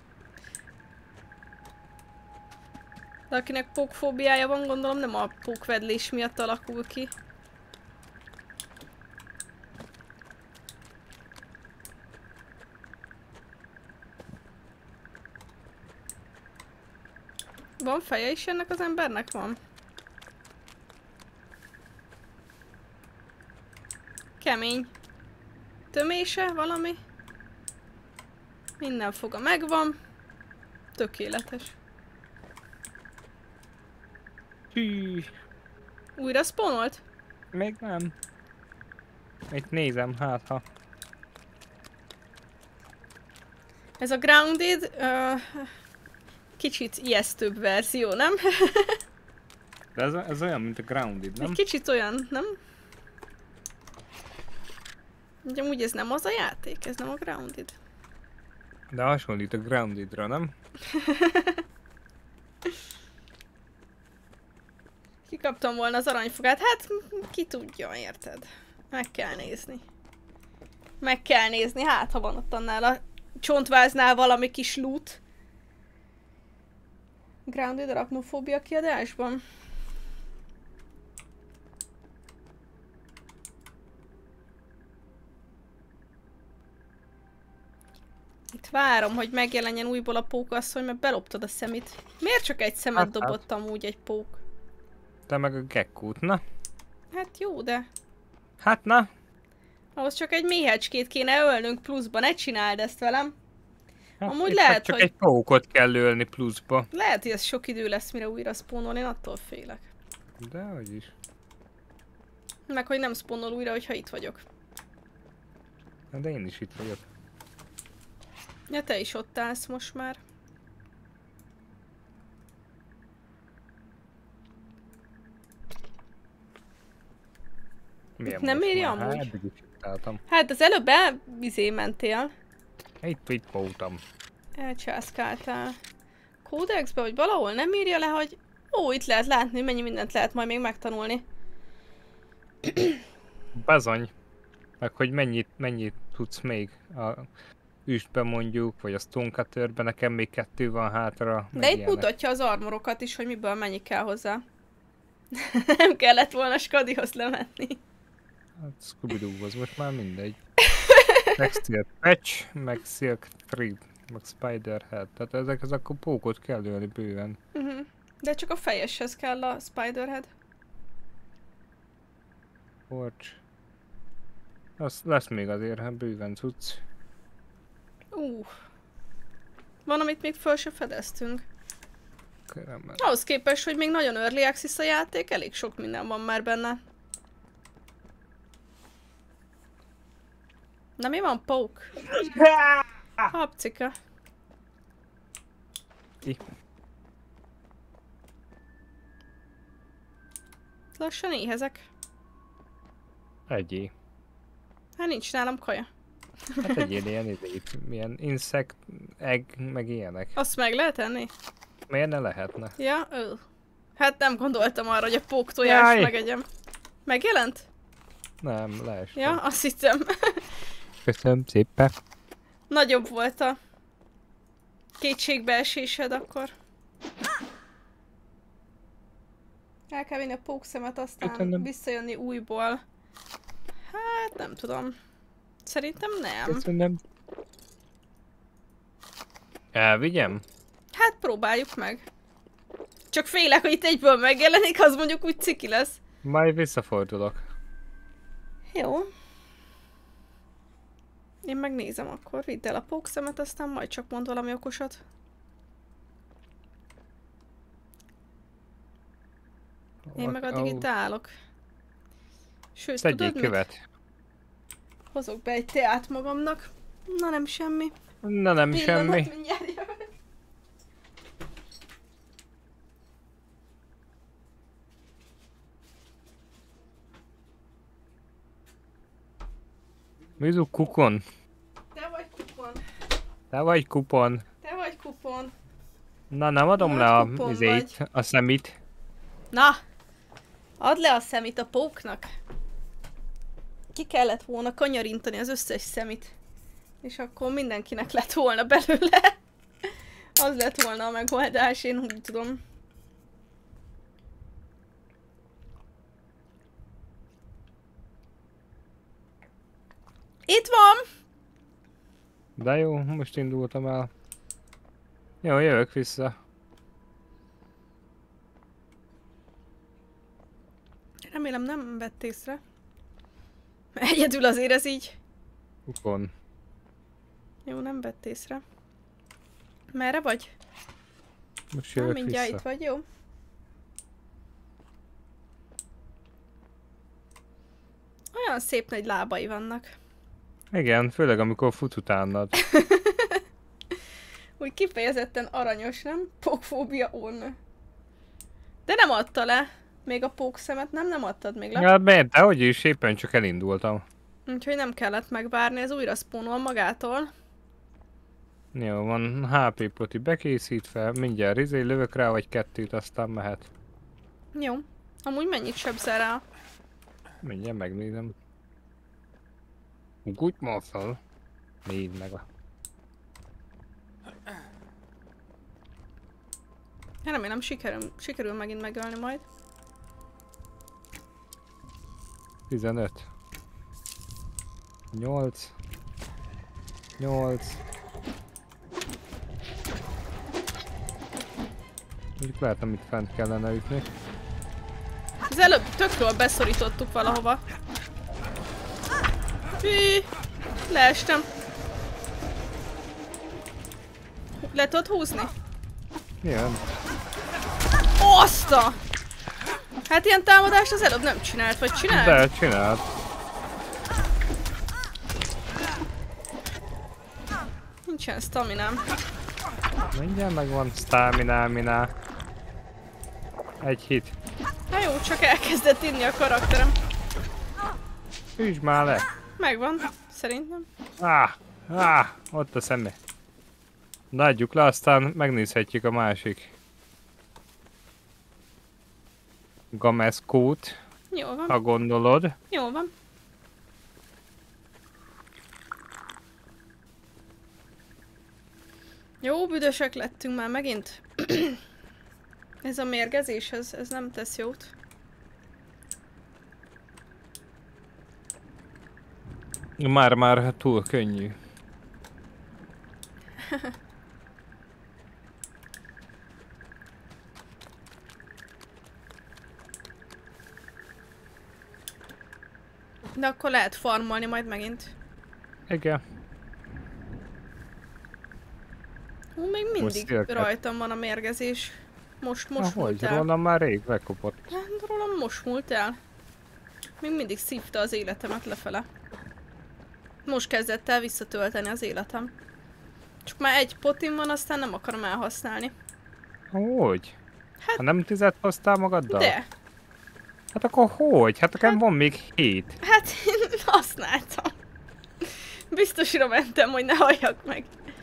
De akinek pókfóbiája van, gondolom nem a pókvedlés miatt alakul ki. Van feje is ennek az embernek? Van. Kemény. Tömése valami? Minden foga megvan. Tökéletes. Hű, Újra spawnolt? még nem. Itt nézem, hát ha. Ez a Grounded uh, kicsit ijesztőbb verzió, nem? De ez, ez olyan, mint a Grounded, nem? Egy kicsit olyan, nem? Ugye úgy ez nem az a játék, ez nem a Grounded. De hasonlít a Groundedra, nem? Kikaptam volna az aranyfogát, hát ki tudja, érted? Meg kell nézni. Meg kell nézni, hát ha van ott annál a csontváznál valami kis loot. Grounded arachnofóbia kiadásban. Itt várom, hogy megjelenjen újból a pókasszony, mert beloptad a szemét. Miért csak egy szemet Hát, dobott amúgy egy pók? Te meg a gekkót, na? Hát jó, de Hát na? ahhoz csak egy méhecskét kéne ölnünk pluszba, ne csináld ezt velem. Hát Amúgy itt lehet, csak hogy- egy pókot kell ölni pluszba. Lehet, hogy ez sok idő lesz, mire újra spawnol, én attól félek. Dehogy is. Meg, hogy nem spawnol újra, hogyha itt vagyok. De én is itt vagyok. Ja, te is ott állsz most már. Milyen Nem most éri már? amúgy? Hát, eddig is itt álltam. Hát az előbb el vizé mentél. Itt, itt voltam. Elcsászkáltál. Kódexbe, vagy valahol nem írja le, hogy ó, itt lehet látni, mennyi mindent lehet majd még megtanulni. Bazony. Meg hogy mennyit, mennyit tudsz még a üstben mondjuk, vagy a Stonecutter-ben, nekem még kettő van hátra. De meg itt ilyenek. mutatja az armorokat is, hogy miből mennyi kell hozzá. Nem kellett volna Skadihoz lemenni. Hát Scooby-Doo, az most már mindegy. Meg Steel Patch, meg Silk Thread, meg Spiderhead. Tehát ezek az akkor pókot kell ölni bőven. Uh-huh. De csak a fejeshez kell a Spiderhead. Forge. Az lesz még azért, hát bőven cucc. Uh. Van, amit még föl se fedeztünk. Körömmel. Ahhoz képest, hogy még nagyon early access a játék, elég sok minden van már benne. Na mi van, Poke? Hapcika. Ki? Lassan éhezek. Egyé. Hát nincs nálam kaja. Hát egy ilyen, ilyen izét, milyen insect, egg, meg ilyenek. Azt meg lehet enni? Miért ne lehetne? Ja, ö. Hát nem gondoltam arra, hogy a pók tojást megegyem. Megjelent? Nem, leestem. Ja, azt hittem. Köszönöm szépen. Nagyobb volt a kétségbeesésed akkor. El kell vinni a pókszemet, aztán Köszönöm. visszajönni újból. Hát nem tudom. Szerintem nem. Köszönöm. Elvigyem? Hát próbáljuk meg. Csak félek, hogy itt egyből megjelenik, az mondjuk úgy ciki lesz. Majd visszafordulok. Jó. Én megnézem akkor, vidd el a pókszemet, aztán majd csak mond valami okosat. Én meg addig itt állok. Sőt, tudod mit? Követ. Hozok be egy teát magamnak. Na nem semmi. Na nem Pillanat, semmi. mindjárt jövök. Mizu kukon. Te vagy kupon. Te vagy kupon. Te vagy kupon. Na nem adom Nagy le a kupon izét, vagy. a szemét. Na! Add le a szemét a póknak. Ki kellett volna kanyarintani az összes szemét. És akkor mindenkinek lett volna belőle. Az lett volna a megoldás, én úgy tudom. Itt van! De jó, most indultam el. Jó, jövök vissza. Remélem nem vett észre. Egyedül azért ez így. Kukon. Jó, nem vett észre. Merre vagy? Most Na, jövök mindjárt vissza. itt vagy, jó? Olyan szép nagy lábai vannak. Igen, főleg amikor fut utánad. Úgy kifejezetten aranyos, nem? Pókfóbia on. De nem adta le. Még a pókszemet nem, nem adtad még le. Ja, miért? Dehogy is, éppen csak elindultam. Úgyhogy nem kellett megvárni, ez újra spawnol magától. Jó, van há pé poti bekészítve, mindjárt izé lövök rá, vagy kettőt, aztán mehet. Jó. Amúgy mennyit sebzel rá? Mindjárt megnézem. Úgy ma fel. Nézd meg. Én remélem sikerül, sikerül megint megölni majd. tizenöt. nyolc. nyolc. Mondjuk lehet, amit fent kellene ütni. Az előbb tökről beszorítottuk valahova. Hű, leestem. Le tudod húzni? Jön. Oszta! Hát ilyen támadást az előbb nem csinált, vagy csinált? De csináld. Nincsen staminám. Mindjárt megvan stamina-miná. Egy hit. Na jó, csak elkezdett inni a karakterem. Üsd már le. Megvan, szerintem. Ah, ah, ott a szeme. Na, adjuk le, aztán megnézhetjük a másik. Gameszkót, Jó van, ha gondolod. jó van. Jó, büdösek lettünk már megint. Ez a mérgezés, ez, ez nem tesz jót. Már-már túl könnyű. De akkor lehet farmolni majd megint. Igen. Hú, még mindig szélket. rajtam van a mérgezés. Most, most Ahogy, múlt el. rólam már rég lekopott. Hát, rólam most múlt el. Még mindig szívta az életemet lefele. Most kezdett el visszatölteni az életem. Csak már egy potim van, aztán nem akarom elhasználni. Hogy? Hát- Ha nem tizet hoztál magaddal? De, Hát akkor hogy? Hát nekem van még hét. hát én használtam. Biztosra mentem, hogy ne halljak meg.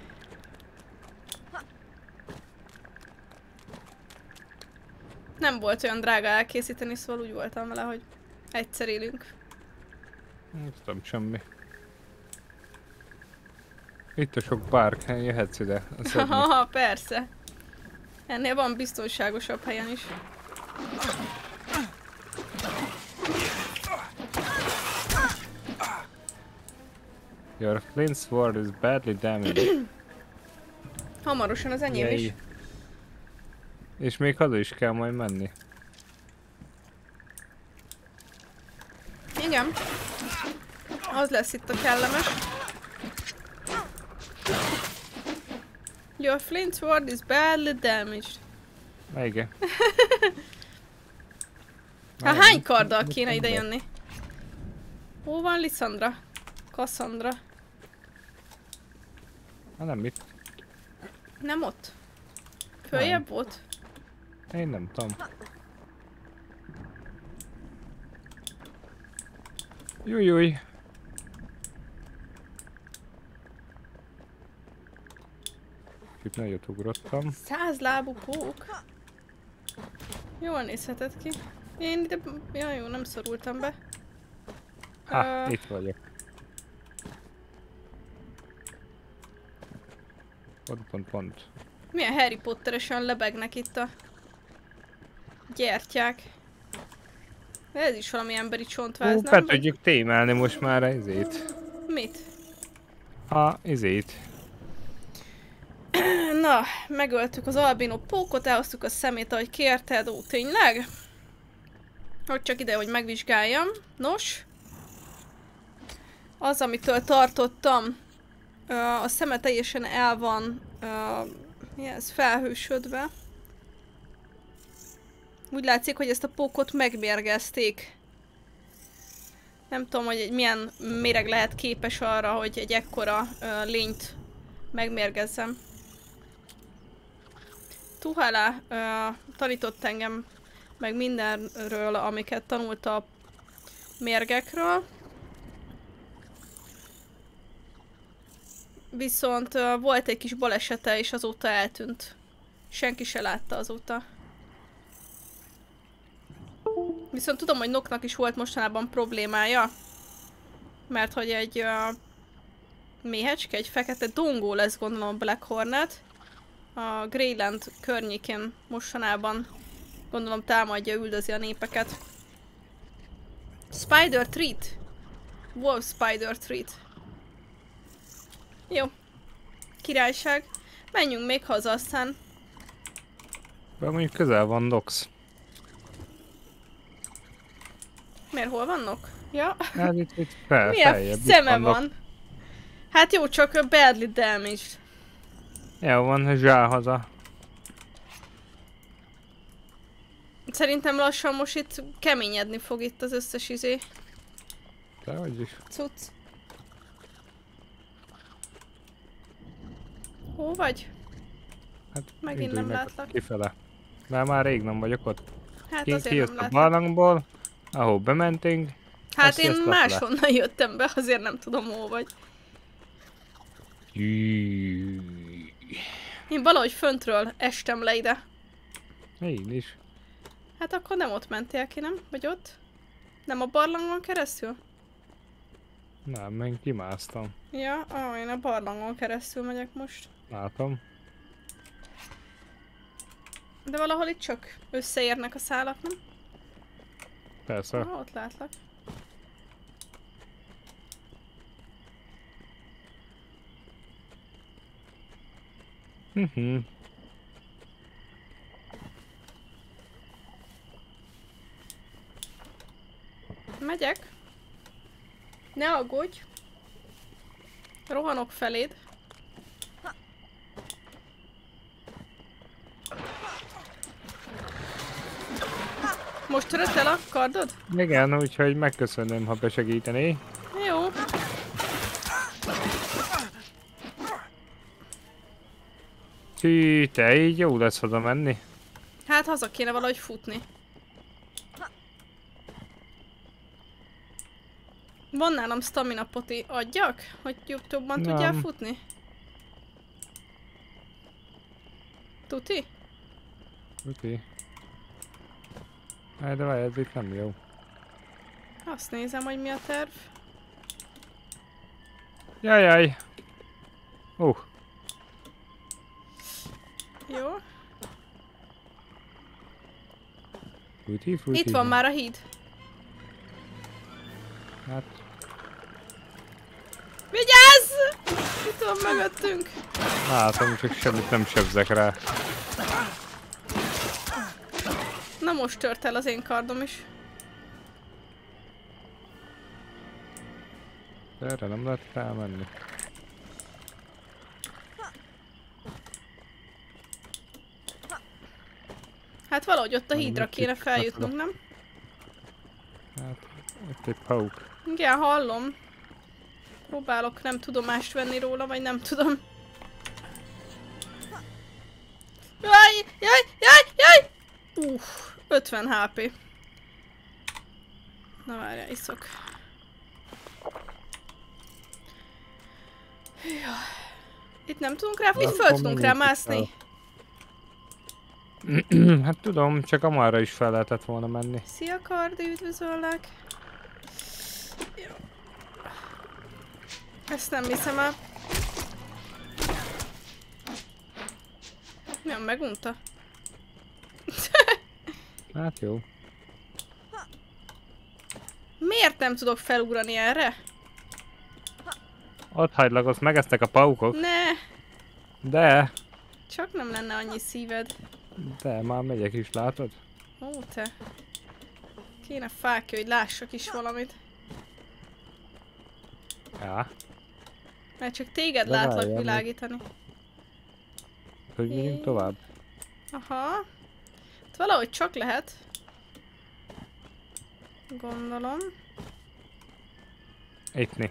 Nem volt olyan drága elkészíteni, szóval úgy voltam vele, hogy egyszer élünk. Nem tudom semmi. Itt a sok párk, jöhetsz ide. Haha, persze. Ennél van biztonságosabb helyen is. Your flint sword is badly damaged. Hamarosan az enyém Jaj. is. És még haza is kell majd menni. Igen. Az lesz itt a kellemes. Your flint sword is badly damaged. Na igen. Hát hány karddal kéne ide jönni? Hol van Lissandra? Cassandra? Hát nem itt. Nem ott? Följebb volt? Én nem tudom. Jújjúj. Itt nagyot ugrottam. Százlábú pók. Jól nézhetett ki. Én ide... Ja, jó, nem szorultam be. Ha, Ö, itt vagyok. Pont, pont, pont. Milyen Harry Potteresen lebegnek itt a gyertyák. De ez is valami emberi csontváz, Ó, nem? be Vagy tudjuk témelni most már a izét. mit? A izét. Na, megöltük az albino pókot, elhoztuk a szemét, ahogy kérted. Ó, tényleg? Hogy csak ide, hogy megvizsgáljam. Nos. Az, amitől tartottam, a szeme teljesen el van, mi ez, felhősödve. Úgy látszik, hogy ezt a pókot megmérgezték. Nem tudom, hogy egy milyen méreg lehet képes arra, hogy egy ekkora uh, lényt megmérgezzem. Tuhala uh, tanított engem meg mindenről, amiket tanult a mérgekről. Viszont uh, volt egy kis balesete, és azóta eltűnt. Senki se látta azóta. Viszont tudom, hogy Noknak is volt mostanában problémája. Mert hogy egy uh, méhecske, egy fekete dongó lesz, gondolom, a Black Hornet. A Greyland környékén mostanában, gondolom, támadja, üldözi a népeket. Spider Treat. Wolf Spider Treat. Jó. Királyság. Menjünk még haza, aztán. De mondjuk közel van Nox. Miért, hol vannak? Ja. Hát itt, itt fel, Milyen feljebb, itt szeme vannak. van? Hát jó, csak a badly damaged. Jó van, zsál haza. Szerintem lassan most itt keményedni fog itt az összes izé. Dehogy is. Cucc. Hol vagy? Hát Megint indulj nem meg látlak. Kifele. Mert már rég nem vagyok ott. Hát Ki, azért kijött nem a látlak. barlangból, ahol bementünk. Hát azt én jössz lefele. máshonnan jöttem be, azért nem tudom, hol vagy. Jűj. Én valahogy föntről estem le ide. Én is. Hát akkor nem ott mentél ki, nem? Vagy ott? Nem a barlangon keresztül? Nem, én kimásztam. Ja, ah, én a barlangon keresztül megyek most. Látom. De valahol itt csak összeérnek a szálak, nem? Persze. Ah, ott látlak. Mhm. Megyek. Ne aggódj. Rohanok feléd. Most törött el a kardod? Igen, úgyhogy megköszönöm, ha besegítené. Jó. Hű, te így jó lesz haza menni. Hát haza kéne valahogy futni. Van nálam stamina poti, adjak? Hogy jobban tudjál futni? Tuti? Tuti. Hát de várj, ez itt nem jó. Azt nézem, hogy mi a terv. Jajjaj! Uh. Jó. Fújti, fújti. Itt van már a híd. Hát... Vigyázz! Itt van mögöttünk. Látom, csak semmit nem sebzek rá. Na most tört el az én kardom is. Erre nem lehet felmenni. Hát valahogy ott a Valami hídra kéne kicsit feljutnunk, nem? Hát, itt egy pauk. Igen, hallom. Próbálok nem tudomást venni róla, vagy nem tudom. Jaj, jaj, jaj, jaj! Uff, ötven há pé. Na várjál, iszok. Ja. Itt nem tudunk rá, itt föl tudunk rá mászni. Hát tudom, csak amarra is fel lehetett volna menni. Szia Kardi, üdvözöllek. Jó. Ezt nem hiszem el. Nem, megunta. Hát jó. Miért nem tudok felugrani erre? Ott hagylak, azt megesztek a paukok. Ne! De, Csak nem lenne annyi szíved. de már megyek is, látod? Ó, te. Kéne fákja, hogy lássak is valamit. Ja. Mert csak téged De látlak várjál, világítani. Hogy megyünk tovább? Aha. Hát valahogy csak lehet. Gondolom. Étni.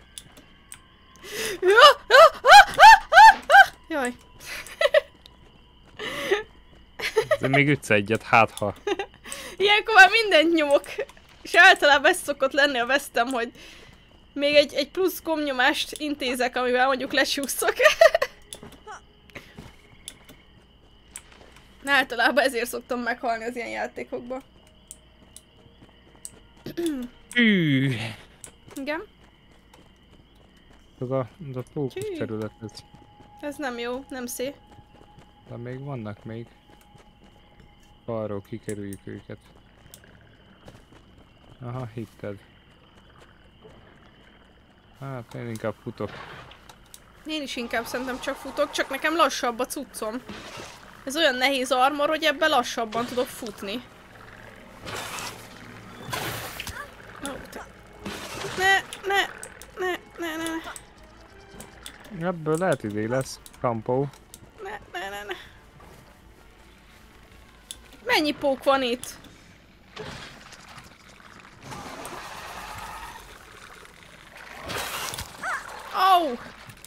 Jaj. De még ütsz egyet, hát ha. Ilyenkor már mindent nyomok. És általában ez szokott lenni a vesztem, hogy még egy, egy plusz gomnyomást intézek, amivel mondjuk lesúszok. Általában ezért szoktam meghalni az ilyen játékokban. Hű. Igen? Az a, az a fókusz Hű. terület, ez. Ez nem jó, nem szép. De még vannak még. Arról kikerüljük őket. Aha, hitted. Hát én inkább futok. Én is inkább szerintem csak futok, csak nekem lassabb a cuccom. Ez olyan nehéz armor, hogy ebben lassabban tudok futni. Ó, te... Ne, ne, ne, ne, ne, ne. Ebből lehet idő lesz, kampó. Ne, ne, ne, ne. Mennyi pók van itt? Au! Oh.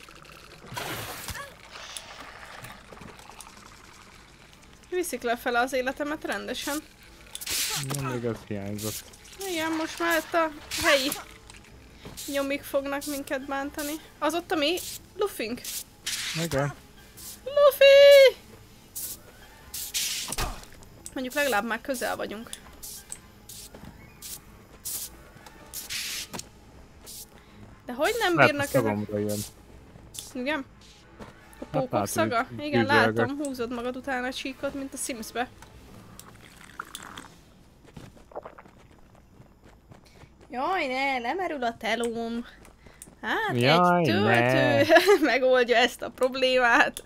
Viszik lefele az életemet rendesen. Nem, még az hiányzott. Igen, most már itt a helyi nyomik fognak minket bántani. Az ott a mi Lufink. Igen. Luffy! Mondjuk legalább már közel vagyunk. De hogy nem Lehet, bírnak a ezek? szagomra jön. Igen? A Hát pókok látod, szaga? így Igen, tűzölgök. látom, húzod magad utána a csíkot, mint a Simsbe. Jaj, ne, lemerül a telóm. Hát Jaj, egy töltő megoldja ezt a problémát.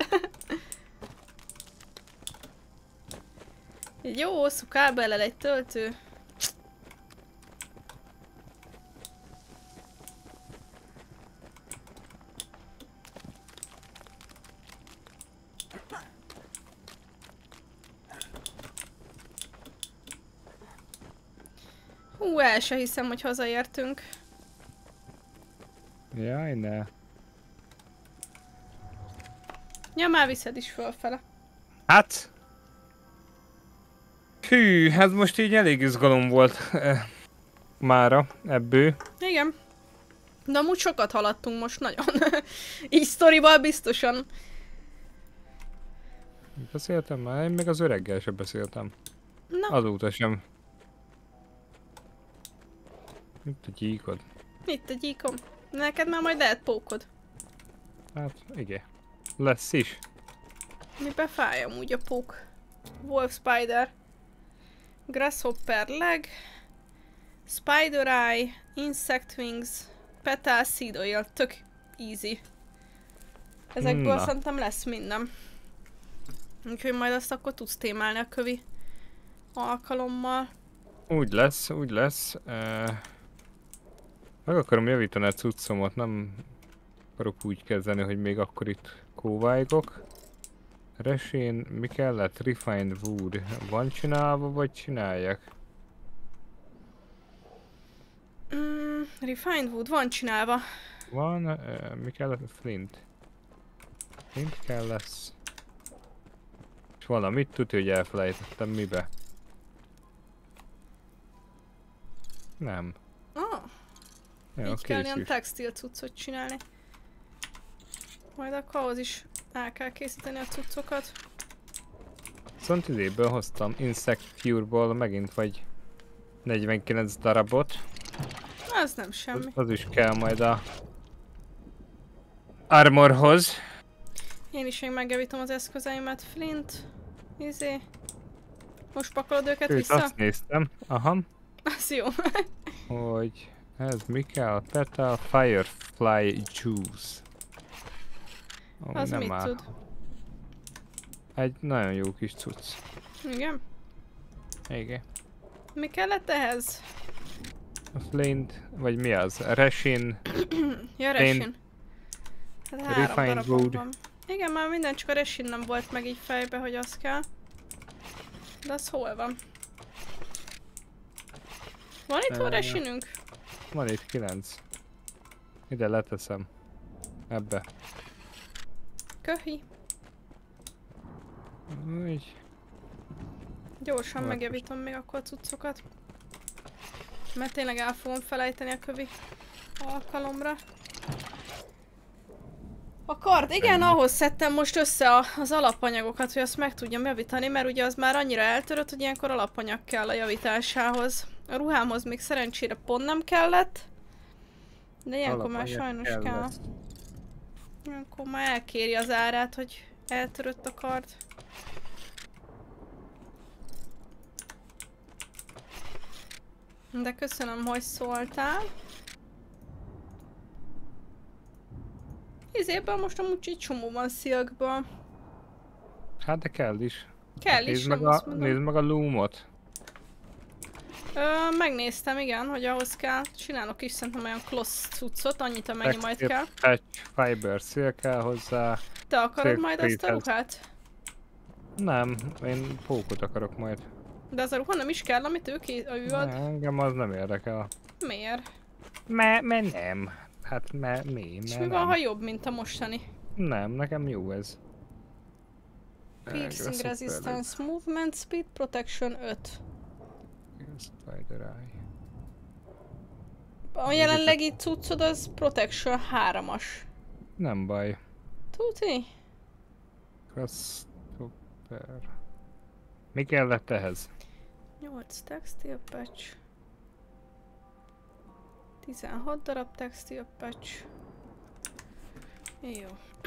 Egy jó hosszú kábellel egy töltő. Hú, el se hiszem, hogy hazaértünk. Jaj, ne. Ja, már viszed is fölfele. Hát? Hű, ez most így elég izgalom volt eh, mára ebből. Igen. De amúgy sokat haladtunk most nagyon. Így sztorival biztosan. Beszéltem már? Én még az öreggel sem beszéltem. Na. Azóta sem. Itt a gyíkod. Itt a gyíkom. Neked már majd lehet pókod. Hát igen. Lesz is. Miben fáj amúgy a pók? Wolf Spider. Grasshopper leg. Spider Eye. Insect Wings. Petal Seed Oil. Tök easy. Ezekből Na. szerintem lesz minden. Úgyhogy majd azt akkor tudsz témálni a kövi alkalommal. Úgy lesz, úgy lesz. Uh, meg akarom javítani a cuccomat, nem akarok úgy kezdeni, hogy még akkor itt kóvájgok. Resén, mi kellett? Refined wood. Van csinálva, vagy csináljak? Mm, refined wood van csinálva. Van, uh, mi kellett? Flint. Flint kell lesz. És valamit tudja, hogy elfelejtettem mibe. Nem. Ah, Jó, így kell ilyen készül. textil cuccot csinálni. Majd akkor ahhoz is el kell készíteni a cuccokat. Viszont idéből hoztam Insect Fureból megint vagy negyvenkilenc darabot. Az nem semmi. Az, az is kell majd a armorhoz. Én is még megjavítom az eszközeimet. Flint. Izé. Most pakolod őket Őt vissza? azt néztem, aha, Az jó. hogy ez mi kell? Petal Firefly Juice. Ó, Az nem mit áll. tud? Egy nagyon jó kis cucc. Igen. Igen. Mi kellett ehhez? A Flint, vagy mi az? Resin. Ja, resin. Hát három Refined darabom wood. van. Igen, már minden, csak a resin nem volt meg így fejbe, hogy az kell. De az hol van? Van itt Ö, uh, resinünk? Van itt kilenc. Ide leteszem. Ebbe. Köhi. Úgy. Gyorsan Hát megjavítom még akkor a cuccokat. Mert tényleg el fogom felejteni a kövi alkalomra. A kard, igen, ahhoz szedtem most össze a, az alapanyagokat, hogy azt meg tudjam javítani, mert ugye az már annyira eltörött, hogy ilyenkor alapanyag kell a javításához. A ruhámhoz még szerencsére pont nem kellett, de ilyenkor már sajnos kell. kell. Ilyenkor már elkéri az árát, hogy eltörött a kard. De köszönöm, hogy szóltál. Izéből most amúgy így csomó van szilkből. Hát de kell is. Kell Nézd is, meg nem a, azt mondom. nézd meg a loomot. Ö, megnéztem, igen, hogy ahhoz kell. Csinálok is szerintem olyan klosz cuccot, annyit, amennyi majd kell. Patch, fiber, szél kell hozzá. Te akarod Szél majd azt a créthez. ruhát? Nem, én pókot akarok majd. De az a ruha nem is kell, amit ő, ki, ő ad? Ne, engem az nem érdekel. Miért? Me, me nem. Hát me, mi, És me mi van, nem. ha jobb, mint a mostani? Nem, nekem jó ez. Piercing Aggressive Resistance Movement Speed Protection öt. Spider Eye. A jelenlegi cuccod az Protection hármas. Nem baj. Tuti? Crosstopper. Mi kellett ehhez? nyolc textil patch. tizenhat darab textil patch. Jó.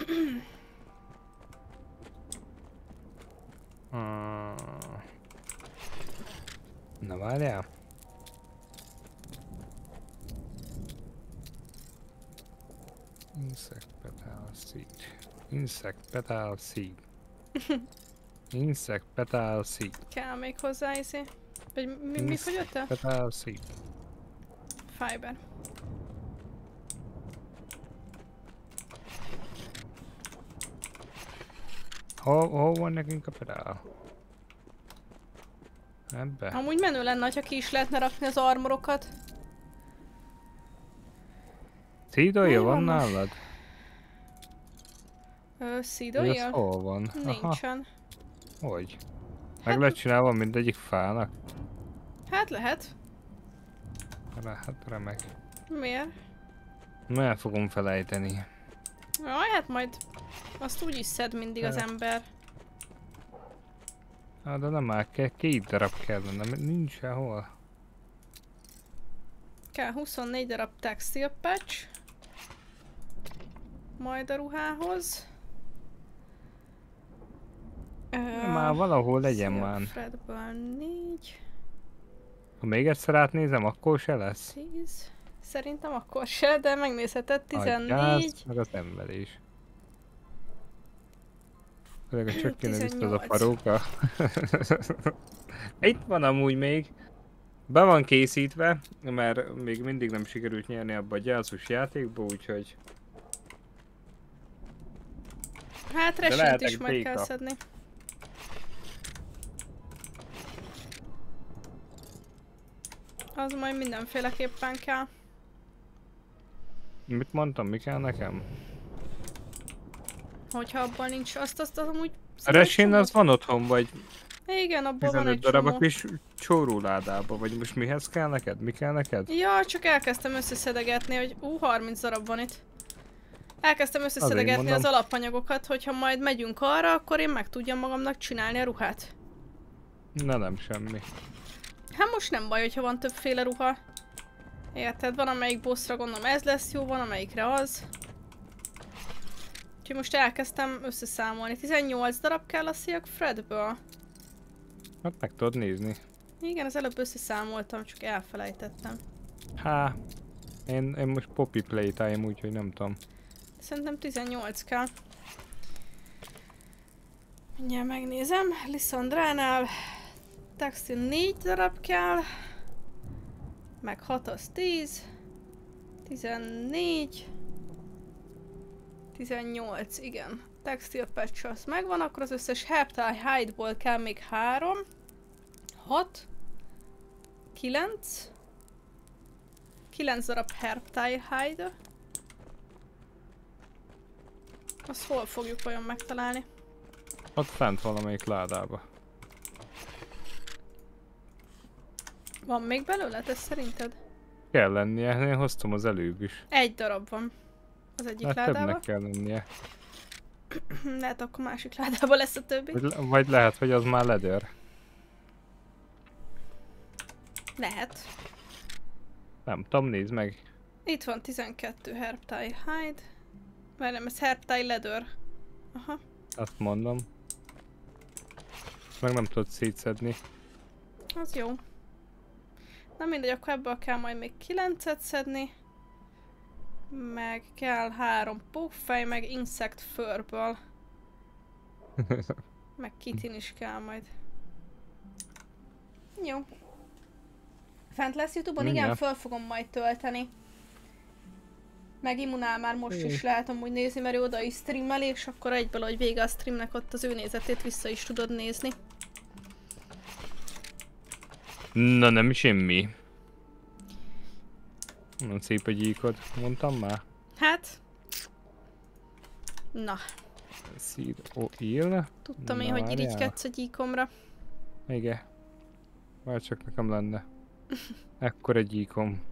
Ah. Na várjál. Insect petal seed. Insect petal seed. Insect petal seed. Kell még hozzá izé? Vagy mi, mi fogyott el? Petal seed. Fiber. Hol, hol van nekünk a pedál? Ebbe? Amúgy menő lenne, ha ki is lehetne rakni az armorokat. Szídolja Hol van van most? nálad? Ö, Vagy az szídolja? hol van? Aha, Nincsen. hogy? Meg lett csinálva mindegyik fának? Hát lehet. Hát remek. Miért? Na, el fogom felejteni. Jaj, hát majd azt úgy is szed mindig az ember. Ah, de nem már kell, két darab kellene, nincs sehol. Kell huszonnégy darab textil patch. Majd a ruhához. Uh, már valahol legyen már. Fredből négy. Ha még egyszer átnézem, akkor se lesz. tíz. Szerintem akkor se, de megnézheted. tizennégy. Gáz, meg az ember is. Főleg a csökkene vissza az a paróka. Itt van amúgy még. Be van készítve, mert még mindig nem sikerült nyerni abba a gyászos játékba, úgyhogy... Hát resint is majd kell szedni. Az majd mindenféleképpen kell. Mit mondtam, mi kell nekem? Hogyha abban nincs, azt azt az amúgy... A resin az van otthon, vagy... Igen, abban van egy darab csomó. a kis csóróládába, vagy most mihez kell neked? Mi kell neked? Ja, csak elkezdtem összeszedegetni, hogy ú, harminc darab van itt. Elkezdtem összeszedegetni az alapanyagokat, hogyha majd megyünk arra, akkor én meg tudjam magamnak csinálni a ruhát. Na nem semmi. Hát most nem baj, hogyha van többféle ruha. Érted? Van amelyik bossra gondolom ez lesz jó, van amelyikre az. Úgyhogy most elkezdtem összeszámolni. tizennyolc darab kell a Silk Threadből. Hát meg tudod nézni. Igen, az előbb összeszámoltam, csak elfelejtettem. Há, én, én most Poppy Playtime, úgyhogy nem tudom. Szerintem tizennyolc kell. Mindjárt megnézem. Lissandránál textil négy darab kell. Meg hat az tíz. tizennégy. tizennyolc, igen. Textil patch az megvan, akkor az összes Herptile Hide-ból kell még három. hat. kilenc. kilenc darab Herptile Hide. Azt hol fogjuk olyan megtalálni? Ott fent valamelyik ládába. Van még belőle, te szerinted? Kell lennie, én hoztam az előbb is. Egy darab van az egyik Hát ládában. többnek kell lennie. Lehet akkor másik ládában lesz a többi. Vagy, vagy lehet, hogy az már leather. Lehet. Nem tudom, nézd meg. Itt van tizenkettő Herptile Hide. Mert nem, ez Herptile Leather. Aha. Azt mondom. Meg nem tudod szétszedni. Az jó. Na mindegy, akkor ebből kell majd még kilencet szedni. Meg kell három pókfej, meg insect főrből. Meg kitin is kell majd. Jó. Fent lesz YouTube-on? Igen, Igen. föl fogom majd tölteni. Meg Immunál már most is lehet amúgy nézni, mert ő oda is streamel, és akkor egyből, hogy vége a streamnek, ott az ő nézetét vissza is tudod nézni. Na nem semmi. Nem szép a gyíkod, mondtam már. Hát. Na. Seed oil. Tudtam Na, én, hogy várjál. irigykedsz a gyíkomra. Igen. Már csak nekem lenne. Ekkora gyíkom.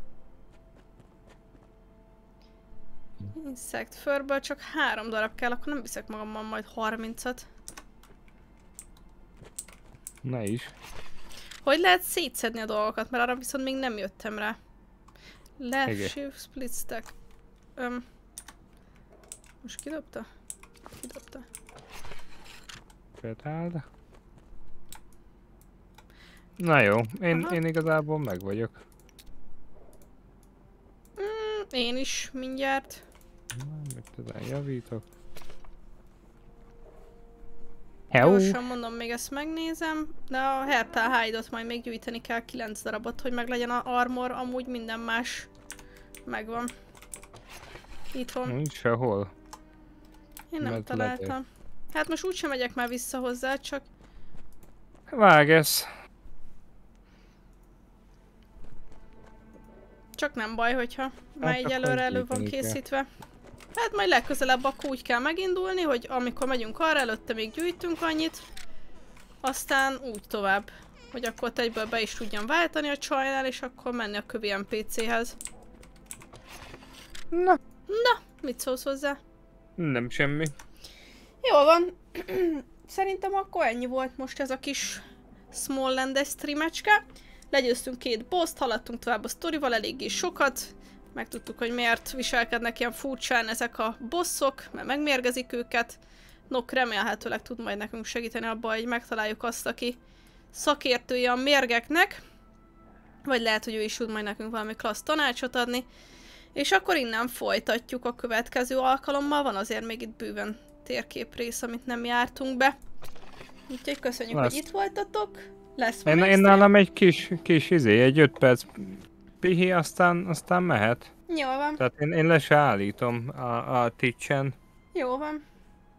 Insect főrből csak három darab kell, akkor nem viszek magammal majd harmincat. Na is. Hogy lehet szétszedni a dolgokat, mert arra viszont még nem jöttem rá. Left Igen. shift split stack. Öm. Most kidobta? Kidobta. Betáld. Na jó, én, Aha. én igazából meg vagyok. Mm, én is mindjárt. Mit ezen javítok. Hello. Gyorsan mondom, még ezt megnézem. De a Herptile Hide-ot majd még gyűjteni kell kilenc darabot, hogy meg legyen a armor, amúgy minden más megvan. Itthon. Nincs sehol. Én nem mert találtam. letér. Hát most úgysem megyek már vissza hozzá, csak Vág ez. csak nem baj, hogyha már így akkor előre elő van gyűjteni kell. készítve. Hát majd legközelebb akkor úgy kell megindulni, hogy amikor megyünk arra, előtte még gyűjtünk annyit, aztán úgy tovább, hogy akkor egyből be is tudjam váltani a csajnál, és akkor menni a kövi en pé céhez. Na, Mit szólsz hozzá? nem semmi. Jól van. Szerintem akkor ennyi volt most ez a kis Smalllandes streamecske. Legyőztünk két bosst, haladtunk tovább a sztorival eléggé sokat. Megtudtuk, hogy miért viselkednek ilyen furcsán ezek a bosszok, mert megmérgezik őket. Nok remélhetőleg tud majd nekünk segíteni abban, hogy megtaláljuk azt, aki szakértője a mérgeknek. Vagy lehet, hogy ő is tud majd nekünk valami klassz tanácsot adni. És akkor innen folytatjuk a következő alkalommal. Van azért még itt bőven térképrész, amit nem jártunk be. Úgyhogy köszönjük, Lesz. hogy itt voltatok. Lesz Én, még én stream. nálam egy kis, kis izé, egy öt perc pihi, aztán, aztán mehet. Jól van, Tehát én, én le se állítom a, a Twitch-en. jó van.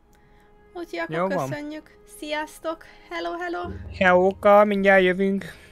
Úgyhogy akkor Jó van. köszönjük. Sziasztok! Hello, hello! Hello, mindjárt jövünk.